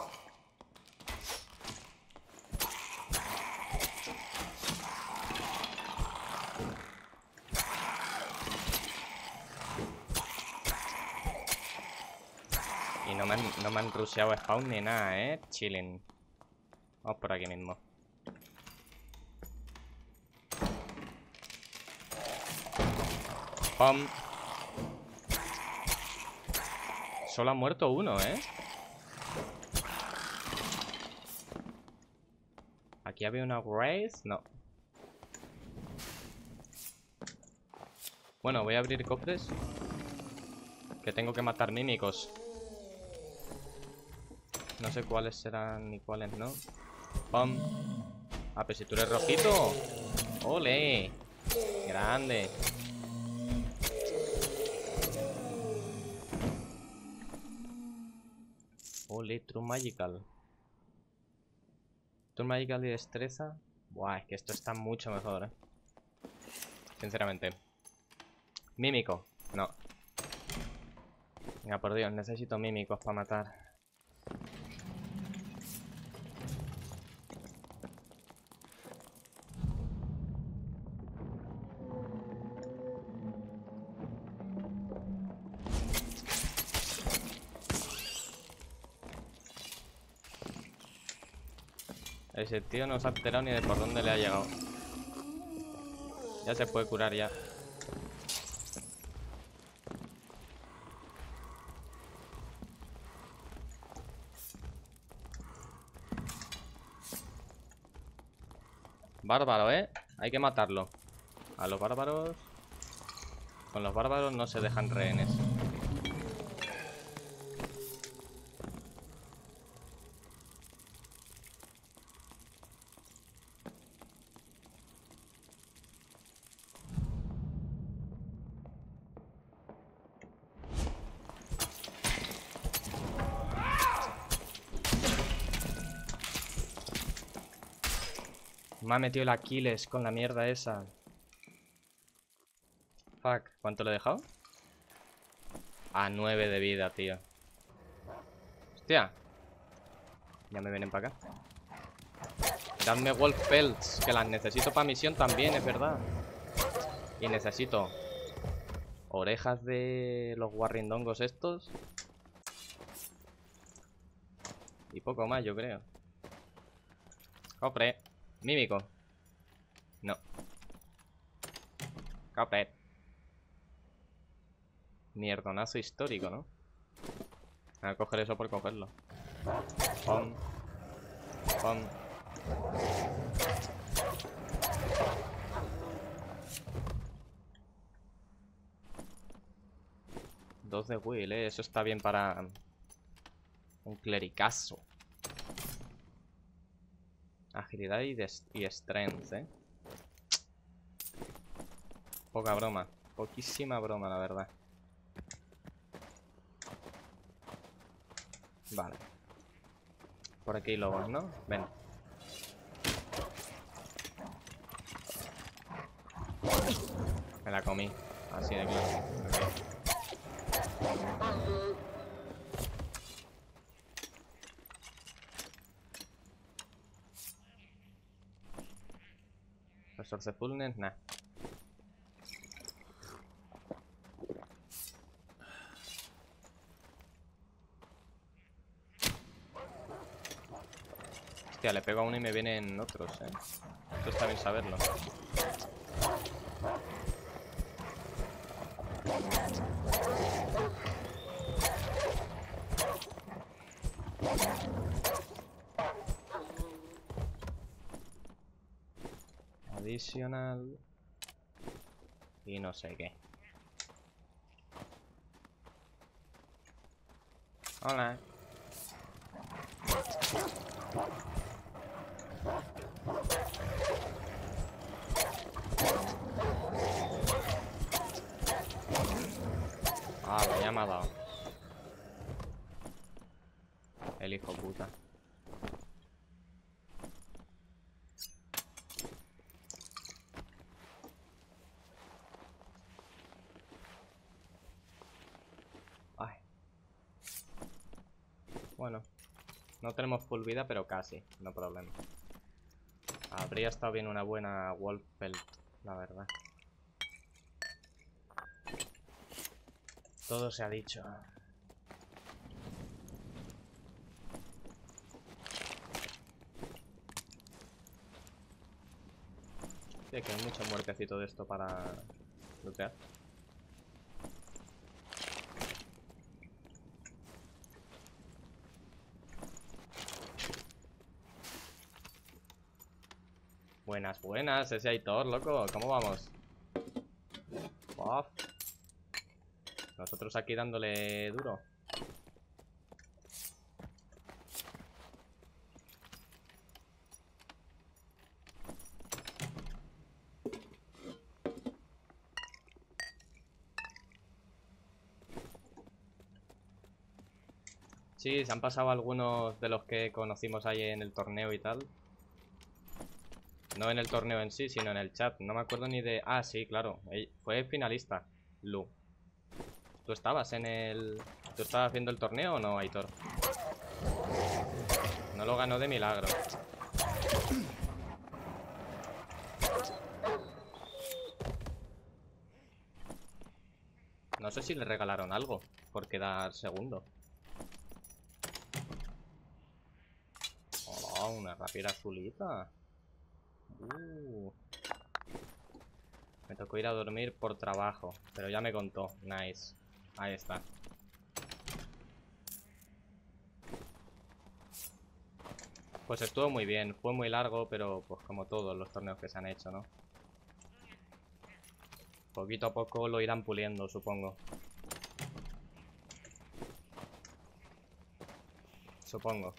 Y no me han, no me han rusheado spawn ni nada, ¿eh? Chilling. Vamos por aquí mismo. ¡Pum! Solo ha muerto uno, ¿eh? Aquí había una Wraith. No. Bueno, voy a abrir cofres. Que tengo que matar mímicos. No sé cuáles serán ni cuáles no. ¡Pum! Ah, pero si tú eres rojito. ¡Ole! ¡Grande! ¡Ole! True Magical. True Magical y destreza. Buah, es que esto está mucho mejor, eh. Sinceramente. Mímico. No. Venga, por Dios, necesito mímicos para matar. Ese tío no se ha enterado ni de por dónde le ha llegado. Ya se puede curar ya. Bárbaro, ¿eh? Hay que matarlo. A los bárbaros... Con los bárbaros no se dejan rehenes. Me ha metido el Aquiles con la mierda esa. Fuck, ¿cuánto le he dejado? A nueve de vida, tío. Hostia. Ya me vienen para acá. Dadme Wolf Pelts, que las necesito para misión también, es verdad. Y necesito orejas de los guarrindongos estos. Y poco más, yo creo. Cofre. Mímico. No. Cofre. Mierdonazo histórico, ¿no? Voy a coger eso por cogerlo. Pom. Pom. Dos de Will, eh. Eso está bien para un clericazo. Agilidad y, y strength, eh. Poca broma. Poquísima broma, la verdad. Vale. Por aquí hay lobos, ¿no? Ven. Me la comí. Así de claro. Okay. Resourcefulness, nah. Hostia, le pego a uno y me vienen otros, eh. Esto está bien saberlo. Adicional. Y no sé qué. Hola. Ah, ya me ha dado. El hijo puta. Ay. Bueno. No tenemos full vida, pero casi. No problema. Habría estado bien una buena Wolf Pelt, la verdad. Todo se ha dicho. Sí, que hay mucho muertecito de esto para lootear. Buenas, buenas, ese Aitor, loco. ¿Cómo vamos? Uf. Nosotros aquí dándole duro. Sí, se han pasado algunos de los que conocimos ahí en el torneo y tal. No en el torneo en sí, sino en el chat. No me acuerdo ni de... Ah, sí, claro. Fue finalista, Lu. ¿Tú estabas en el... ¿Tú estabas viendo el torneo o no, Aitor? No lo ganó de milagro. No sé si le regalaron algo por quedar segundo. Hola, una rapiera azulita. Uh. Me tocó ir a dormir por trabajo, pero ya me contó. Nice. Ahí está. Pues estuvo muy bien. Fue muy largo, pero pues como todos los torneos que se han hecho, ¿no? Poquito a poco lo irán puliendo, supongo. Supongo.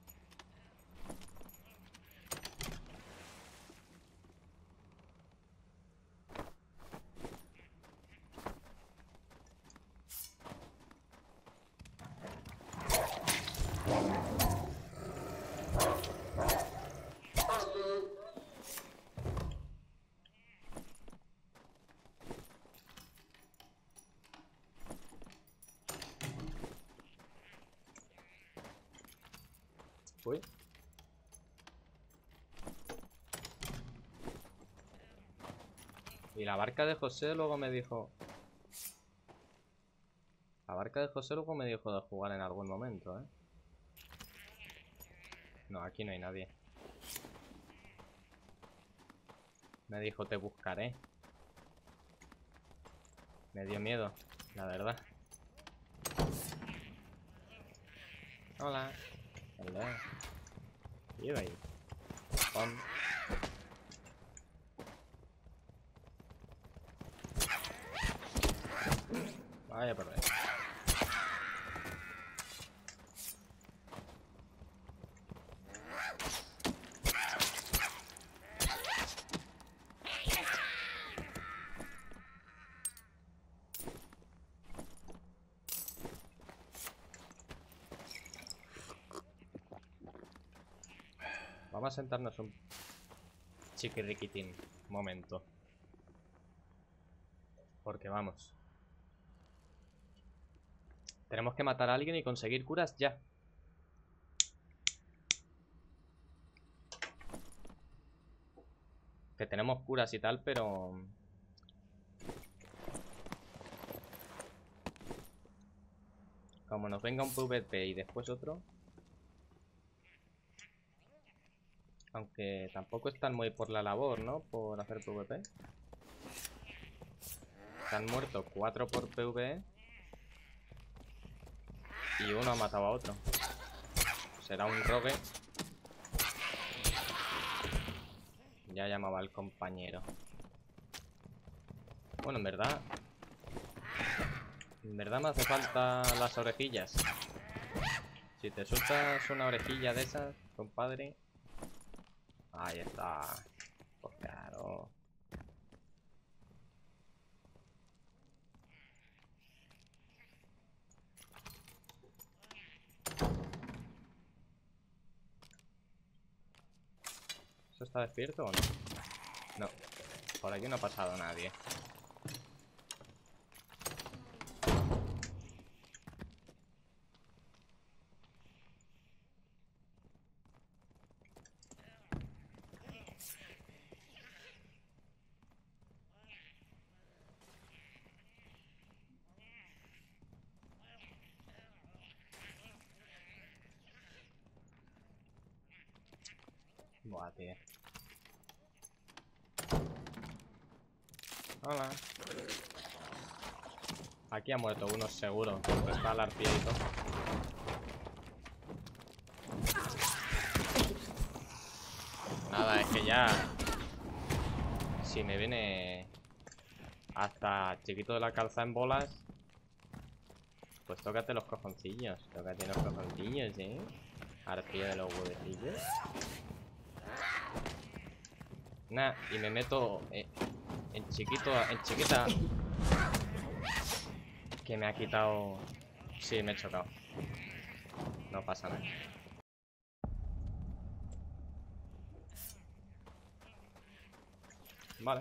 Uy. Y la barca de José luego me dijo... La barca de José luego me dijo de jugar en algún momento, ¿eh? No, aquí no hay nadie. Me dijo, te buscaré. Me dio miedo, la verdad. Hola. Hola. Iba ahí. Pon. Vaya por ahí. Vamos a sentarnos un chiquirriquitín momento. Porque vamos. Tenemos que matar a alguien y conseguir curas ya. Que tenemos curas y tal, pero... Como nos venga un PvP y después otro... Aunque tampoco están muy por la labor, ¿no? Por hacer PvP. Se han muerto cuatro por PvE. Y uno ha matado a otro. Será un rogue. Ya llamaba al compañero. Bueno, en verdad... En verdad me hace falta las orejillas. Si te sueltas una orejilla de esas, compadre... Ahí está. Pues claro. ¿Eso está despierto o no? No. Por aquí no ha pasado nadie. Buah, tío. Hola. Aquí ha muerto uno seguro. Está el arpieito. Nada, es que ya... Si me viene hasta chiquito de la calza en bolas. Pues tócate los cojoncillos. Tócate los cojoncillos, ¿eh? Arpía de los huevecillos. Nah, y me meto eh, en chiquito, en chiquita. Que me ha quitado... Sí, me he chocado. No pasa nada. Vale.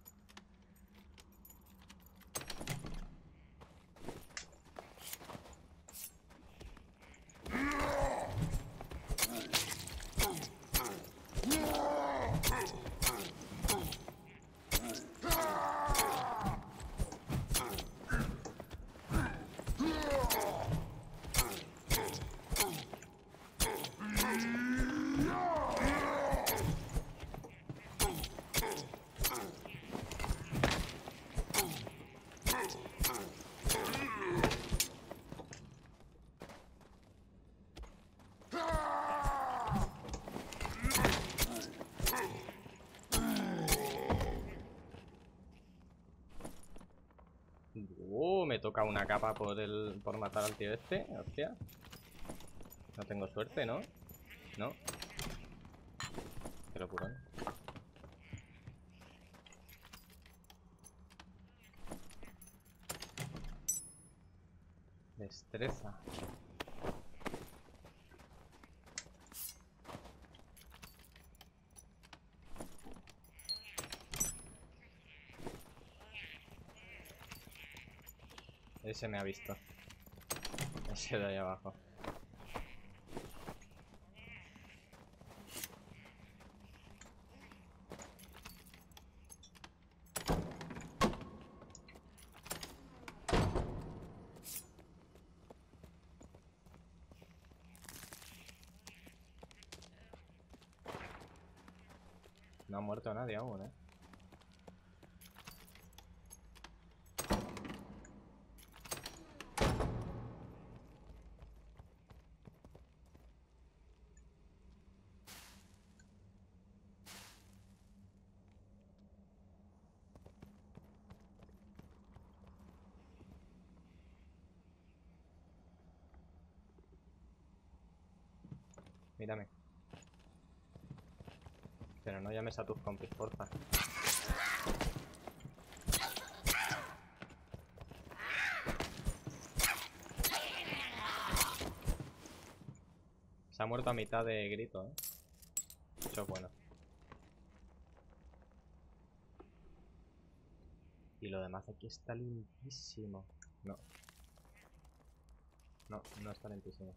Uh, me toca una capa por el por matar al tío este. Hostia. No tengo suerte, ¿no? No. Qué locura. Destreza. Ese me ha visto. Ese de ahí abajo. No ha muerto nadie aún, ¿eh? Mírame. Pero no llames a tus compis, porfa. Se ha muerto a mitad de grito, ¿eh? Eso es bueno. Y lo demás aquí está limpísimo. No. No, no está limpísimo.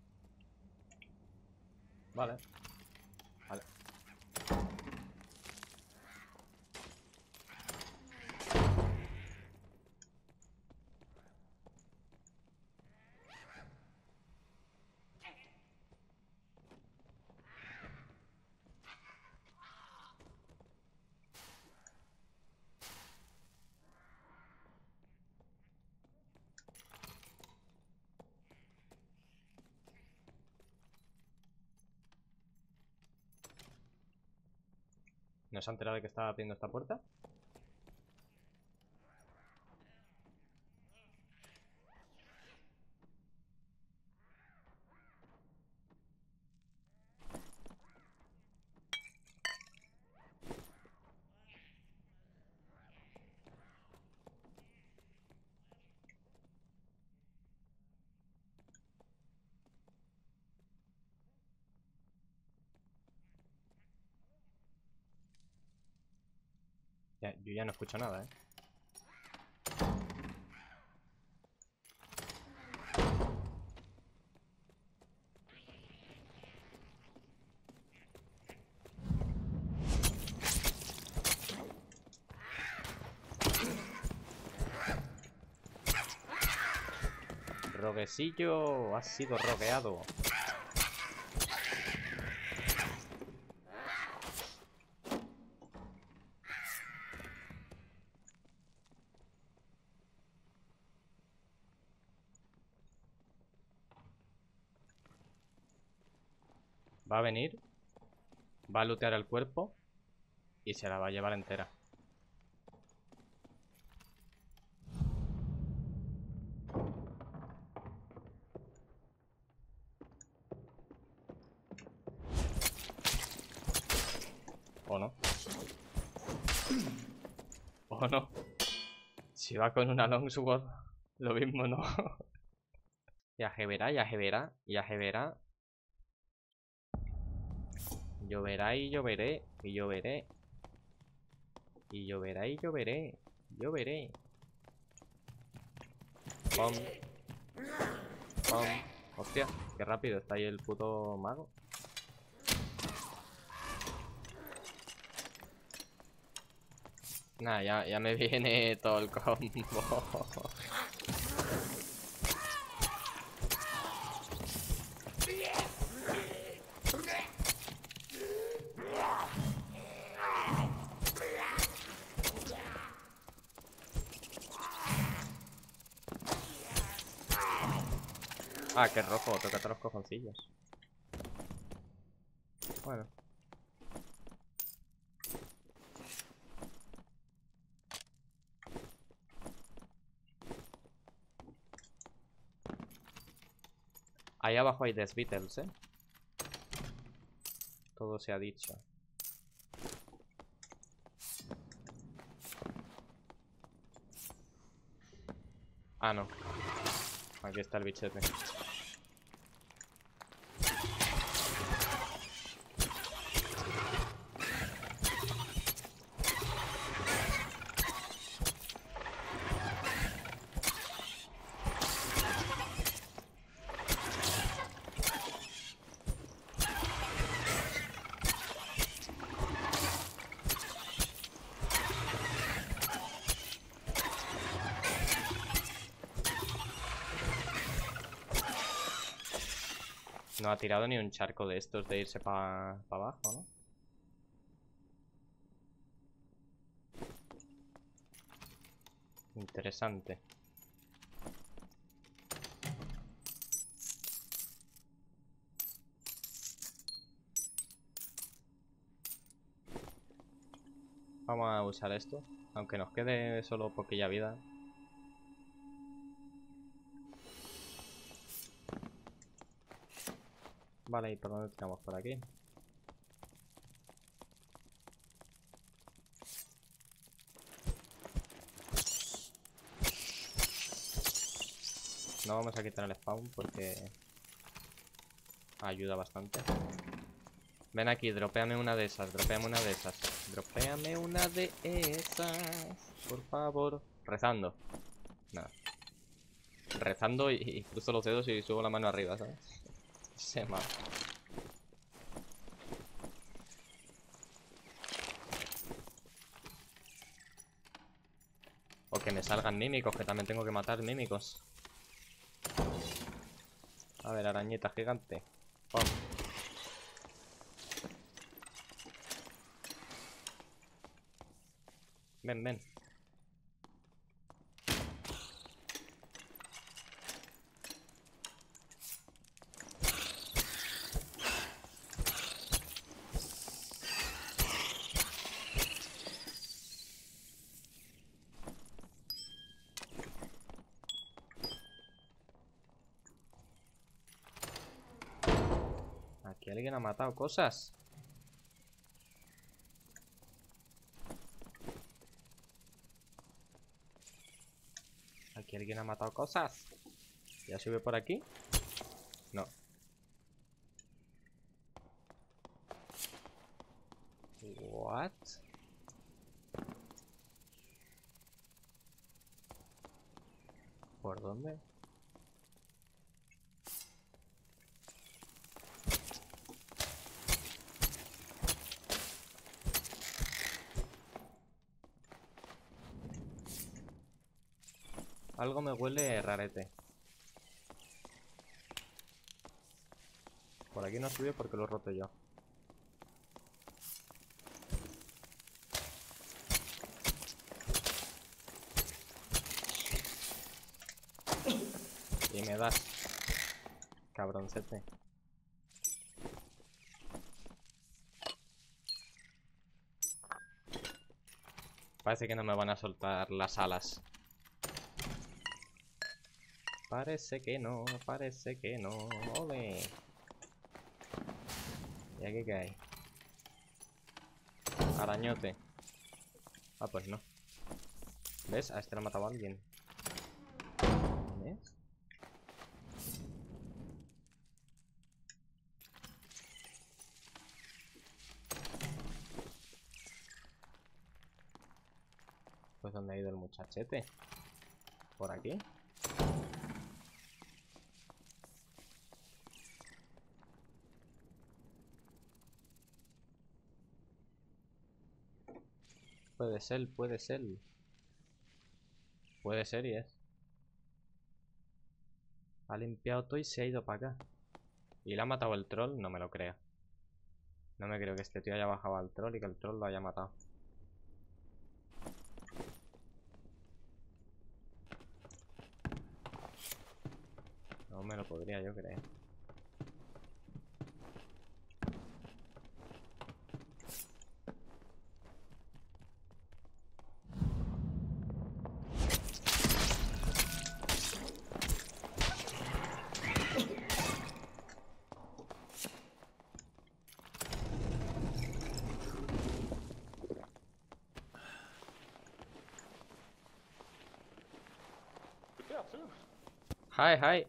Vale. Vale. ¿No se ha enterado de que estaba abriendo esta puerta? Ya, yo ya no escucho nada, ¿eh? Roguecillo ha sido rogueado. Va a venir, va a lootear el cuerpo y se la va a llevar entera. ¿O no? Si va con una longsword, lo mismo no. Ya se verá, ya se verá, ya se verá. Lloverá y lloveré, y lloveré. Y lloverá y lloveré, lloveré. Pom. Pom. Hostia, qué rápido está ahí el puto mago. Nah, ya, ya me viene todo el combo. Ah, que rojo, tócate los cojoncillos. Bueno. Ahí abajo hay Death Beetles, ¿eh? Todo se ha dicho. Ah, no. Aquí está el bichete. No ha tirado ni un charco de estos de irse para pa abajo, ¿no? Interesante. Vamos a usar esto. Aunque nos quede solo poquilla vida. Vale, ¿y por dónde tiramos? Por aquí. No vamos a quitar el spawn porque ayuda bastante. Ven aquí, dropéame una de esas, dropéame una de esas. Dropéame una de esas, por favor. Rezando. Nada. Rezando y, y cruzo los dedos y subo la mano arriba, ¿sabes? Se mata. O que me salgan mímicos, que también tengo que matar mímicos. A ver, arañita gigante. Pum. Ven, ven. Aquí alguien ha matado cosas. Aquí alguien ha matado cosas. ¿Ya sube por aquí? No. What? ¿Por dónde? Algo me huele rarete. Por aquí no sube porque lo he roto yo. Y me das, cabroncete. Parece que no me van a soltar las alas. Parece que no, parece que no. Ole. ¿Y aquí qué hay? Arañote. Ah, pues no. ¿Ves? A este lo ha matado alguien. ¿Ves? Pues ¿dónde ha ido el muchachete? ¿Por aquí? Puede ser, puede ser. Puede ser y es. Ha limpiado todo y se ha ido para acá. ¿Y le ha matado el troll? No me lo creo. No me creo que este tío haya bajado al troll y que el troll lo haya matado. No me lo podría yo creer. Hi, hi.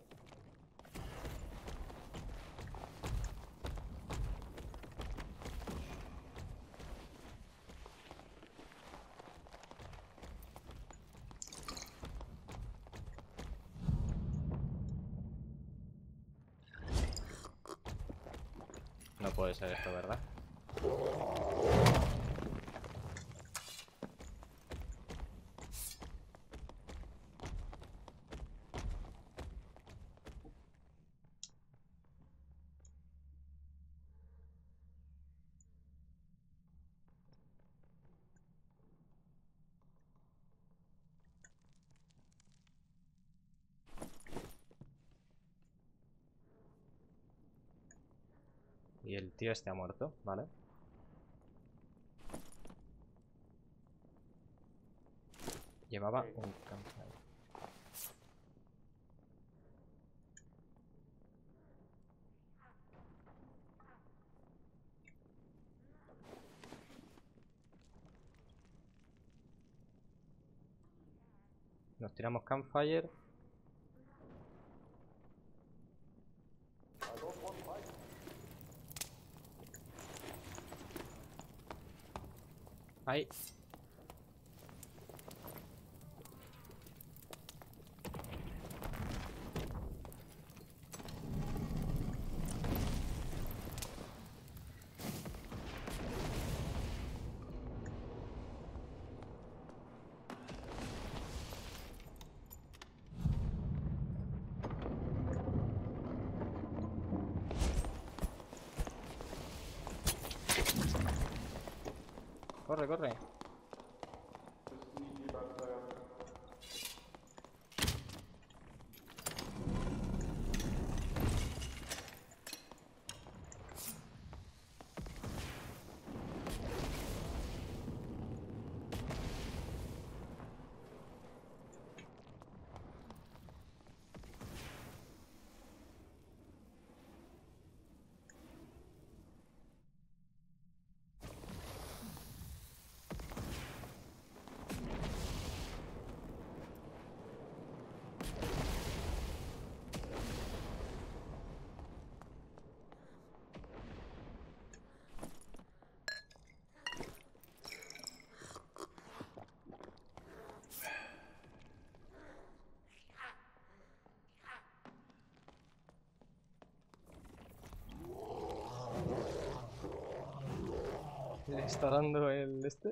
No puede ser esto, ¿verdad? Y el tío este ha muerto, ¿vale? Llevaba un campfire. Nos tiramos campfire. Ahí. Corre, corre. ¿Le está dando el este?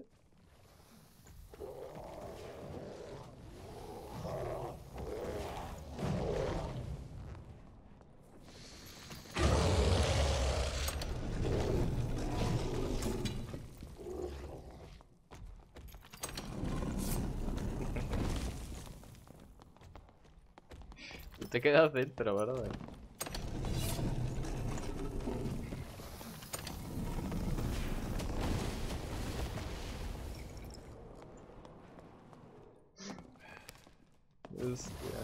Tú te quedas dentro, ¿verdad? Hostia.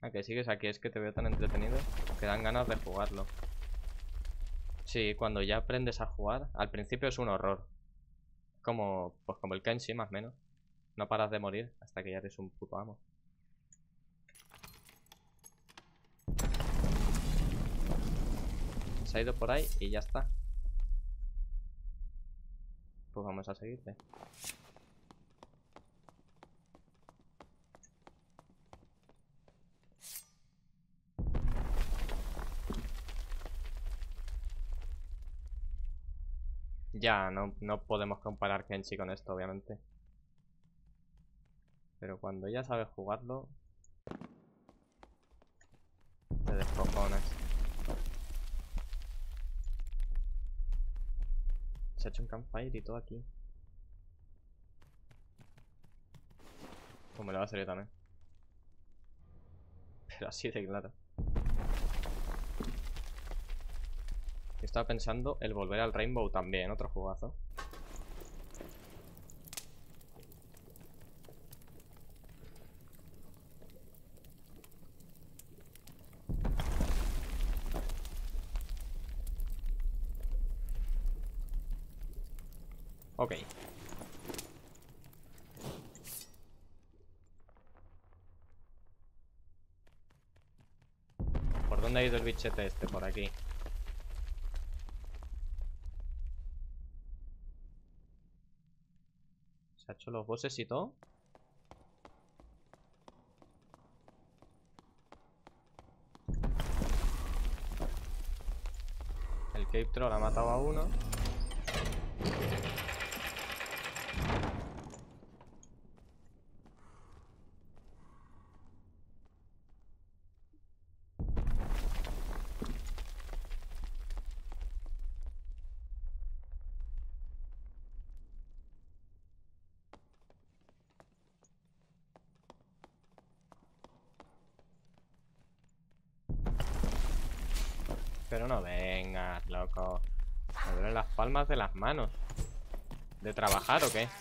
Ah, que sigues aquí, es que te veo tan entretenido que dan ganas de jugarlo. Sí, cuando ya aprendes a jugar, al principio es un horror. Como, pues como el Kenshi, más o menos. No paras de morir hasta que ya eres un puto amo. Se ha ido por ahí y ya está. Pues vamos a seguirle. Ya, no, no podemos comparar Kenshi con esto, obviamente. Pero cuando ya sabes jugarlo, te descojonas. Se ha hecho un campfire y todo aquí. Pues me lo va a salir también. Pero así de claro. Estaba pensando el volver al Rainbow también, otro jugazo. Ok. ¿Por dónde ha ido el bichete este? Por aquí. ¿Se ha hecho los bosses y todo? El Cave Troll ha matado a uno. Pero no vengas, loco. Me duelen las palmas de las manos. ¿De trabajar o qué?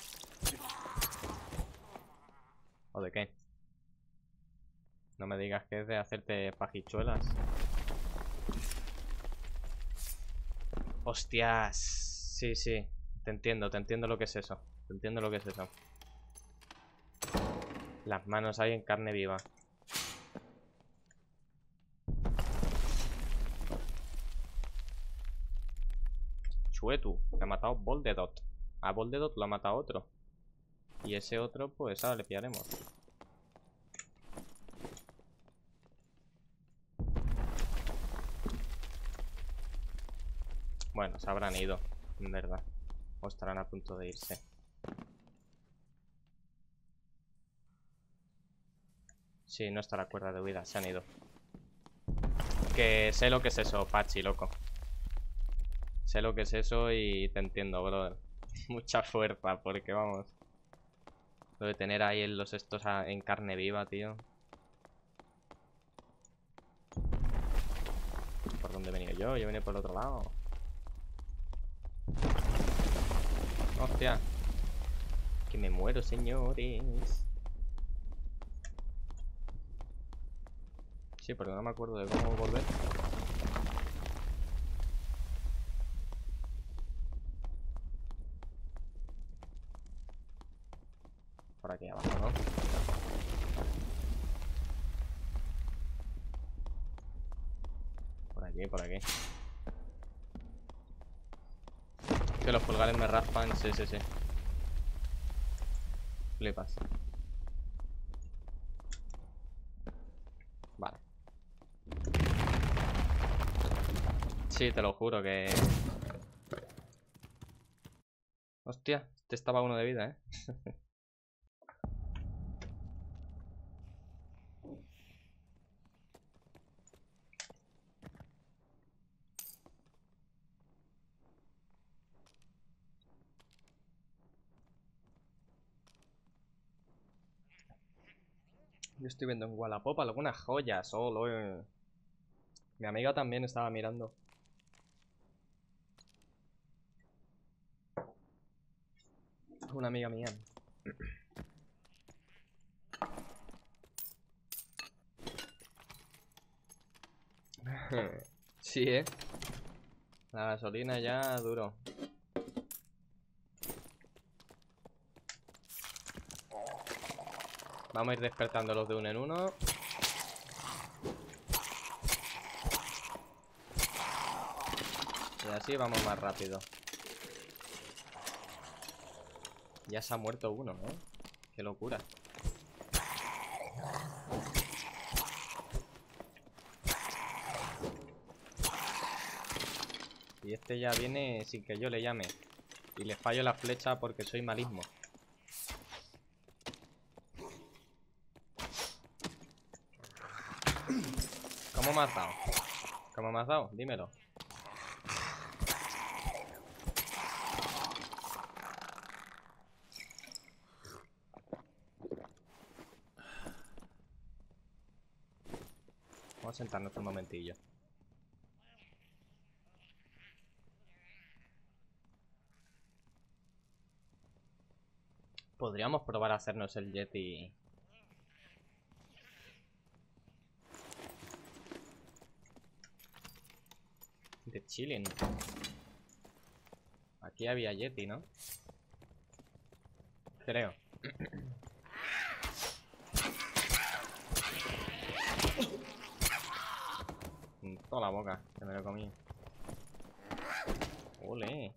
¿O de qué? No me digas que es de hacerte pajichuelas. Hostias. Sí, sí. Te entiendo, te entiendo lo que es eso. Te entiendo lo que es eso. Las manos ahí en carne viva. Chuetu, le ha matado Voldedot. A Voldedot lo ha matado otro. Y ese otro, pues ahora le pillaremos. Bueno, se habrán ido, en verdad. O estarán a punto de irse. Sí, no está la cuerda de huida, se han ido. Que sé lo que es eso, Pachi, loco. Sé lo que es eso y te entiendo, brother. Mucha fuerza, porque vamos. Lo de tener ahí en los estos a- en carne viva, tío. ¿Por dónde he venido yo? Yo he venido por el otro lado. Hostia. Que me muero, señores. Sí, porque no me acuerdo de cómo volver. Por aquí abajo, ¿no? Por aquí, por aquí. Que los pulgares me raspan, sí, sí, sí. Flipas. Vale. Sí, te lo juro que... Hostia, este estaba uno de vida, ¿eh? Yo estoy viendo en Wallapop algunas joyas solo, eh. Mi amiga también estaba mirando. Una amiga mía. Sí, eh. La gasolina ya duro. Vamos a ir despertándolos de uno en uno. Y así vamos más rápido. Ya se ha muerto uno, ¿eh? Qué locura. Y este ya viene sin que yo le llame. Y le fallo la flecha porque soy malismo. ¿Cómo me has dado? ¿Cómo me has dado? Dímelo. Vamos a sentarnos un momentillo. Podríamos probar a hacernos el Yeti. De chilling. Aquí había Yeti, ¿no? Creo. En toda la boca, que me lo comí. Ole.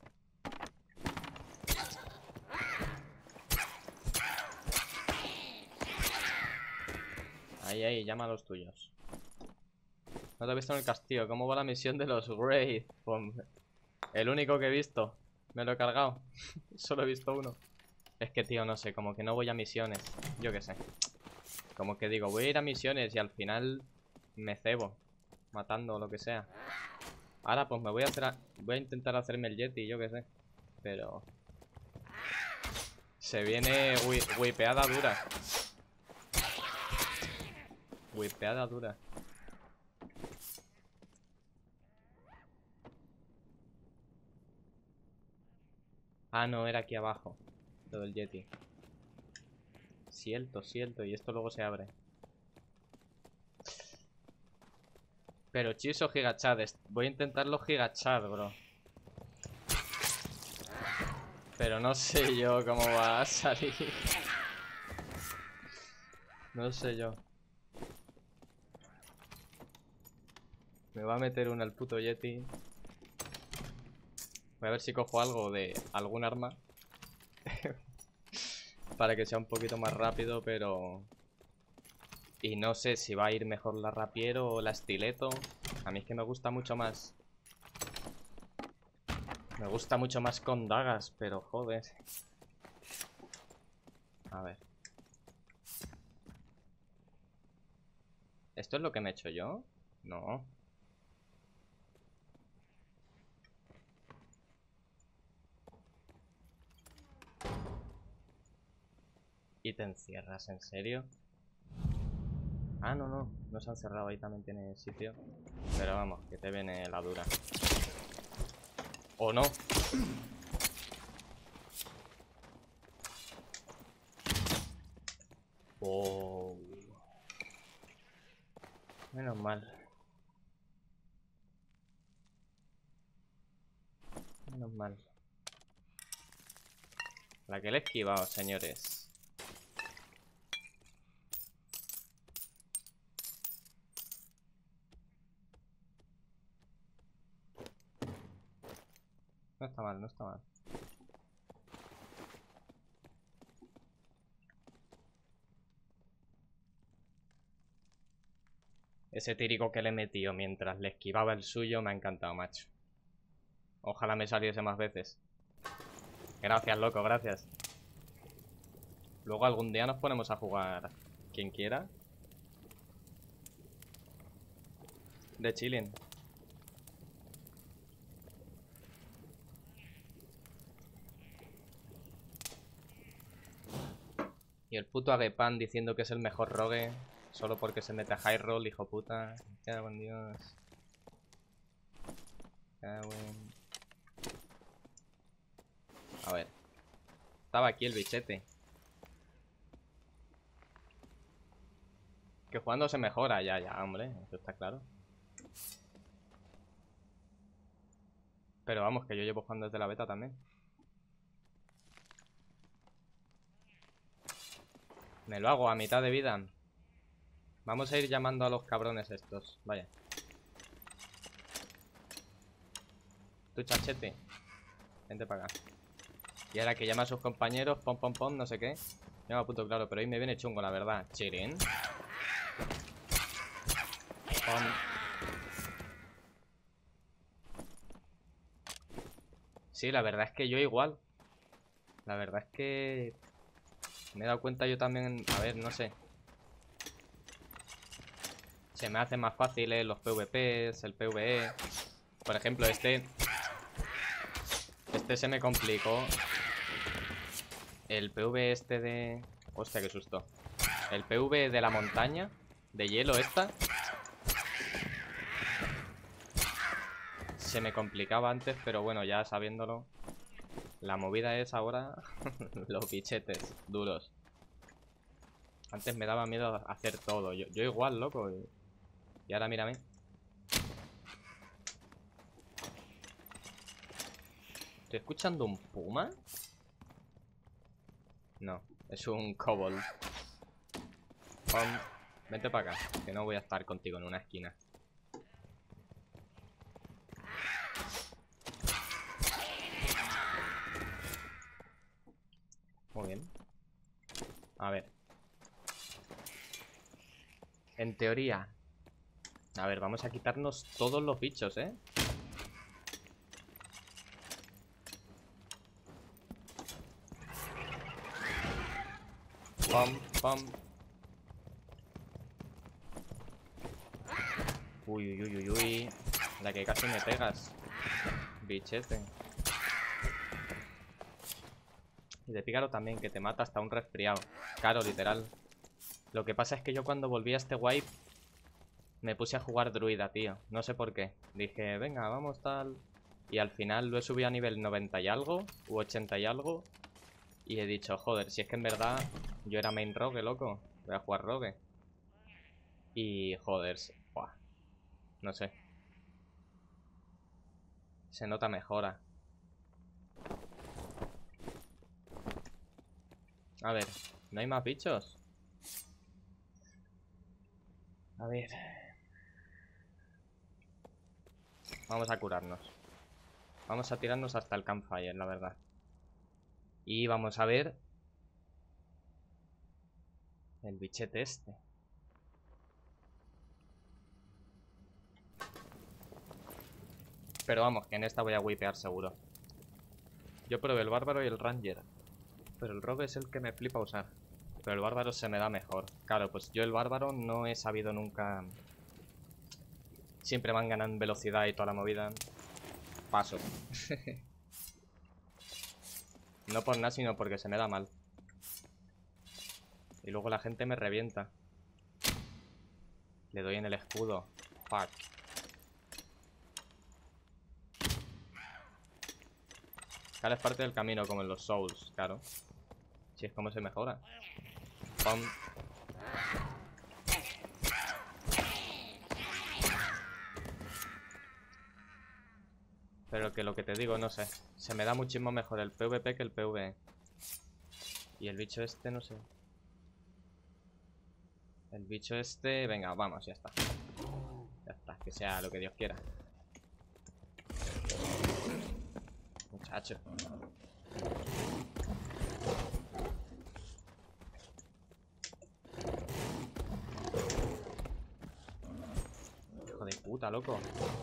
Ahí, ahí, llama a los tuyos. No te he visto en el castillo. ¿Cómo va la misión de los Wraith? Pues el único que he visto. Me lo he cargado. Solo he visto uno. Es que, tío, no sé. Como que no voy a misiones. Yo qué sé. Como que digo, voy a ir a misiones y al final me cebo. Matando o lo que sea. Ahora pues me voy a hacer a... Voy a intentar hacerme el Yeti, yo qué sé. Pero... Se viene wi wipeada dura. Wipeada dura. Ah, no, era aquí abajo. Todo el Yeti. Cierto, cierto. Y esto luego se abre. Pero chis o gigachad. Voy a intentarlo gigachad, bro. Pero no sé yo cómo va a salir. No sé yo. Me va a meter una al puto Yeti. Voy a ver si cojo algo de algún arma. Para que sea un poquito más rápido, pero... Y no sé si va a ir mejor la rapiero o la estileto. A mí es que me gusta mucho más. Me gusta mucho más con dagas, pero joder. A ver. ¿Esto es lo que me he hecho yo? No. ¿Y te encierras? ¿En serio? Ah, no, no. No se han cerrado. Ahí también tiene sitio. Pero vamos, que te viene la dura. ¿O no? Oh. Menos mal. Menos mal. La que le he esquivado, señores. No está mal, no está mal. Ese tírico que le he metido mientras le esquivaba el suyo me ha encantado, macho. Ojalá me saliese más veces. Gracias, loco, gracias. Luego algún día nos ponemos a jugar quien quiera. De chilling. Y el puto Agepan diciendo que es el mejor rogue solo porque se mete a high roll, hijo puta. Me cago en Dios. Me cago en... A ver. Estaba aquí el bichete. Que jugando se mejora, ya, ya, hombre. Eso está claro. Pero vamos, que yo llevo jugando desde la beta también. Me lo hago a mitad de vida. Vamos a ir llamando a los cabrones estos. Vaya. Tu chachete. Vente para acá. Y ahora que llama a sus compañeros, pom pom pom, no sé qué. Ya me apunto claro, pero hoy me viene chungo, la verdad. Chirin. Pom. Sí, la verdad es que yo igual. La verdad es que me he dado cuenta yo también. A ver, no sé. Se me hacen más fáciles los PvPs, el PvE. Por ejemplo, este. Este se me complicó. El PV este de... Hostia, qué susto. El PV de la montaña de hielo esta se me complicaba antes, pero bueno, ya sabiéndolo. La movida es ahora los bichetes duros. Antes me daba miedo hacer todo. Yo, yo igual, loco. Y, y ahora mírame. ¿Estoy escuchando un puma? No, es un kobold. Pom, vente para acá, que no voy a estar contigo en una esquina. Muy bien. A ver. En teoría. A ver, vamos a quitarnos todos los bichos, ¿eh? Pom, pom. Uy, uy, uy, uy, uy. La que casi me pegas. Bichete. Y de pícaro también, que te mata hasta un resfriado. Claro, literal. Lo que pasa es que yo cuando volví a este wipe me puse a jugar druida, tío. No sé por qué. Dije, venga, vamos tal. Y al final lo he subido a nivel noventa y algo, u ochenta y algo. Y he dicho, joder, si es que en verdad yo era main rogue, loco. Voy a jugar rogue. Y joder, buah, no sé. Se nota mejora. A ver, ¿no hay más bichos? A ver. Vamos a curarnos. Vamos a tirarnos hasta el campfire, la verdad. Y vamos a ver el bichete este. Pero vamos, que en esta voy a wipear seguro. Yo probé el bárbaro y el ranger, pero el rogue es el que me flipa usar. Pero el bárbaro se me da mejor. Claro, pues yo el bárbaro no he sabido nunca. Siempre van ganando velocidad y toda la movida. Paso. No por nada, sino porque se me da mal. Y luego la gente me revienta. Le doy en el escudo. Fuck. Claro, es parte del camino, como en los Souls, claro. Si es como se mejora. Pum. Pero que lo que te digo, no sé. Se me da muchísimo mejor el PvP que el PvE. Y el bicho este, no sé. El bicho este... Venga, vamos, ya está. Ya está, que sea lo que Dios quiera. Muchacho. Hijo de puta, loco.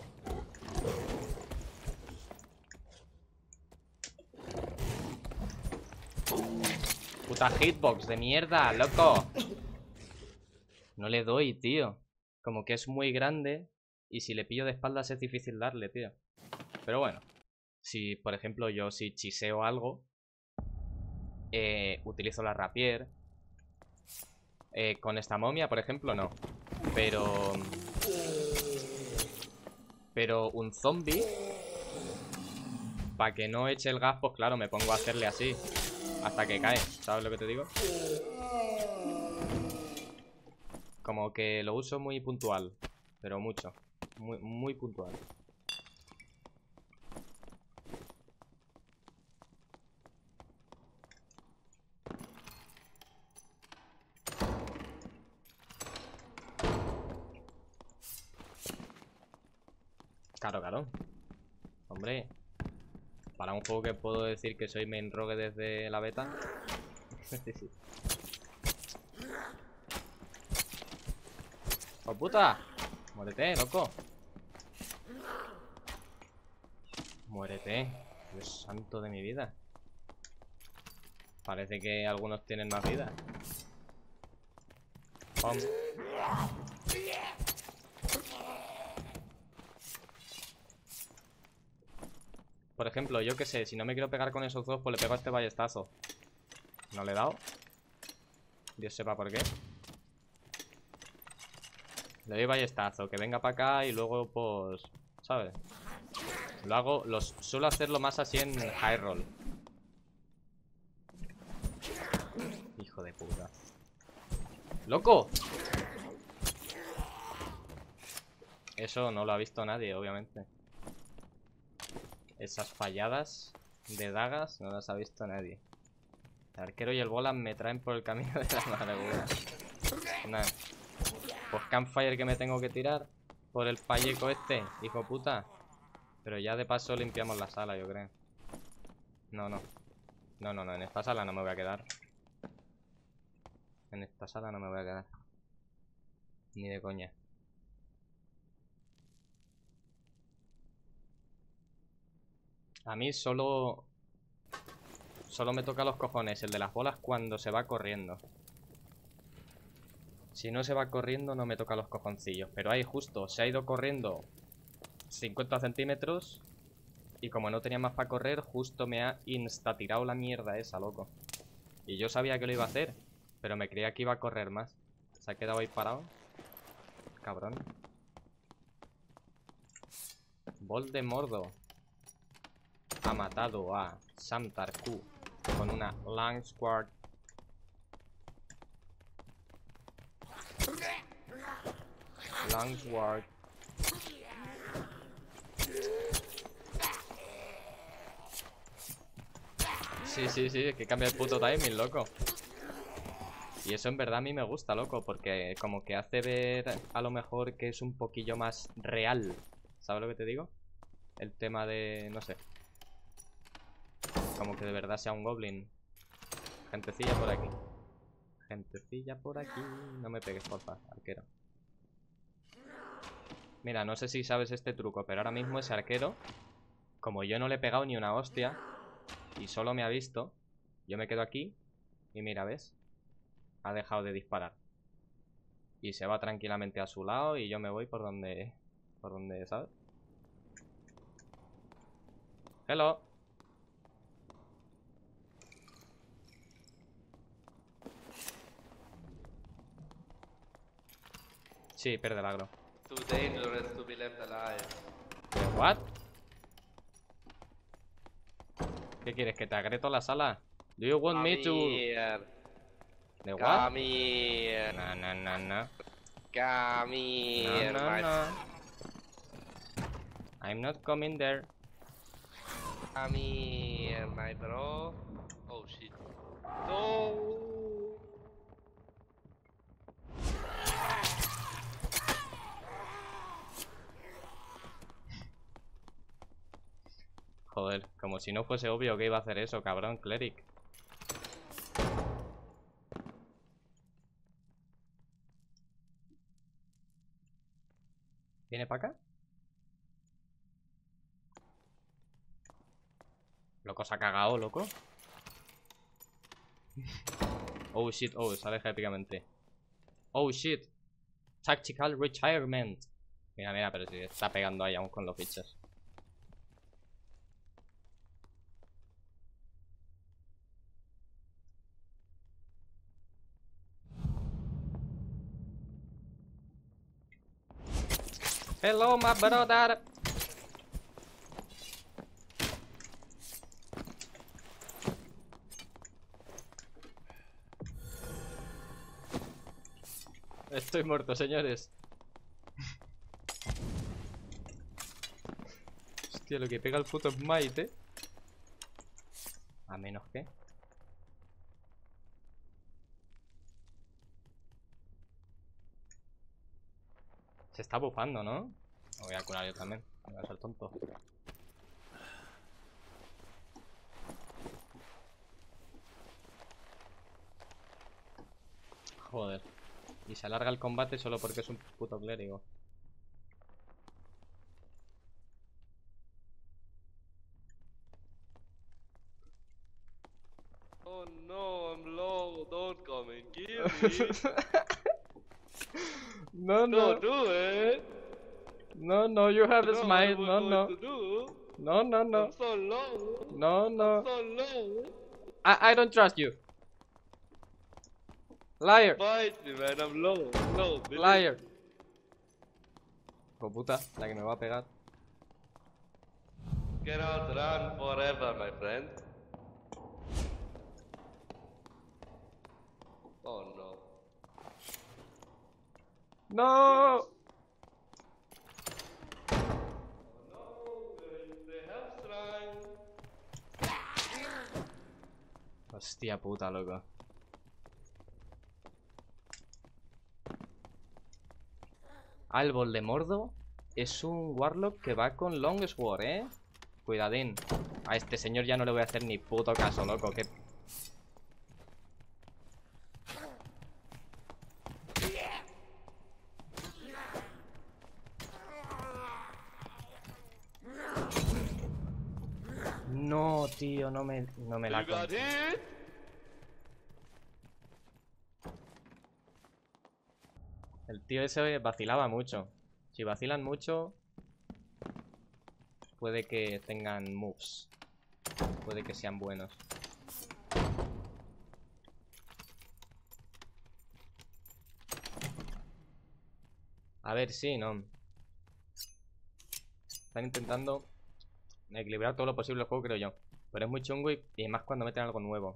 Puta hitbox de mierda, loco. No le doy, tío. Como que es muy grande. Y si le pillo de espaldas es difícil darle, tío. Pero bueno. Si, por ejemplo, yo si chiseo algo, eh, utilizo la rapier. Eh, con esta momia, por ejemplo, no. Pero... Pero un zombie, para que no eche el gas, pues claro, me pongo a hacerle así hasta que cae, ¿sabes lo que te digo? Como que lo uso muy puntual. Pero mucho. Muy, muy puntual. Claro, claro. Hombre, para un juego que puedo decir que soy main rogue desde la beta. Sí, sí. ¡Oh, puta! Muérete, loco. Muérete. Dios santo de mi vida. Parece que algunos tienen más vida. Pum. Por ejemplo, yo que sé, si no me quiero pegar con esos dos, pues le pego a este ballestazo. ¿No le he dado? Dios sepa por qué. Le doy ballestazo, que venga para acá y luego, pues, ¿sabes? Lo hago, los suelo hacerlo más así en high roll. Hijo de puta. ¡Loco! Eso no lo ha visto nadie, obviamente. Esas falladas de dagas no las ha visto nadie. El arquero y el bola me traen por el camino de la amargura. Nah. Pues campfire que me tengo que tirar por el palleco este, hijo puta. Pero ya de paso limpiamos la sala, yo creo. No, no. No, no, no, en esta sala no me voy a quedar. En esta sala no me voy a quedar. Ni de coña. A mí solo... Solo me toca los cojones el de las bolas cuando se va corriendo. Si no se va corriendo no me toca los cojoncillos. Pero ahí justo, se ha ido corriendo cincuenta centímetros. Y como no tenía más para correr, justo me ha insta-tirado la mierda esa, loco. Y yo sabía que lo iba a hacer, pero me creía que iba a correr más. Se ha quedado ahí parado. Cabrón. Voldemordo ha matado a Sam Tarku con una Langsword. Langsword. Sí, sí, sí, es que cambia el puto timing, loco. Y eso en verdad a mí me gusta, loco, porque como que hace ver a lo mejor que es un poquillo más real. ¿Sabes lo que te digo? El tema de... no sé. Como que de verdad sea un goblin. Gentecilla por aquí. Gentecilla por aquí. No me pegues, porfa, arquero. Mira, no sé si sabes este truco, pero ahora mismo ese arquero, como yo no le he pegado ni una hostia y solo me ha visto, yo me quedo aquí y mira, ¿ves? Ha dejado de disparar. Y se va tranquilamente a su lado y yo me voy por donde... por donde, ¿sabes? Hello. Sí, pierde el agro. Too dangerous to be left alive. ¿What? ¿Qué quieres? ¿Que te agre toda la sala? Do you want me Come to... here. ¿De what? Come here. No, no, no, no. Come here, No, no, my no. I'm not coming there. Come here, my bro. Oh shit. No. Joder, como si no fuese obvio que iba a hacer eso, cabrón, Cleric. ¿Viene para acá? Loco, se ha cagado, loco. Oh shit, oh, se aleja épicamente. Oh shit. Tactical retirement. Mira, mira, pero si está pegando ahí aún con los bichos. Hello, my brother. Estoy muerto, señores. Hostia, lo que pega el puto smite, eh. A menos que... Se está bufando, ¿no? Me voy a curar yo también. Va a ser tonto. Joder. Y se alarga el combate solo porque es un puto clérigo. Oh no, I'm low. Don't come and kill me. No, Don't do it. No, no, you have You a know smile. what No, I'm no. going to do. No, no, no. I'm so low. No, I'm no. so low. I, I don't trust you. Liar. Fight me, man. I'm low. I'm low. Believe Liar. me. Hijo puta, la que me va a pegar. Get out, run forever, my friend. Oh no. No. Hostia puta, loco. Ah, el Voldemordo es un Warlock que va con Longsword, ¿eh? Cuidadín. A este señor ya no le voy a hacer ni puto caso, loco. Que... No, tío, no me, no me la You got conté. hit? El tío ese vacilaba mucho. Si vacilan mucho, puede que tengan moves. Puede que sean buenos. A ver, sí, no. Están intentando equilibrar todo lo posible el juego, creo yo. Pero es muy chungo y, y más cuando meten algo nuevo.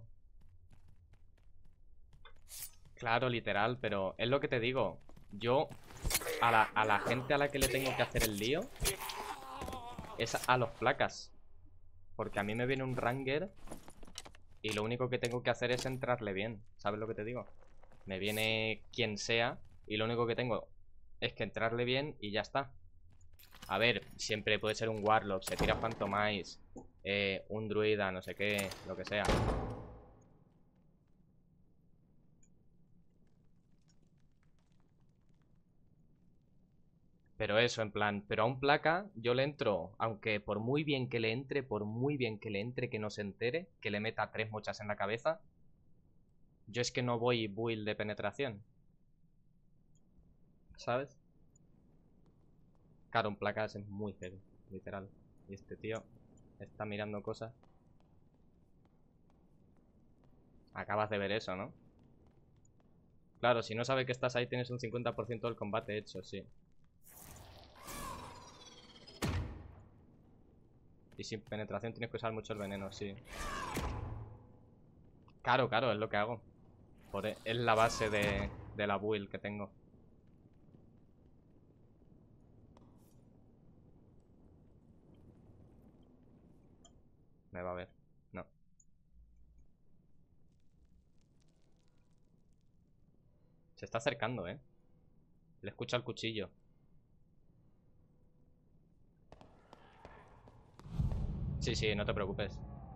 Claro, literal, pero es lo que te digo. Yo, a la, a la gente a la que le tengo que hacer el lío es a los placas. Porque a mí me viene un Ranger y lo único que tengo que hacer es entrarle bien. ¿Sabes lo que te digo? Me viene quien sea y lo único que tengo es que entrarle bien y ya está. A ver, siempre puede ser un Warlock, se tira Phantomize, eh, un Druida, no sé qué, lo que sea. Pero eso, en plan, pero a un placa yo le entro, aunque por muy bien que le entre, por muy bien que le entre, que no se entere, que le meta tres mochas en la cabeza, yo es que no voy build de penetración. ¿Sabes? Claro, un placa es muy heavy, literal. Y este tío está mirando cosas. Acabas de ver eso, ¿no? Claro, si no sabe que estás ahí tienes un cincuenta por ciento del combate hecho, sí. Y sin penetración tienes que usar mucho el veneno, sí. Claro, claro, es lo que hago. Por e- es la base de, de la build que tengo. Me va a ver. No. Se está acercando, ¿eh? Le escucha el cuchillo. Sí, sí, no te preocupes.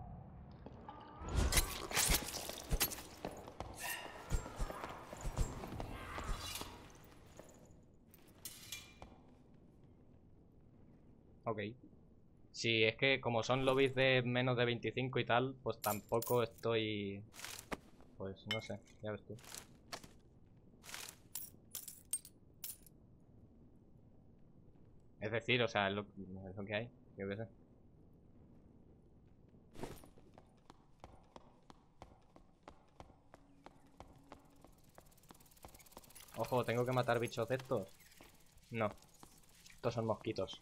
Ok. Sí, es que como son lobbies de menos de veinticinco y tal, pues tampoco estoy... Pues no sé, ya ves tú. Es decir, o sea, es lo, es lo que hay, yo qué sé. Ojo, ¿tengo que matar bichos de estos? No. Estos son mosquitos.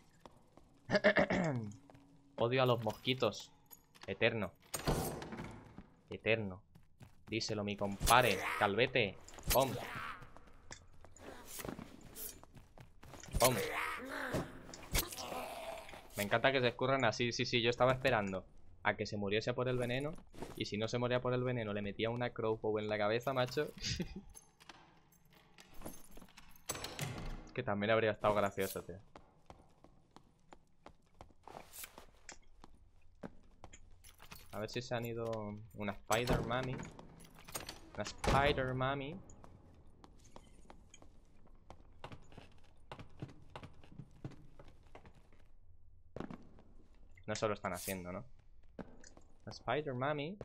Odio a los mosquitos. Eterno. Eterno. Díselo, mi compare. Calvete. Pom. Pom. Me encanta que se escurran así. Sí, sí, yo estaba esperando a que se muriese por el veneno. Y si no se moría por el veneno, le metía una crowbow en la cabeza, macho. Que también habría estado gracioso, tío. A ver si se han ido una Spider Mami. Una Spider Mami. No se lo están haciendo, ¿no? La Spider Mami.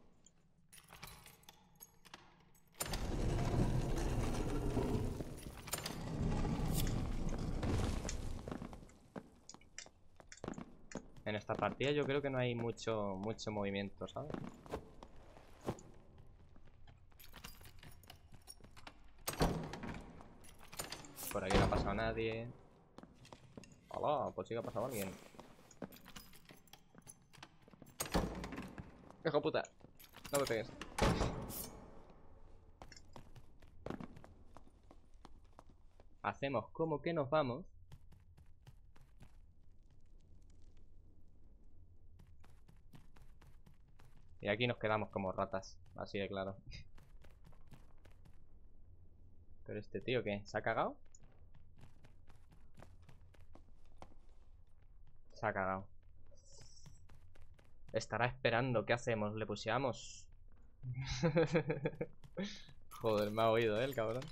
En esta partida yo creo que no hay mucho, mucho movimiento, ¿sabes? Por aquí no ha pasado nadie. Hola, pues sí que ha pasado alguien. ¡Hijo puta! No me pegues. Hacemos como que nos vamos. Y aquí nos quedamos como ratas. Así de claro. Pero este tío, ¿qué? ¿Se ha cagado? Se ha cagado. Estará esperando. ¿Qué hacemos? ¿Le pusheamos? Joder, me ha oído, ¿eh? El cabrón.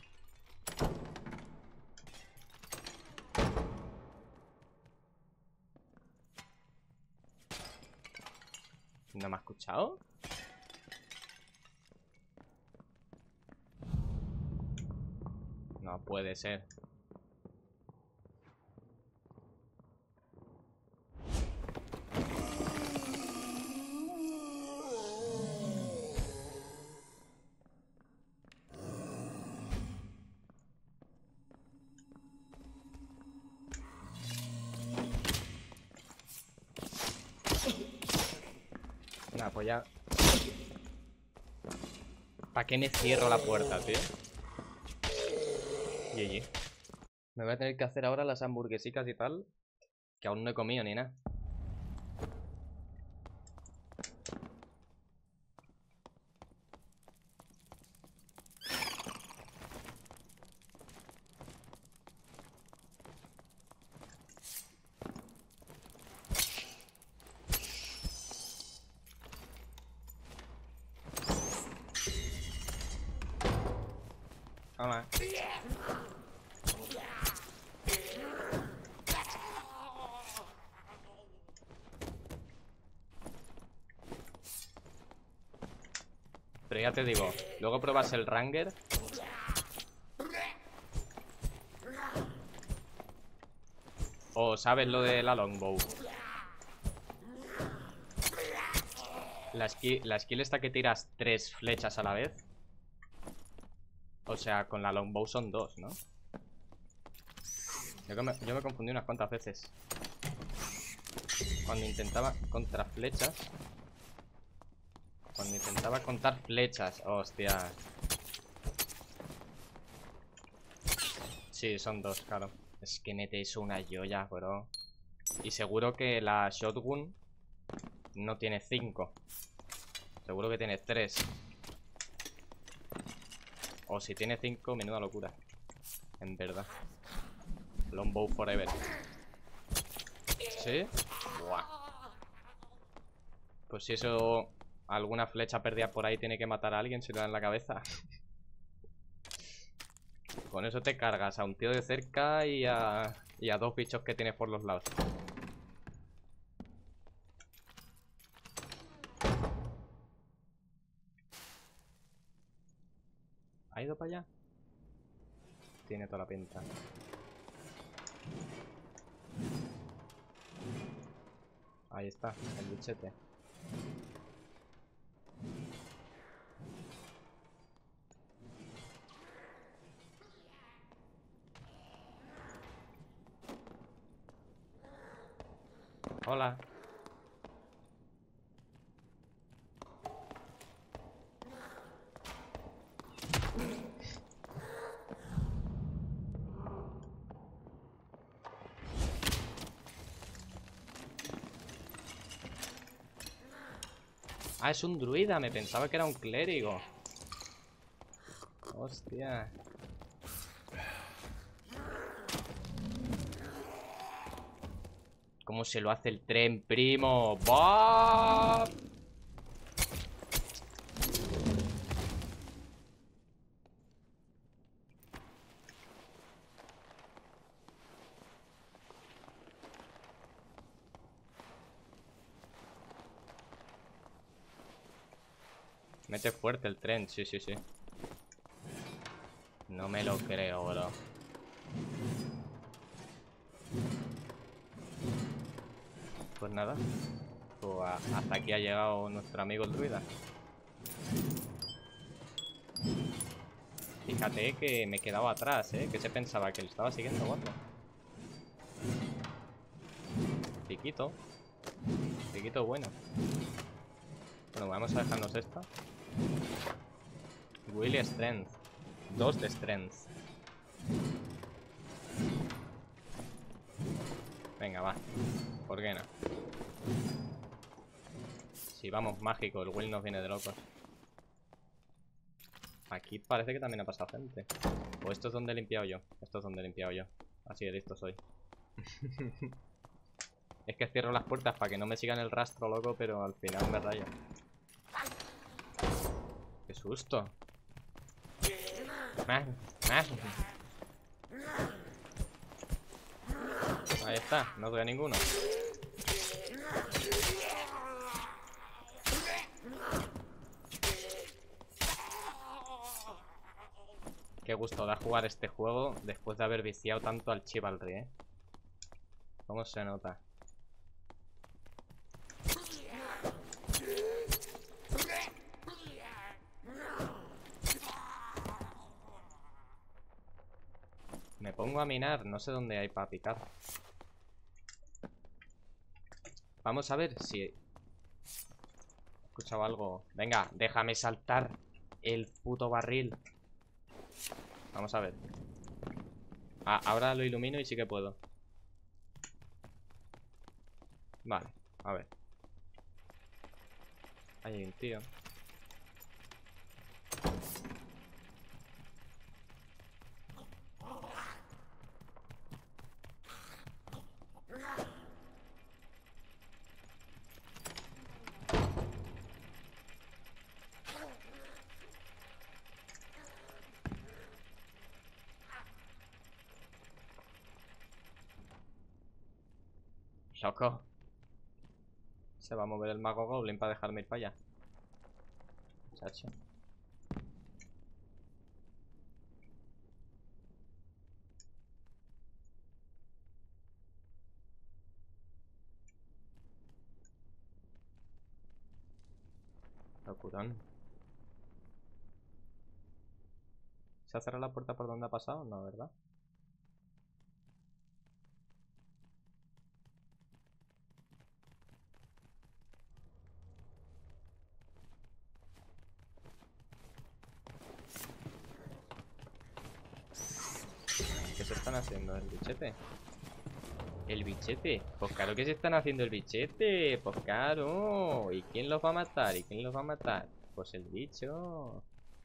¿No me ha escuchado? No puede ser. Nah, pues ya. ¿Para qué me cierro la puerta, tío? G G. Me voy a tener que hacer ahora las hamburguesitas y tal, que aún no he comido ni nada. Hola. Pero ya te digo, luego pruebas el Ranger. O sabes lo de la Longbow. La skill, la skill esta que tiras tres flechas a la vez. O sea, con la Longbow son dos, ¿no? Yo me, yo me confundí unas cuantas veces cuando intentaba contra flechas. Cuando intentaba contar flechas. Hostia. Sí, son dos, claro. Es que metes una joya, bro. Y seguro que la shotgun no tiene cinco. Seguro que tiene tres. O si tiene cinco, menuda locura. En verdad. Longbow forever. ¿Sí? Buah. Pues si eso... Alguna flecha perdida por ahí tiene que matar a alguien si le da en la cabeza. Con eso te cargas a un tío de cerca y a, y a dos bichos que tienes por los lados. ¿Ha ido para allá? Tiene toda la pinta. Ahí está, el bichete. Hola. Ah, es un druida, me pensaba que era un clérigo. Hostia. ¿Cómo se lo hace el tren, primo? ¡Bah! Mete fuerte el tren, sí, sí, sí. No me lo creo, bro. Pues nada. Pues a- hasta aquí ha llegado nuestro amigo el druida. Fíjate que me he quedado atrás, ¿eh? Que se pensaba que le estaba siguiendo, guapo. Piquito. Piquito bueno. Bueno, vamos a dejarnos esta. Willy Strength. Dos de Strength. Venga, va. ¿Por qué no? Si vamos mágico, el Will nos viene de locos. Aquí parece que también ha pasado gente. O esto es donde he limpiado yo. Esto es donde he limpiado yo. Así de listo soy. Es que cierro las puertas para que no me sigan el rastro, loco, pero al final me rayo. ¡Qué susto! Más, más. Ahí está, no doy a ninguno. Qué gusto da jugar este juego después de haber viciado tanto al Chivalry, ¿eh? ¿Cómo se nota? Me pongo a minar, no sé dónde hay para picar. Vamos a ver si... He escuchado algo. Venga, déjame saltar el puto barril. Vamos a ver. Ah, ahora lo ilumino y sí que puedo. Vale, a ver. Ahí hay un tío. Loco. Se va a mover el mago goblin para dejarme ir para allá. Muchacho. Locurón. ¿Se ha cerrado la puerta por donde ha pasado? No, ¿verdad? ¿Qué se están haciendo? ¿El bichete? ¿El bichete? Pues claro que se están haciendo el bichete. Pues claro. ¿Y quién los va a matar? ¿Y quién los va a matar? Pues el bicho.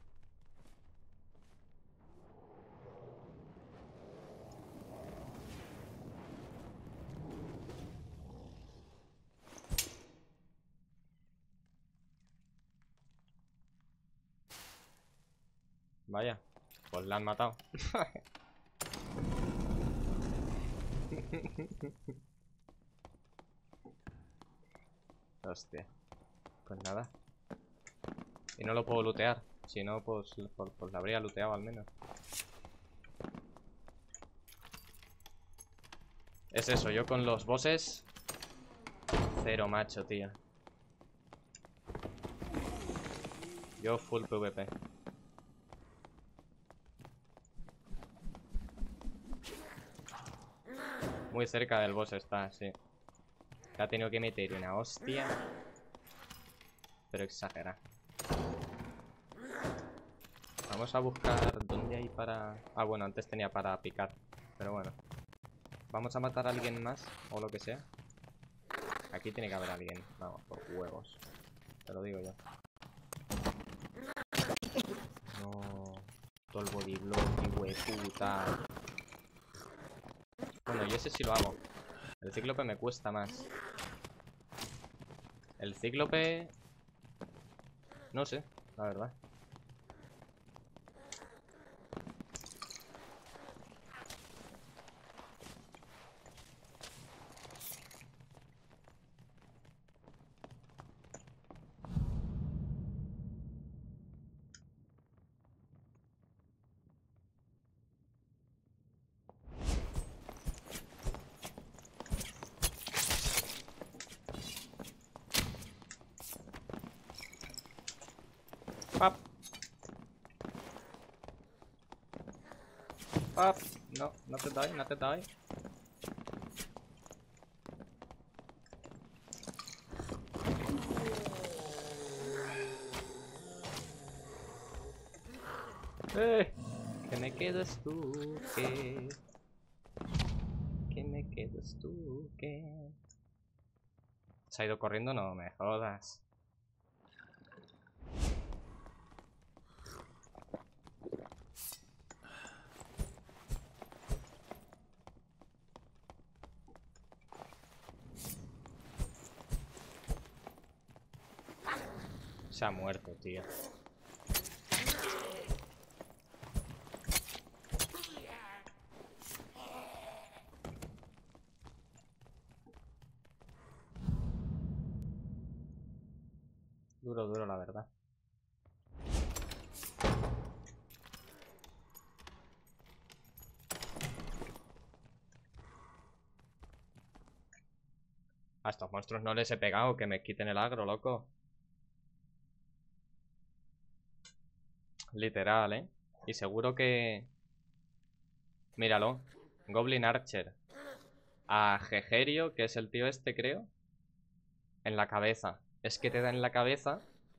Vaya. Pues la han matado. Hostia. Pues nada. Y no lo puedo lootear. Si no, pues, pues, pues lo habría looteado al menos. Es eso, yo con los bosses. Cero macho, tío. Yo full PvP. Muy cerca del boss está, sí. Que ha tenido que meter una hostia. Pero exagera. Vamos a buscar dónde hay para... Ah, bueno, antes tenía para picar. Pero bueno. Vamos a matar a alguien más, o lo que sea. Aquí tiene que haber alguien. Vamos, por huevos. Te lo digo yo. No. Todo el body block, hueputa. Bueno, yo ese sí lo hago. El cíclope me cuesta más. El cíclope... No sé, la verdad. Ah, no, no te doy, no te doy. Eh, que me quedas tú, que... Que me quedas tú, que... ¿Se ha ido corriendo? No me jodas. Se ha muerto, tío. Duro, duro, la verdad. A estos monstruos no les he pegado, que me quiten el agro, loco. Literal, ¿eh? Y seguro que... Míralo. Goblin Archer. A Gegerio, que es el tío este, creo. En la cabeza. Es que te da en la cabeza.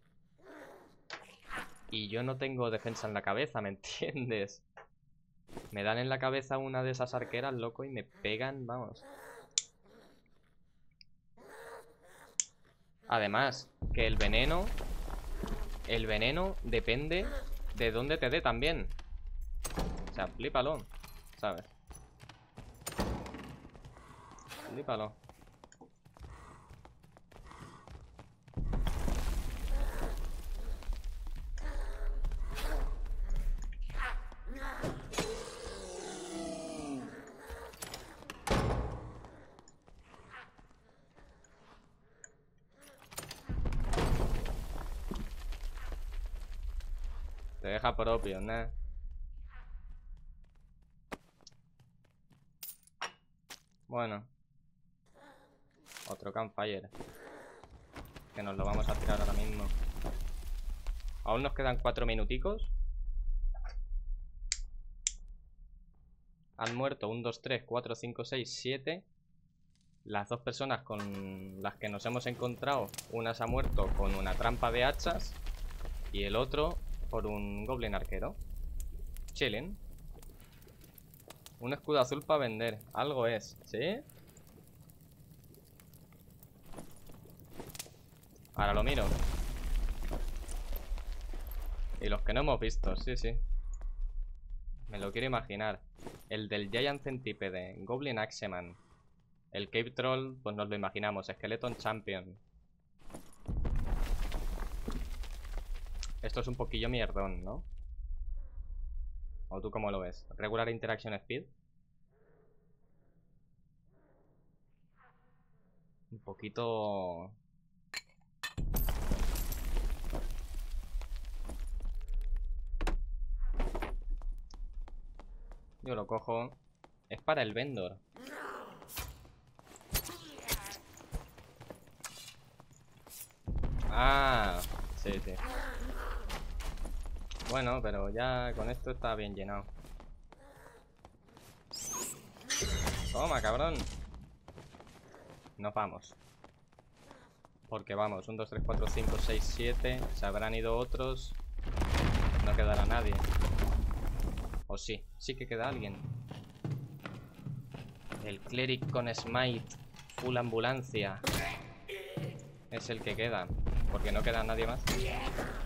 Y yo no tengo defensa en la cabeza, ¿me entiendes? Me dan en la cabeza una de esas arqueras, loco, y me pegan, vamos. Además, que el veneno... El veneno depende de dónde te dé también. O sea, flípalo, ¿sabes? Flípalo. Te deja propio, ¿no? Bueno. Otro campfire. Que nos lo vamos a tirar ahora mismo. Aún nos quedan cuatro minuticos. Han muerto un, dos, tres, cuatro, cinco, seis, siete. Las dos personas con las que nos hemos encontrado, una se ha muerto con una trampa de hachas y el otro por un goblin arquero. Chilling. Un escudo azul para vender. Algo es, ¿sí? Ahora lo miro. Y los que no hemos visto, sí, sí. Me lo quiero imaginar. El del Giant Centipede, Goblin Axeman. El Cave Troll, pues nos lo imaginamos. Skeleton Champion. Esto es un poquillo mierdón, ¿no? ¿O tú cómo lo ves? Regular Interaction Speed. Un poquito... Yo lo cojo. Es para el vendor. Ah, sí, sí. Bueno, pero ya con esto está bien llenado. Toma, cabrón. Nos vamos. Porque vamos, uno, dos, tres, cuatro, cinco, seis, siete. Se habrán ido otros. No quedará nadie. O sí, sí que queda alguien. El Cleric con Smite full ambulancia es el que queda. Porque no queda nadie más.